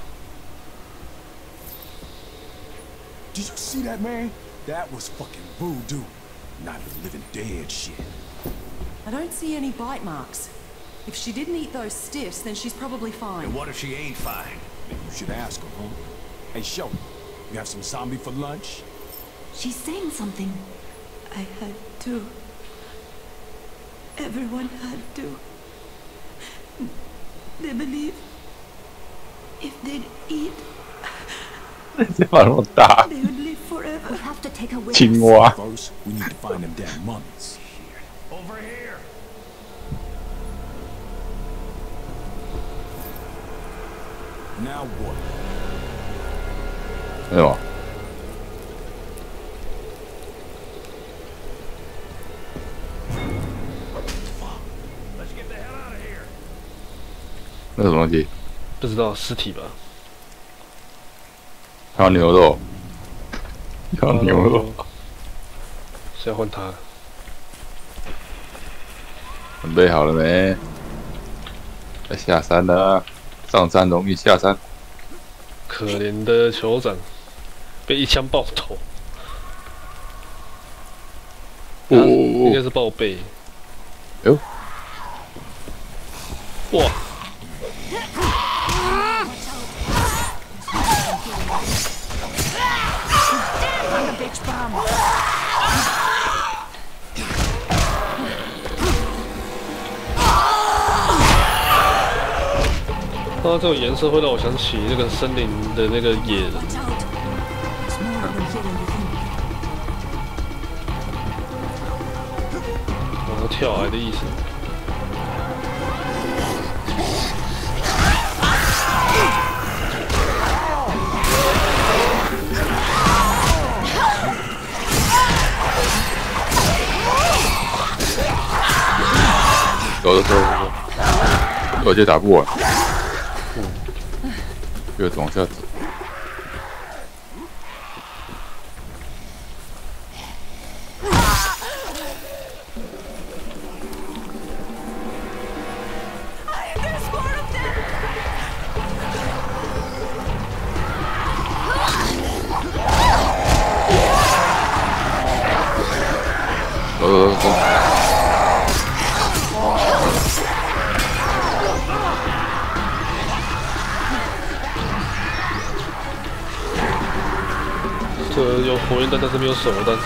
Speaker 9: Did you see that, man? That was fucking voodoo. Not the living dead shit.
Speaker 6: I don't see any bite marks. If she didn't eat those stiffs, then she's probably fine.
Speaker 5: And what if she ain't fine?
Speaker 9: Maybe you should ask her, huh? Hey, show. You have some zombie for lunch?
Speaker 10: She's saying something. I had to. Everyone had to. They believe if they'd eat,
Speaker 3: 这把那么大，
Speaker 10: they would live forever. We have to take her with
Speaker 3: 青
Speaker 10: us.
Speaker 3: 蛙。
Speaker 9: First, we need to find them damn mummies.
Speaker 5: Over here.
Speaker 9: Now what?
Speaker 3: 没有啊，
Speaker 5: Let's get the hell out of here.
Speaker 3: 那什么东西？
Speaker 2: 不知道尸体吧？
Speaker 3: 还有牛肉，还有牛肉，
Speaker 2: 是要换他。
Speaker 3: 准备好了没？要下山了，上山容易下山。
Speaker 2: 可怜的酋长被一枪爆头，应该是爆背。
Speaker 3: 哟，
Speaker 2: 哇！ 它这种颜色会让我想起那个森林的那个野人。然后跳崖的意思。
Speaker 3: 走，我就打不完，就往下走。走。
Speaker 2: 这有火焰弹，但是没有手榴弹。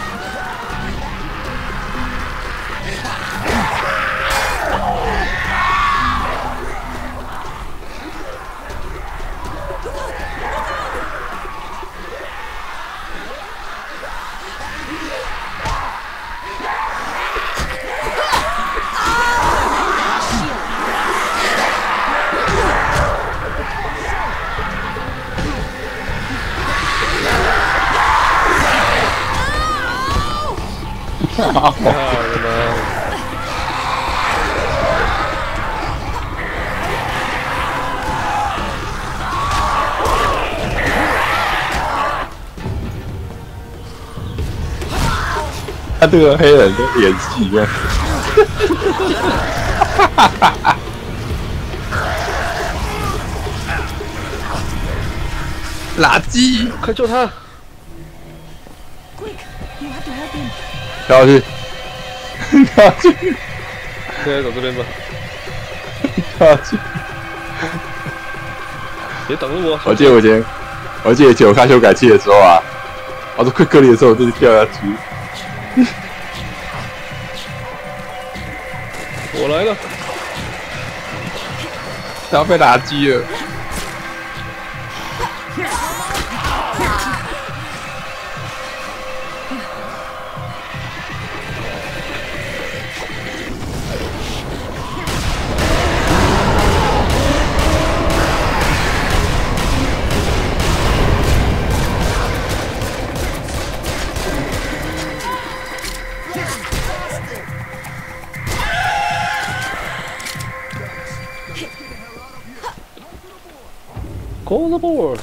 Speaker 2: 我的妈！
Speaker 3: 他这个黑人的演技啊！垃圾！
Speaker 2: 快救他！
Speaker 4: Quick, you have to help him.
Speaker 3: 跳下去，跳下去，
Speaker 2: 现在走这边吧。
Speaker 3: 跳下去！
Speaker 2: 别挡着我！
Speaker 3: 我记得以前我看修改器的时候啊，我说快克里的时候，我就是跳下去。
Speaker 2: 我来了，
Speaker 3: 然后被打击了。
Speaker 2: Go on board！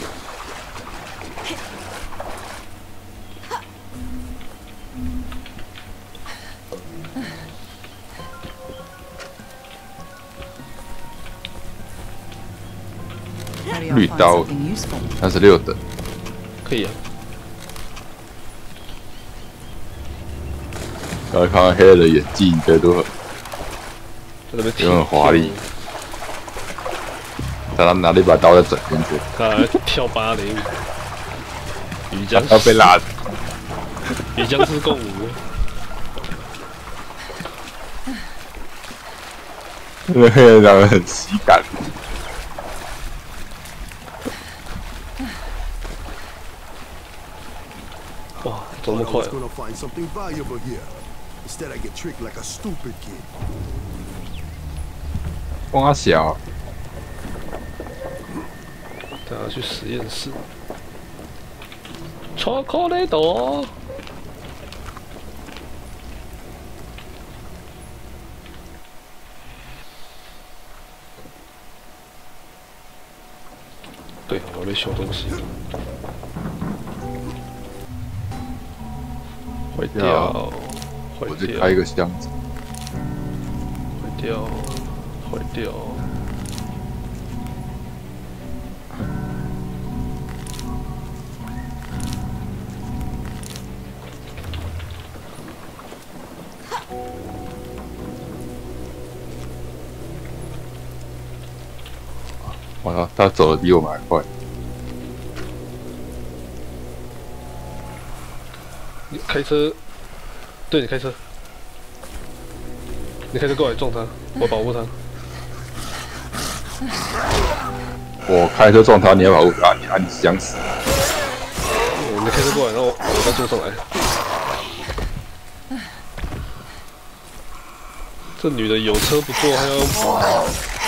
Speaker 3: 绿刀36等，
Speaker 2: 可以啊。
Speaker 3: 然后看到黑人的演技，觉得都很华丽。他拿了一把刀在转圈圈，
Speaker 2: 他跳芭蕾舞，与僵
Speaker 3: 要被拉，
Speaker 2: 与僵尸共舞。
Speaker 3: 那个黑人长得很喜感。
Speaker 2: 哇，走那么快啊！
Speaker 3: 光小。
Speaker 2: 大家去实验室。巧克力豆。对，我还没修东西。坏掉，坏
Speaker 3: 我再
Speaker 2: 掉，
Speaker 3: 开一个箱子。
Speaker 2: 坏掉，坏掉。
Speaker 3: 我操，他走的比我们还快。
Speaker 2: 你开车，对你开车，你开车过来撞他，我保护他。
Speaker 3: 我开车撞他，你要保护他，你想死？
Speaker 2: 你开车过来，然后我再坐上来。这女的有车不坐，还要。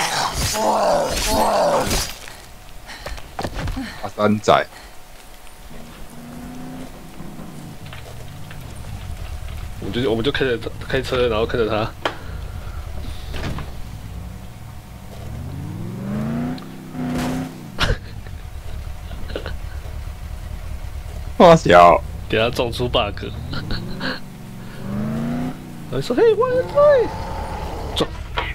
Speaker 3: 阿三仔，
Speaker 2: 我们就开车，然后看着他。
Speaker 3: 哇小，
Speaker 2: 给他撞出 bug。他说：“嘿，我对，撞。”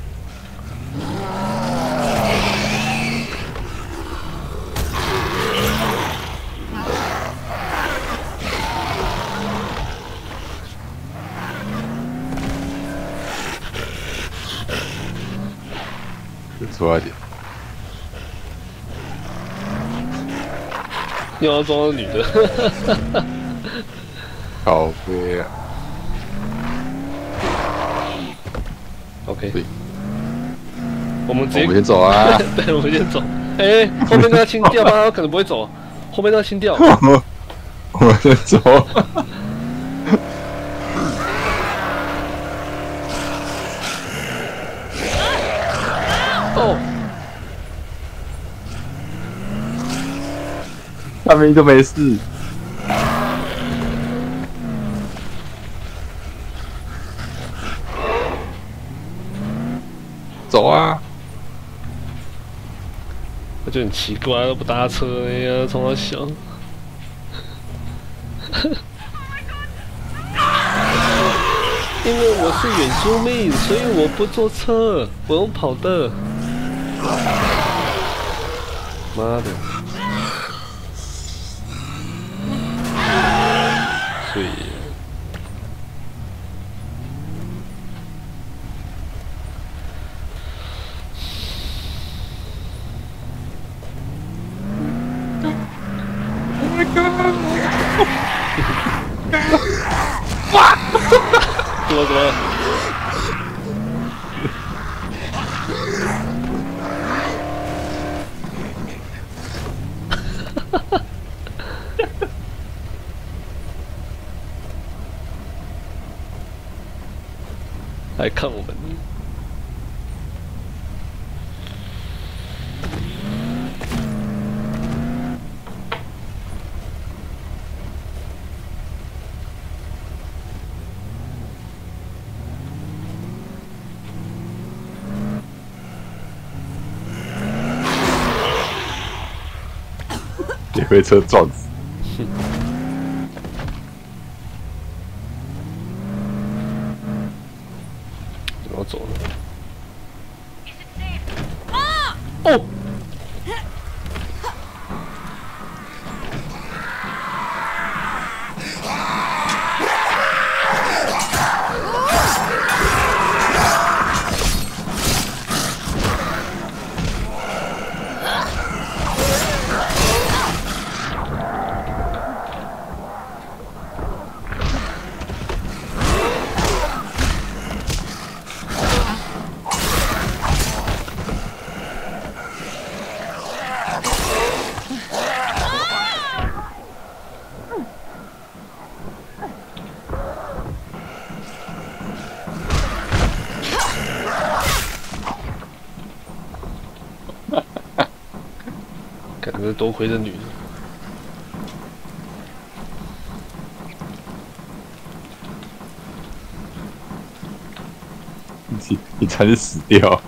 Speaker 3: 出来点。
Speaker 2: 又要撞到女的。
Speaker 3: 好飞啊
Speaker 2: ！OK，
Speaker 3: 对，
Speaker 2: 我们直接
Speaker 3: 先走啊！
Speaker 2: 对，我们先走。哎，后面那个清掉吗？他可能不会走。后面那个清掉。
Speaker 3: 我们先走。
Speaker 2: 哦，
Speaker 3: 他明明就没事。走啊！
Speaker 2: 那就很奇怪，都不搭车呀，从他想。因为我是原住民，所以我不坐车，我用跑的。妈的！所以。
Speaker 3: 哇！
Speaker 2: 怎么？来看我们。
Speaker 3: 也被车撞死。
Speaker 2: 怎么走呢？哦！感觉多亏这女的。
Speaker 3: 你才是死掉。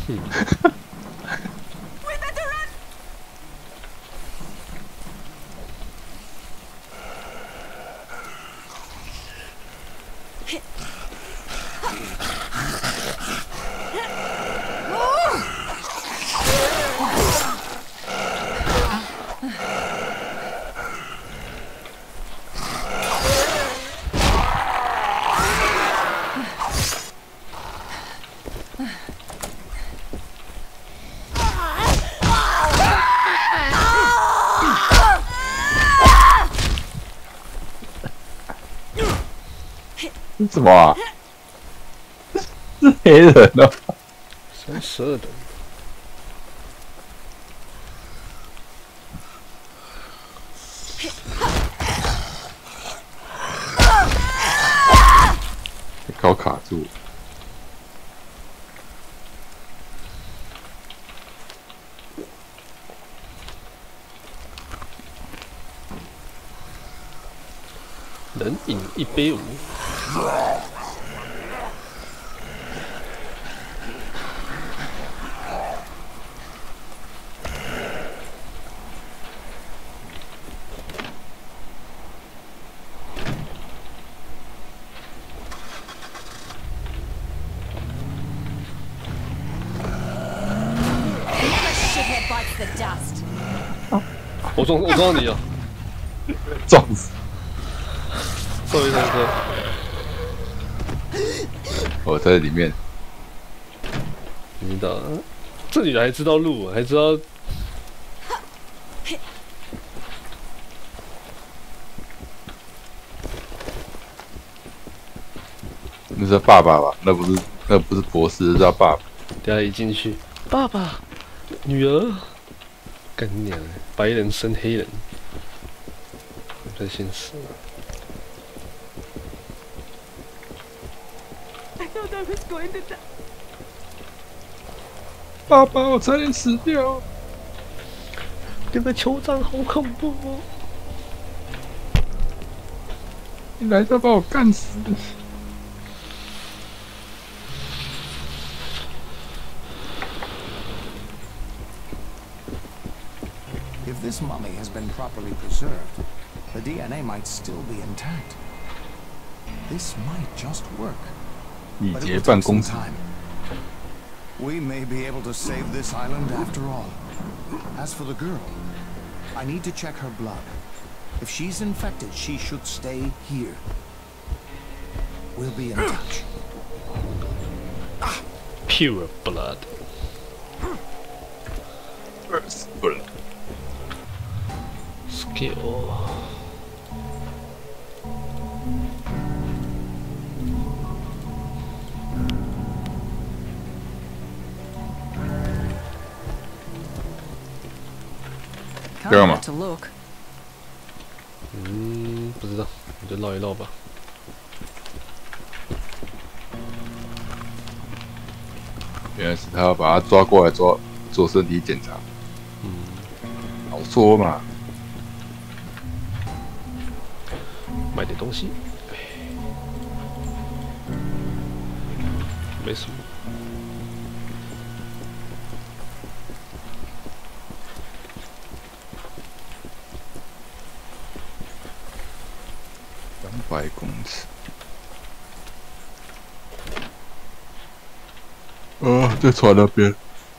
Speaker 3: 什么啊？是黑人哦。
Speaker 2: 32的。
Speaker 3: 搞卡住。
Speaker 2: 人饮一杯无。
Speaker 6: bites the dust.
Speaker 2: 我撞到你了，
Speaker 3: 撞死！
Speaker 2: 终于上车。
Speaker 3: 我在里面。
Speaker 2: 知道，这里还知道路，还知道。
Speaker 3: 那是爸爸吧？那不是博士，是他爸爸。
Speaker 2: 等下一进去，爸爸，女儿，干你娘！白人生黑人，太现实了。
Speaker 6: I thought I was going to die.
Speaker 3: 爸爸，我差点死掉！
Speaker 2: 这个酋长好恐怖哦！
Speaker 3: 你来这把我干死！
Speaker 1: If this mummy has been properly preserved, the DNA might still be intact. This might just work.
Speaker 3: 礼
Speaker 1: But it
Speaker 3: 节
Speaker 1: will
Speaker 3: 办
Speaker 1: take
Speaker 3: 公
Speaker 1: some
Speaker 3: 室，
Speaker 1: time. We may be able to save this island after all. As for the girl, I need to check her blood. If she's infected, she should stay here. We'll be in touch.
Speaker 2: Pure blood.
Speaker 3: First blood.
Speaker 2: Skill.
Speaker 3: 这样吗？
Speaker 4: to look.
Speaker 2: 不知道，我就绕一绕吧。
Speaker 3: 原来是他要把他抓过来做身体检查。好说嘛。
Speaker 2: 买点东西。没什么。
Speaker 3: 200公尺。在船那边。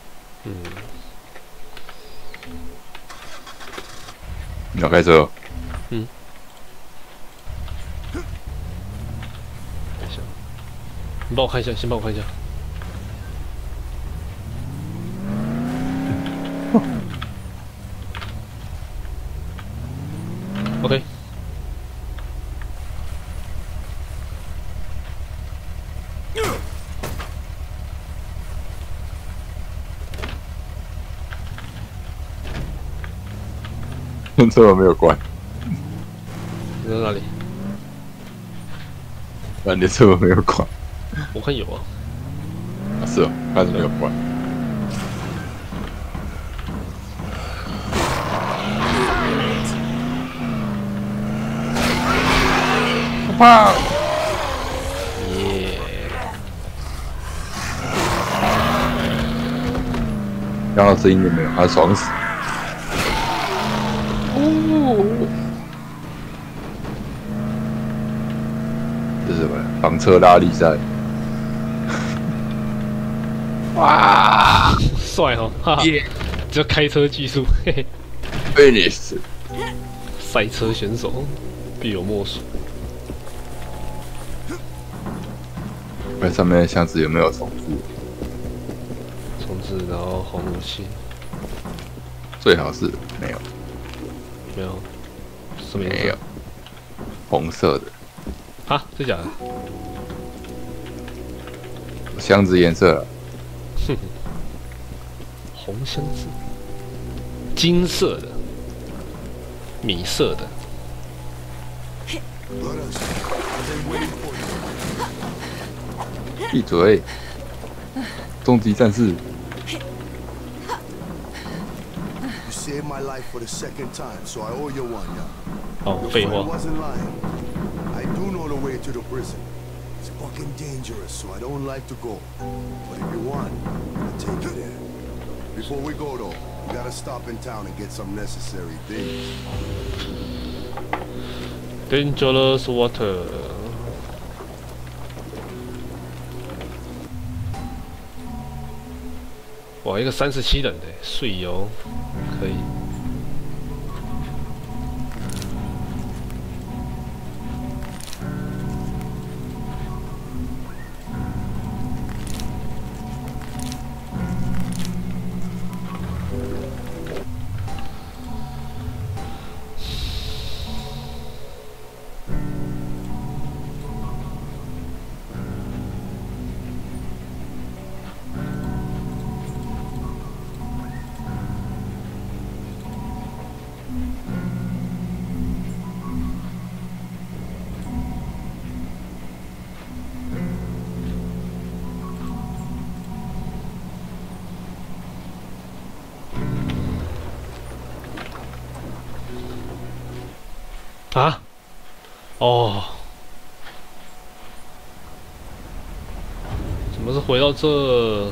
Speaker 3: 你要开车哦？
Speaker 2: 等一下，你帮我看一下，先帮我看一下。OK。
Speaker 3: 车门没有关。
Speaker 2: 你在哪里？
Speaker 3: 你的车门没有关。
Speaker 2: 我看有啊。
Speaker 3: 是哦，还是没有关。我怕。
Speaker 2: 耶！
Speaker 3: 刚刚声音有没有？他爽死。 这是什么？房车拉力赛！哇，
Speaker 2: 帅哦！哈哈，只有开车技术，嘿嘿。
Speaker 3: Finish！
Speaker 2: 赛车选手必有莫属。
Speaker 3: 看上面的箱子有没有重置？
Speaker 2: 重置，然后红武器，
Speaker 3: 最好是没有。
Speaker 2: 没有，什么颜色？
Speaker 3: 没有，红色的。
Speaker 2: 啊，真假的？
Speaker 3: 箱子颜色。
Speaker 2: 哼，红箱子，金色的，米色的。
Speaker 3: 闭嘴！终极战士。
Speaker 11: Saved my life for the second time, so I owe you one, yeah.
Speaker 2: 哦，废话。
Speaker 11: Wasn't lying. I do know the way to the prison. It's fucking dangerous, so I don't like to go. But if you want, I'll take you there. Before we go, though, we gotta stop in town and get some necessary things.
Speaker 2: Dangerous water. 哇，一个37人的，水哦，可以。啊？哦，怎么是回到这？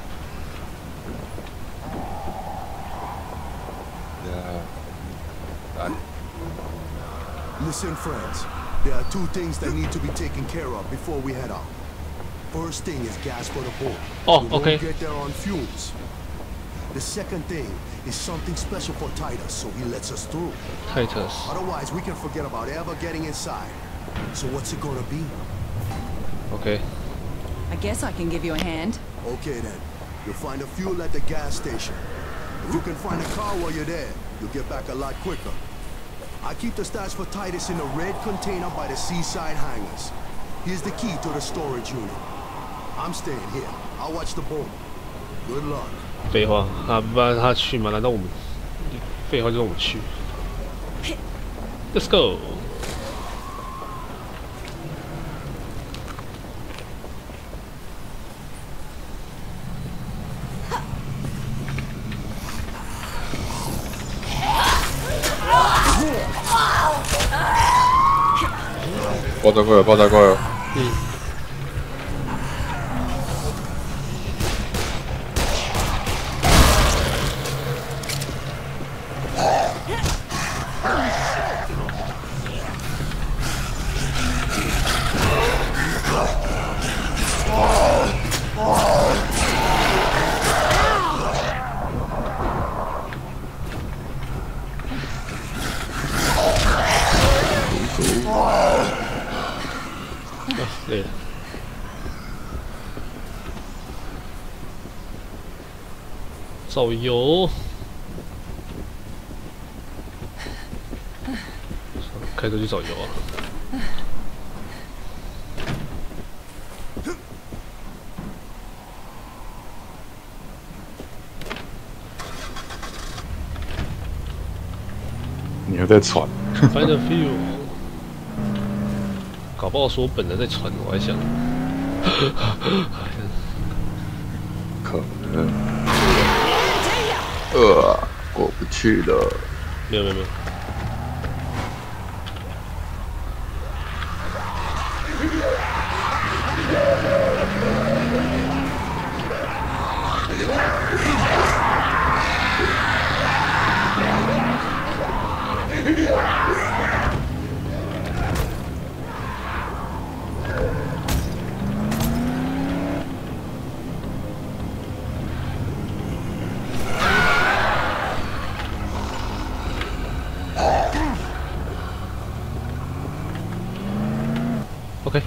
Speaker 11: Listen, friends. There are two things that need to be taken care of before we head out. First thing is gas for the boat.
Speaker 2: Oh,
Speaker 11: we
Speaker 2: okay.
Speaker 11: won't get there on fumes. The second thing is something special for Titus, so he lets us through.
Speaker 2: Titus.
Speaker 11: Otherwise, we can forget about ever getting inside. So what's it gonna be?
Speaker 2: Okay.
Speaker 4: I guess I can give you a hand.
Speaker 11: Okay then. You'll find a fuel at the gas station. If you can find a car while you're there, you'll get back a lot quicker. I keep the stash for Titus in a red container by the seaside hangars. Here's the key to the storage unit. I'm staying here. I'll watch the boat. Good luck.
Speaker 2: 废话，不然他去嘛？难道我们废话就让我们去 ？Let's go。
Speaker 3: 爆炸过来，爆炸过来。
Speaker 2: 累了。找油，开车去找油啊！
Speaker 3: 你还在传
Speaker 2: ？Find a few。搞不好是我本人在传，我还想，
Speaker 3: 可能，过不去了。
Speaker 2: 没有。OK。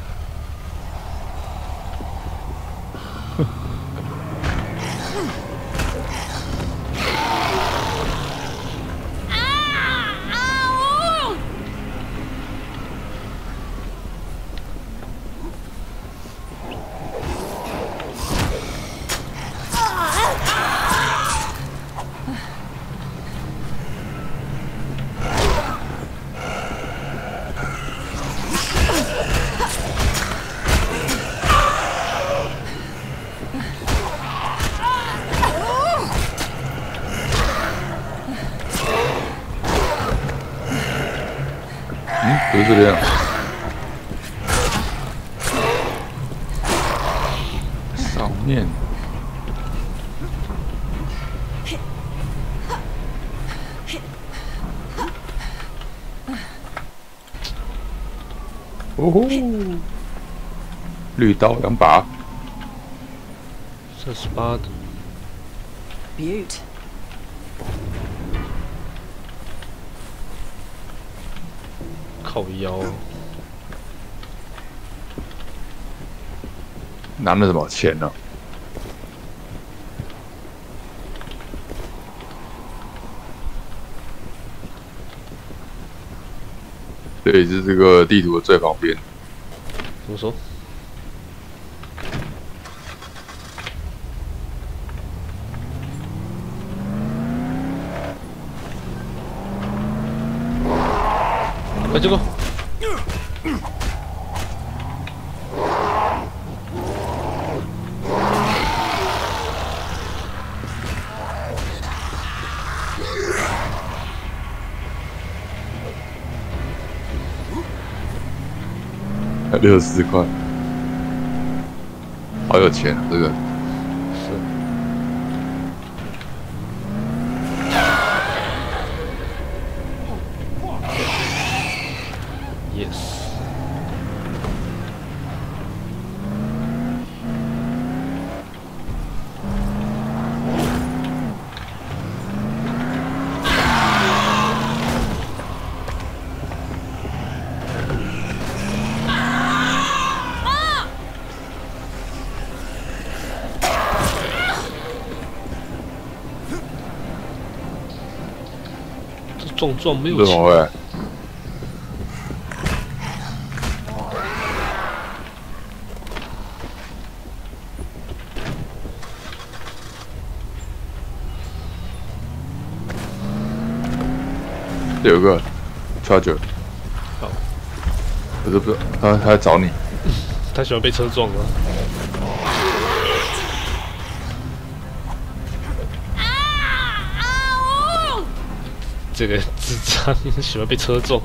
Speaker 3: 不是这样。上面。哦吼！绿刀2把。
Speaker 2: 38的。
Speaker 6: Butte.
Speaker 2: 靠腰，
Speaker 3: 拿了什么钱呢、对，是这个地图的最旁边。
Speaker 2: 怎么说？快结果！
Speaker 3: 64块，好有钱啊！这个
Speaker 2: 是。Yes。撞没有钱。
Speaker 3: 怎么会？有个 charger，
Speaker 2: 好，
Speaker 3: 我都不知道他在找你。
Speaker 2: 他喜欢被车撞啊。这个智障喜欢被车撞。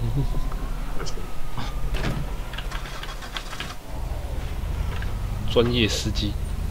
Speaker 2: 专业司机。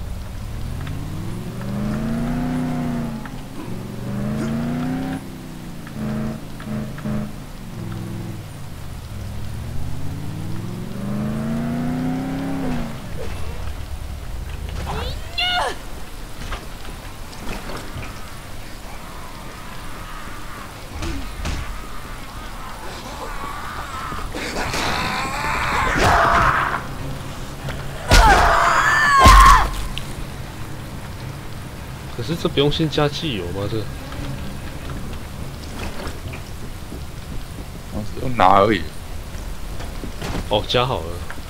Speaker 2: 可是这不用先加汽油吗？这个？
Speaker 3: 只用拿而已。
Speaker 2: 哦，加好了。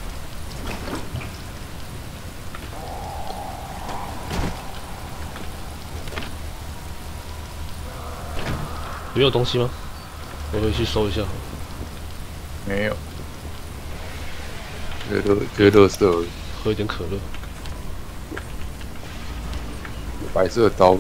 Speaker 2: 没有东西吗？我回去搜一下。
Speaker 3: 没有。觉得垃圾而已。
Speaker 2: 喝一点可乐。
Speaker 3: 白色刀。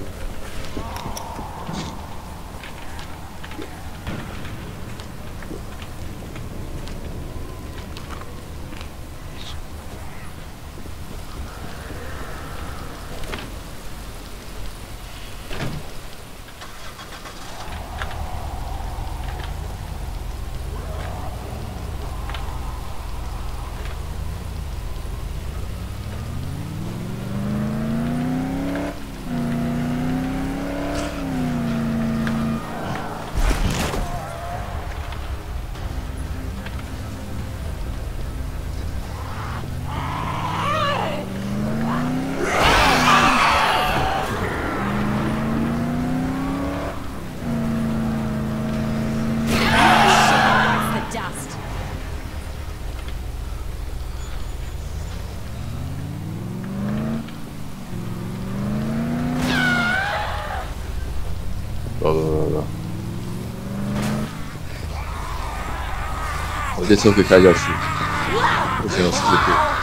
Speaker 3: 我这车可以开下去，我想要试试看。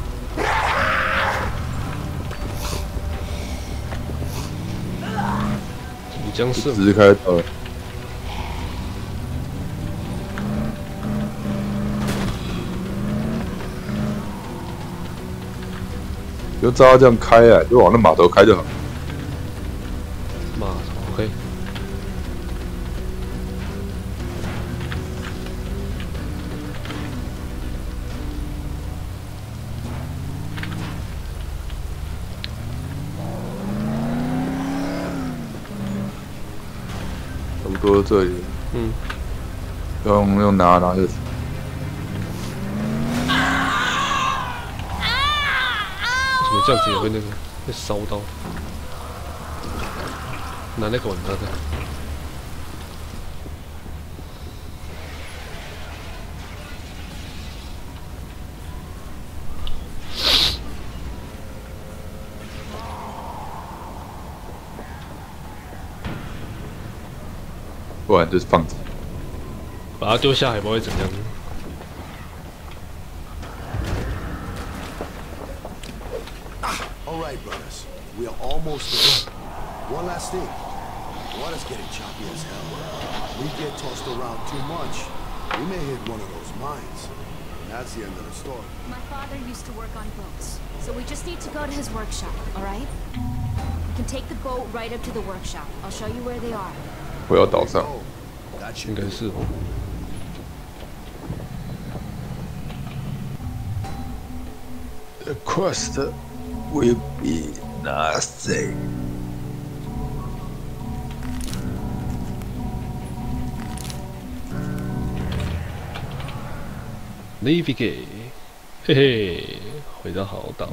Speaker 2: 你将是
Speaker 3: 只是开就照他这样开啊，就往那码头开就好。
Speaker 2: 码头 OK。
Speaker 3: 差不多这里。
Speaker 2: 嗯。
Speaker 3: 用拿就行。
Speaker 2: 怎么这样子也会那个会烧到？拿那个拿的。
Speaker 3: 不然就是放着，
Speaker 2: 把它丢下海不会怎样。
Speaker 11: All right, brothers, we are almost there. One last thing. Water's getting choppy as hell. We get tossed around too much, we may hit one of those mines. That's the end of the story.
Speaker 12: My father used to work on boats, so we just need to go to his workshop, all right? We can take the boat right up to the workshop. I'll show you where they are.
Speaker 3: 我要岛上，
Speaker 2: 应该是哦。
Speaker 3: The quest will be nothing.
Speaker 2: Navigate， 嘿嘿，回到好岛。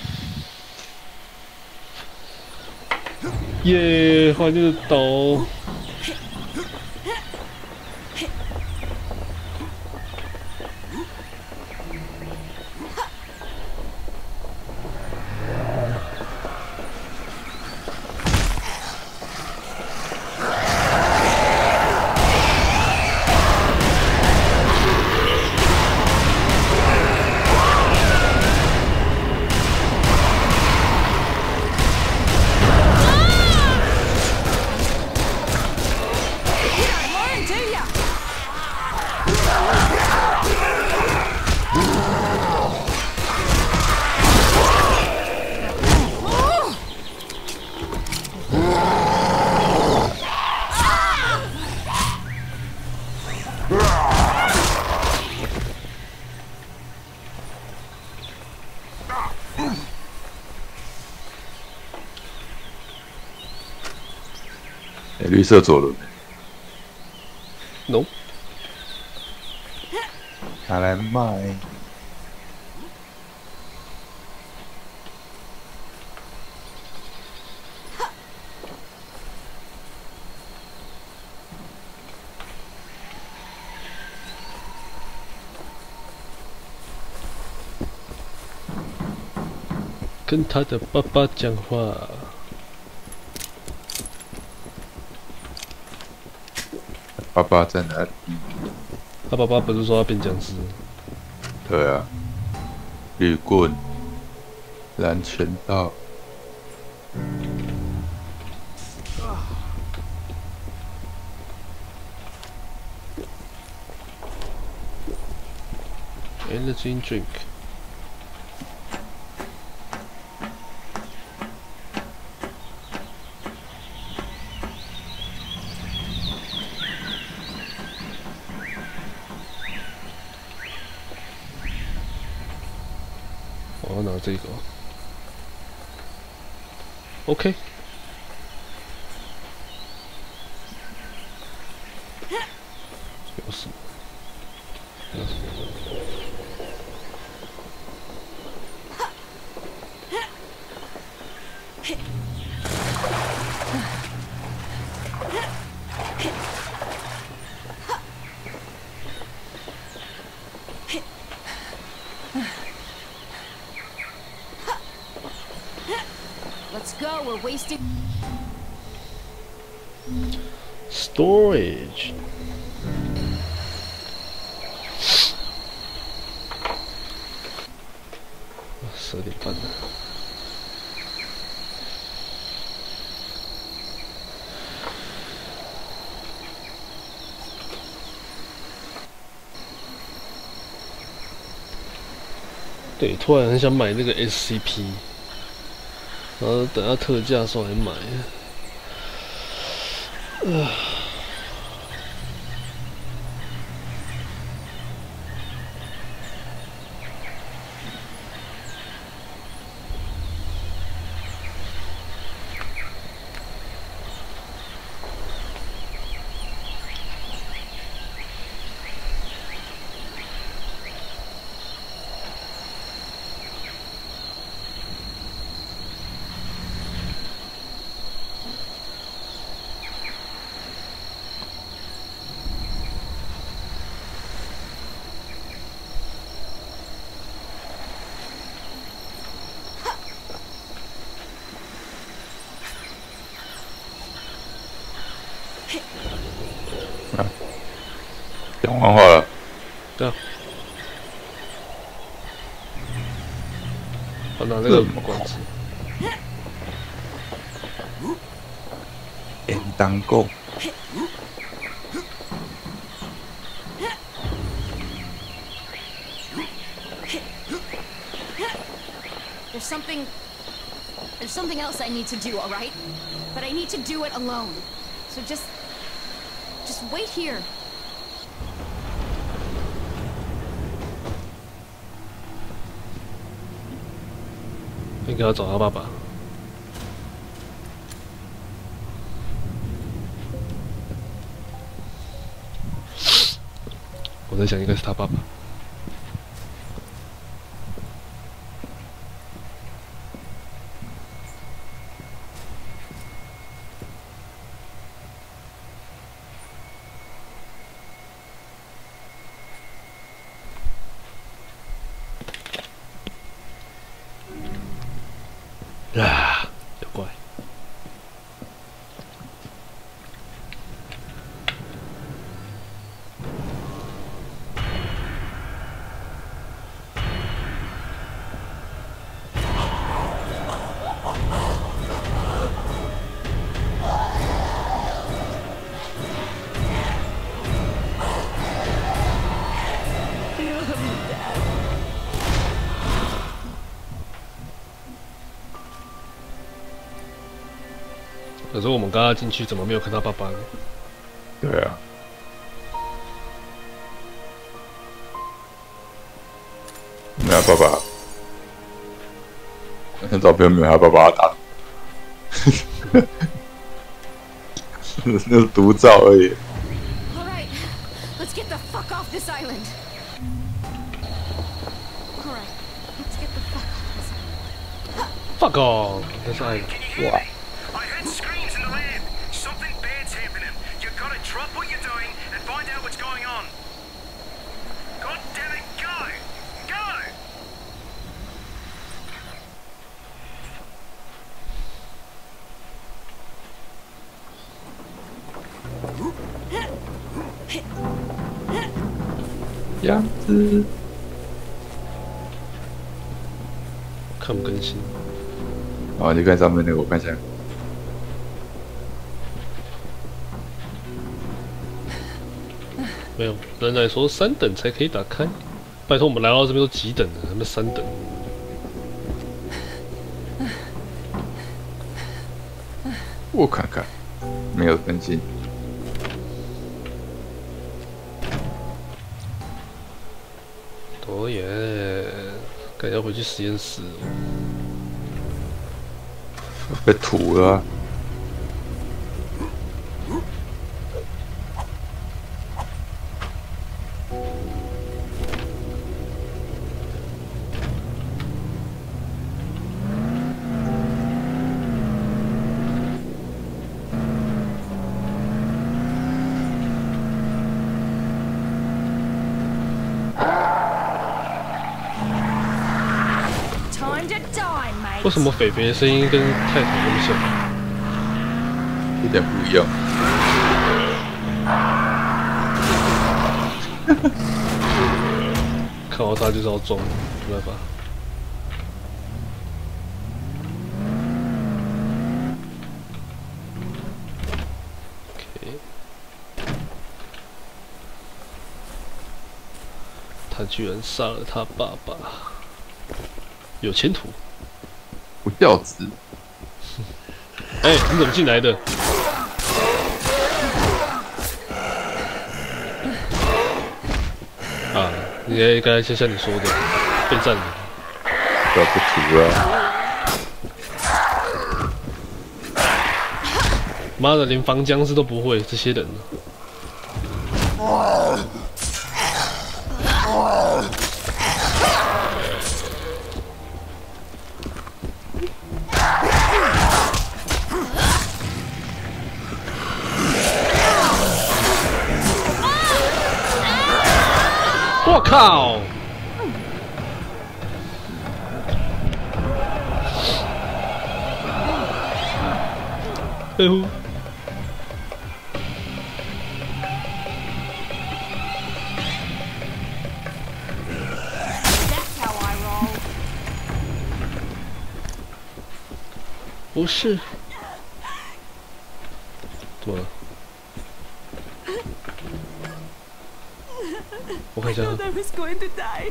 Speaker 2: 耶，怀念的岛。
Speaker 3: 绿色左轮。
Speaker 2: No。
Speaker 3: 拿来卖。
Speaker 2: 跟他的爸爸讲话。
Speaker 3: 爸爸在哪里？
Speaker 2: 他爸爸不是说要变僵尸？
Speaker 3: 对啊，绿棍、蓝拳道。
Speaker 2: Energy drink。我要拿这个。OK。有什么？有什么？
Speaker 12: Let's go. We're wasting.
Speaker 2: Storage. $10点半了。对，突然很想买那个 SCP。 然后等它特价的时候来买。
Speaker 3: 啊，讲完话了。
Speaker 2: 对啊。我拿那个管子。
Speaker 3: 演当够。
Speaker 12: There's something else I need to do, all right? But I need to do it alone. So just wait here.
Speaker 2: 应该要找他爸爸。我在想，应该是他爸爸。啊，有怪。可是我们刚刚进去，怎么没有看到爸爸呢？
Speaker 3: 对啊。没有爸爸，那照片没有他爸爸打，那是独照而已。
Speaker 12: All right, let's get the fuck off this island. All right, let's get the fuck off this island.
Speaker 2: Fuck off this island. 哇。
Speaker 7: Screams in the lab. Something bad's happening. You gotta drop what you're doing and find out what's going on. God damn it, go! Go!
Speaker 3: 样子。
Speaker 2: 看不更新。
Speaker 3: 哦，你看上面那个，我看一下。
Speaker 2: 没有，人来说3等才可以打开。拜托，我们来到这边都几等了，还没3等。
Speaker 3: 我看看，没有更新。
Speaker 2: 多耶，该要回去实验室了。
Speaker 3: 被吐了、啊。
Speaker 2: 为什么肥肥的声音跟太太那么像？
Speaker 3: 有点不一样。
Speaker 2: 看到他就是要装，没办法。OK， 他居然杀了他爸爸，有前途。
Speaker 3: 不孝子。
Speaker 2: 哎、欸，你怎么进来的？啊，你应该就像你说的，被占领。
Speaker 3: 不要不吐啊！
Speaker 2: 妈的，连防僵尸都不会，这些人。我靠！哎呼！ 不是，怎么了？我看一下。
Speaker 6: I thought I was going to die.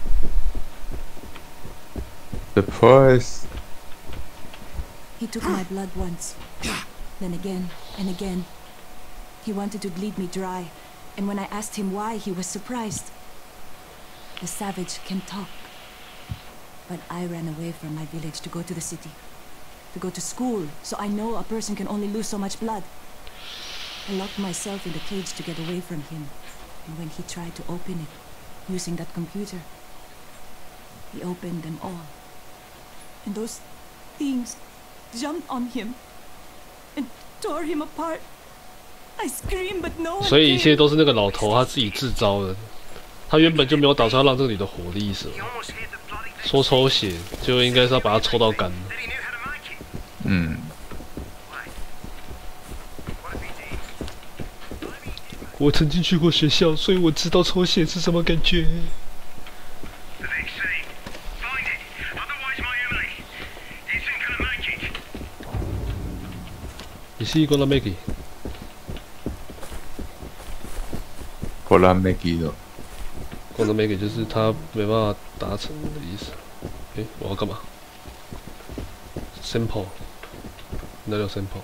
Speaker 3: Surprise!
Speaker 10: He took my blood once, then again and again. He wanted to bleed me dry, and when I asked him why, he was surprised. The savage can talk. But I ran away from my village to go to the city, to go to school, so I know a person can only lose so much blood. I locked myself in the cage to get away from him, and when he tried to open it, using that computer, he opened them all. And those things jumped on him and tore him apart. I screamed, but no one
Speaker 2: 所以一切
Speaker 6: came.
Speaker 2: 都是那个老头他自己制造的。他原本就没有打算要让这个女的活的意思。说抽血就应该是要把它抽到干。
Speaker 3: 嗯。
Speaker 2: 我曾经去过学校，所以我知道抽血是什么感觉。Is he gonna make it?
Speaker 3: Gonna make it.
Speaker 2: Gonna make it 就是他没办法达成的意思。诶，我要干嘛 ？Sample， 哪里有 sample？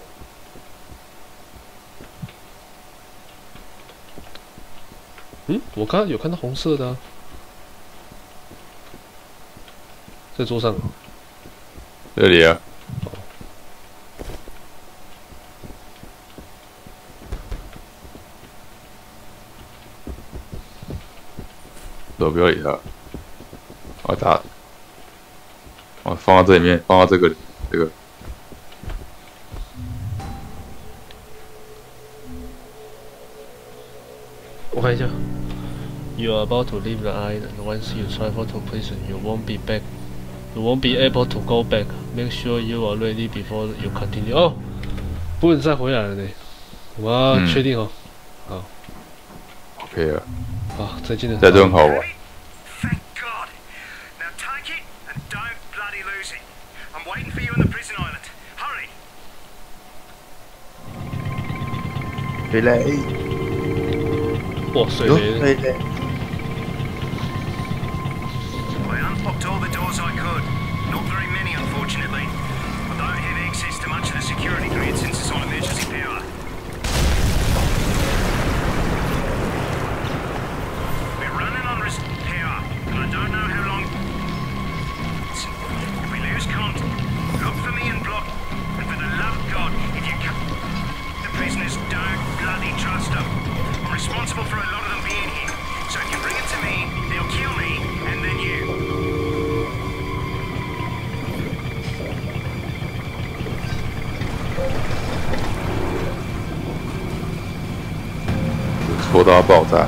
Speaker 2: 我刚刚有看到红色的啊，在桌上。
Speaker 3: 这里啊。手不要理他，我打，我放到这里面，放到这个。
Speaker 2: 我看一下。You are about to leave the island. Once you travel to prison, you won't be back. You won't be able to go back. Make sure you are ready before you continue. 哦，不能再回来了呢。我要确定哦。好。
Speaker 3: OK 了。
Speaker 2: 好，再见了。
Speaker 3: 在这很好玩。
Speaker 7: Thank God. Now take it and don't bloody lose it. I'm waiting for you on the prison island. Hurry.
Speaker 13: 回来。
Speaker 2: 哇，水雷！
Speaker 13: 回来。
Speaker 7: I unlocked all the doors I could. Not very many, unfortunately. I don't have access to much of the security grid since it's on emergency power. We're running on power, and I don't know how long. If we lose contact, look for me and block. And for the love of God, if you cut the prisoners, don't bloody trust them. I'm responsible for a lot of them being here. So if you bring it to me, they'll kill me, and then you.
Speaker 3: 戳到爆炸。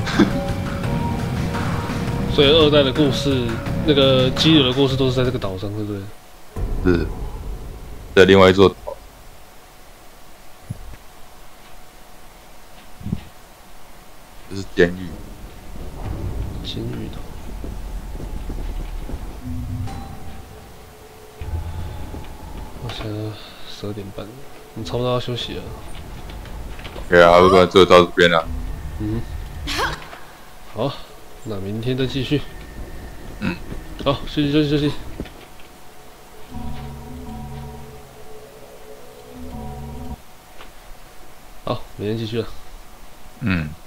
Speaker 2: 所以二代的故事，那个基友的故事都是在这个岛上，对不对？
Speaker 3: 是，在另外一座岛。这是监狱。
Speaker 2: 监狱岛。我现在12点半，你差不多要休息了。
Speaker 3: OK 啊，不然就到这边了。
Speaker 2: 嗯。好，那明天再继续。
Speaker 3: 嗯。
Speaker 2: 好，休息休息休息。好，明天继续了。
Speaker 3: 嗯。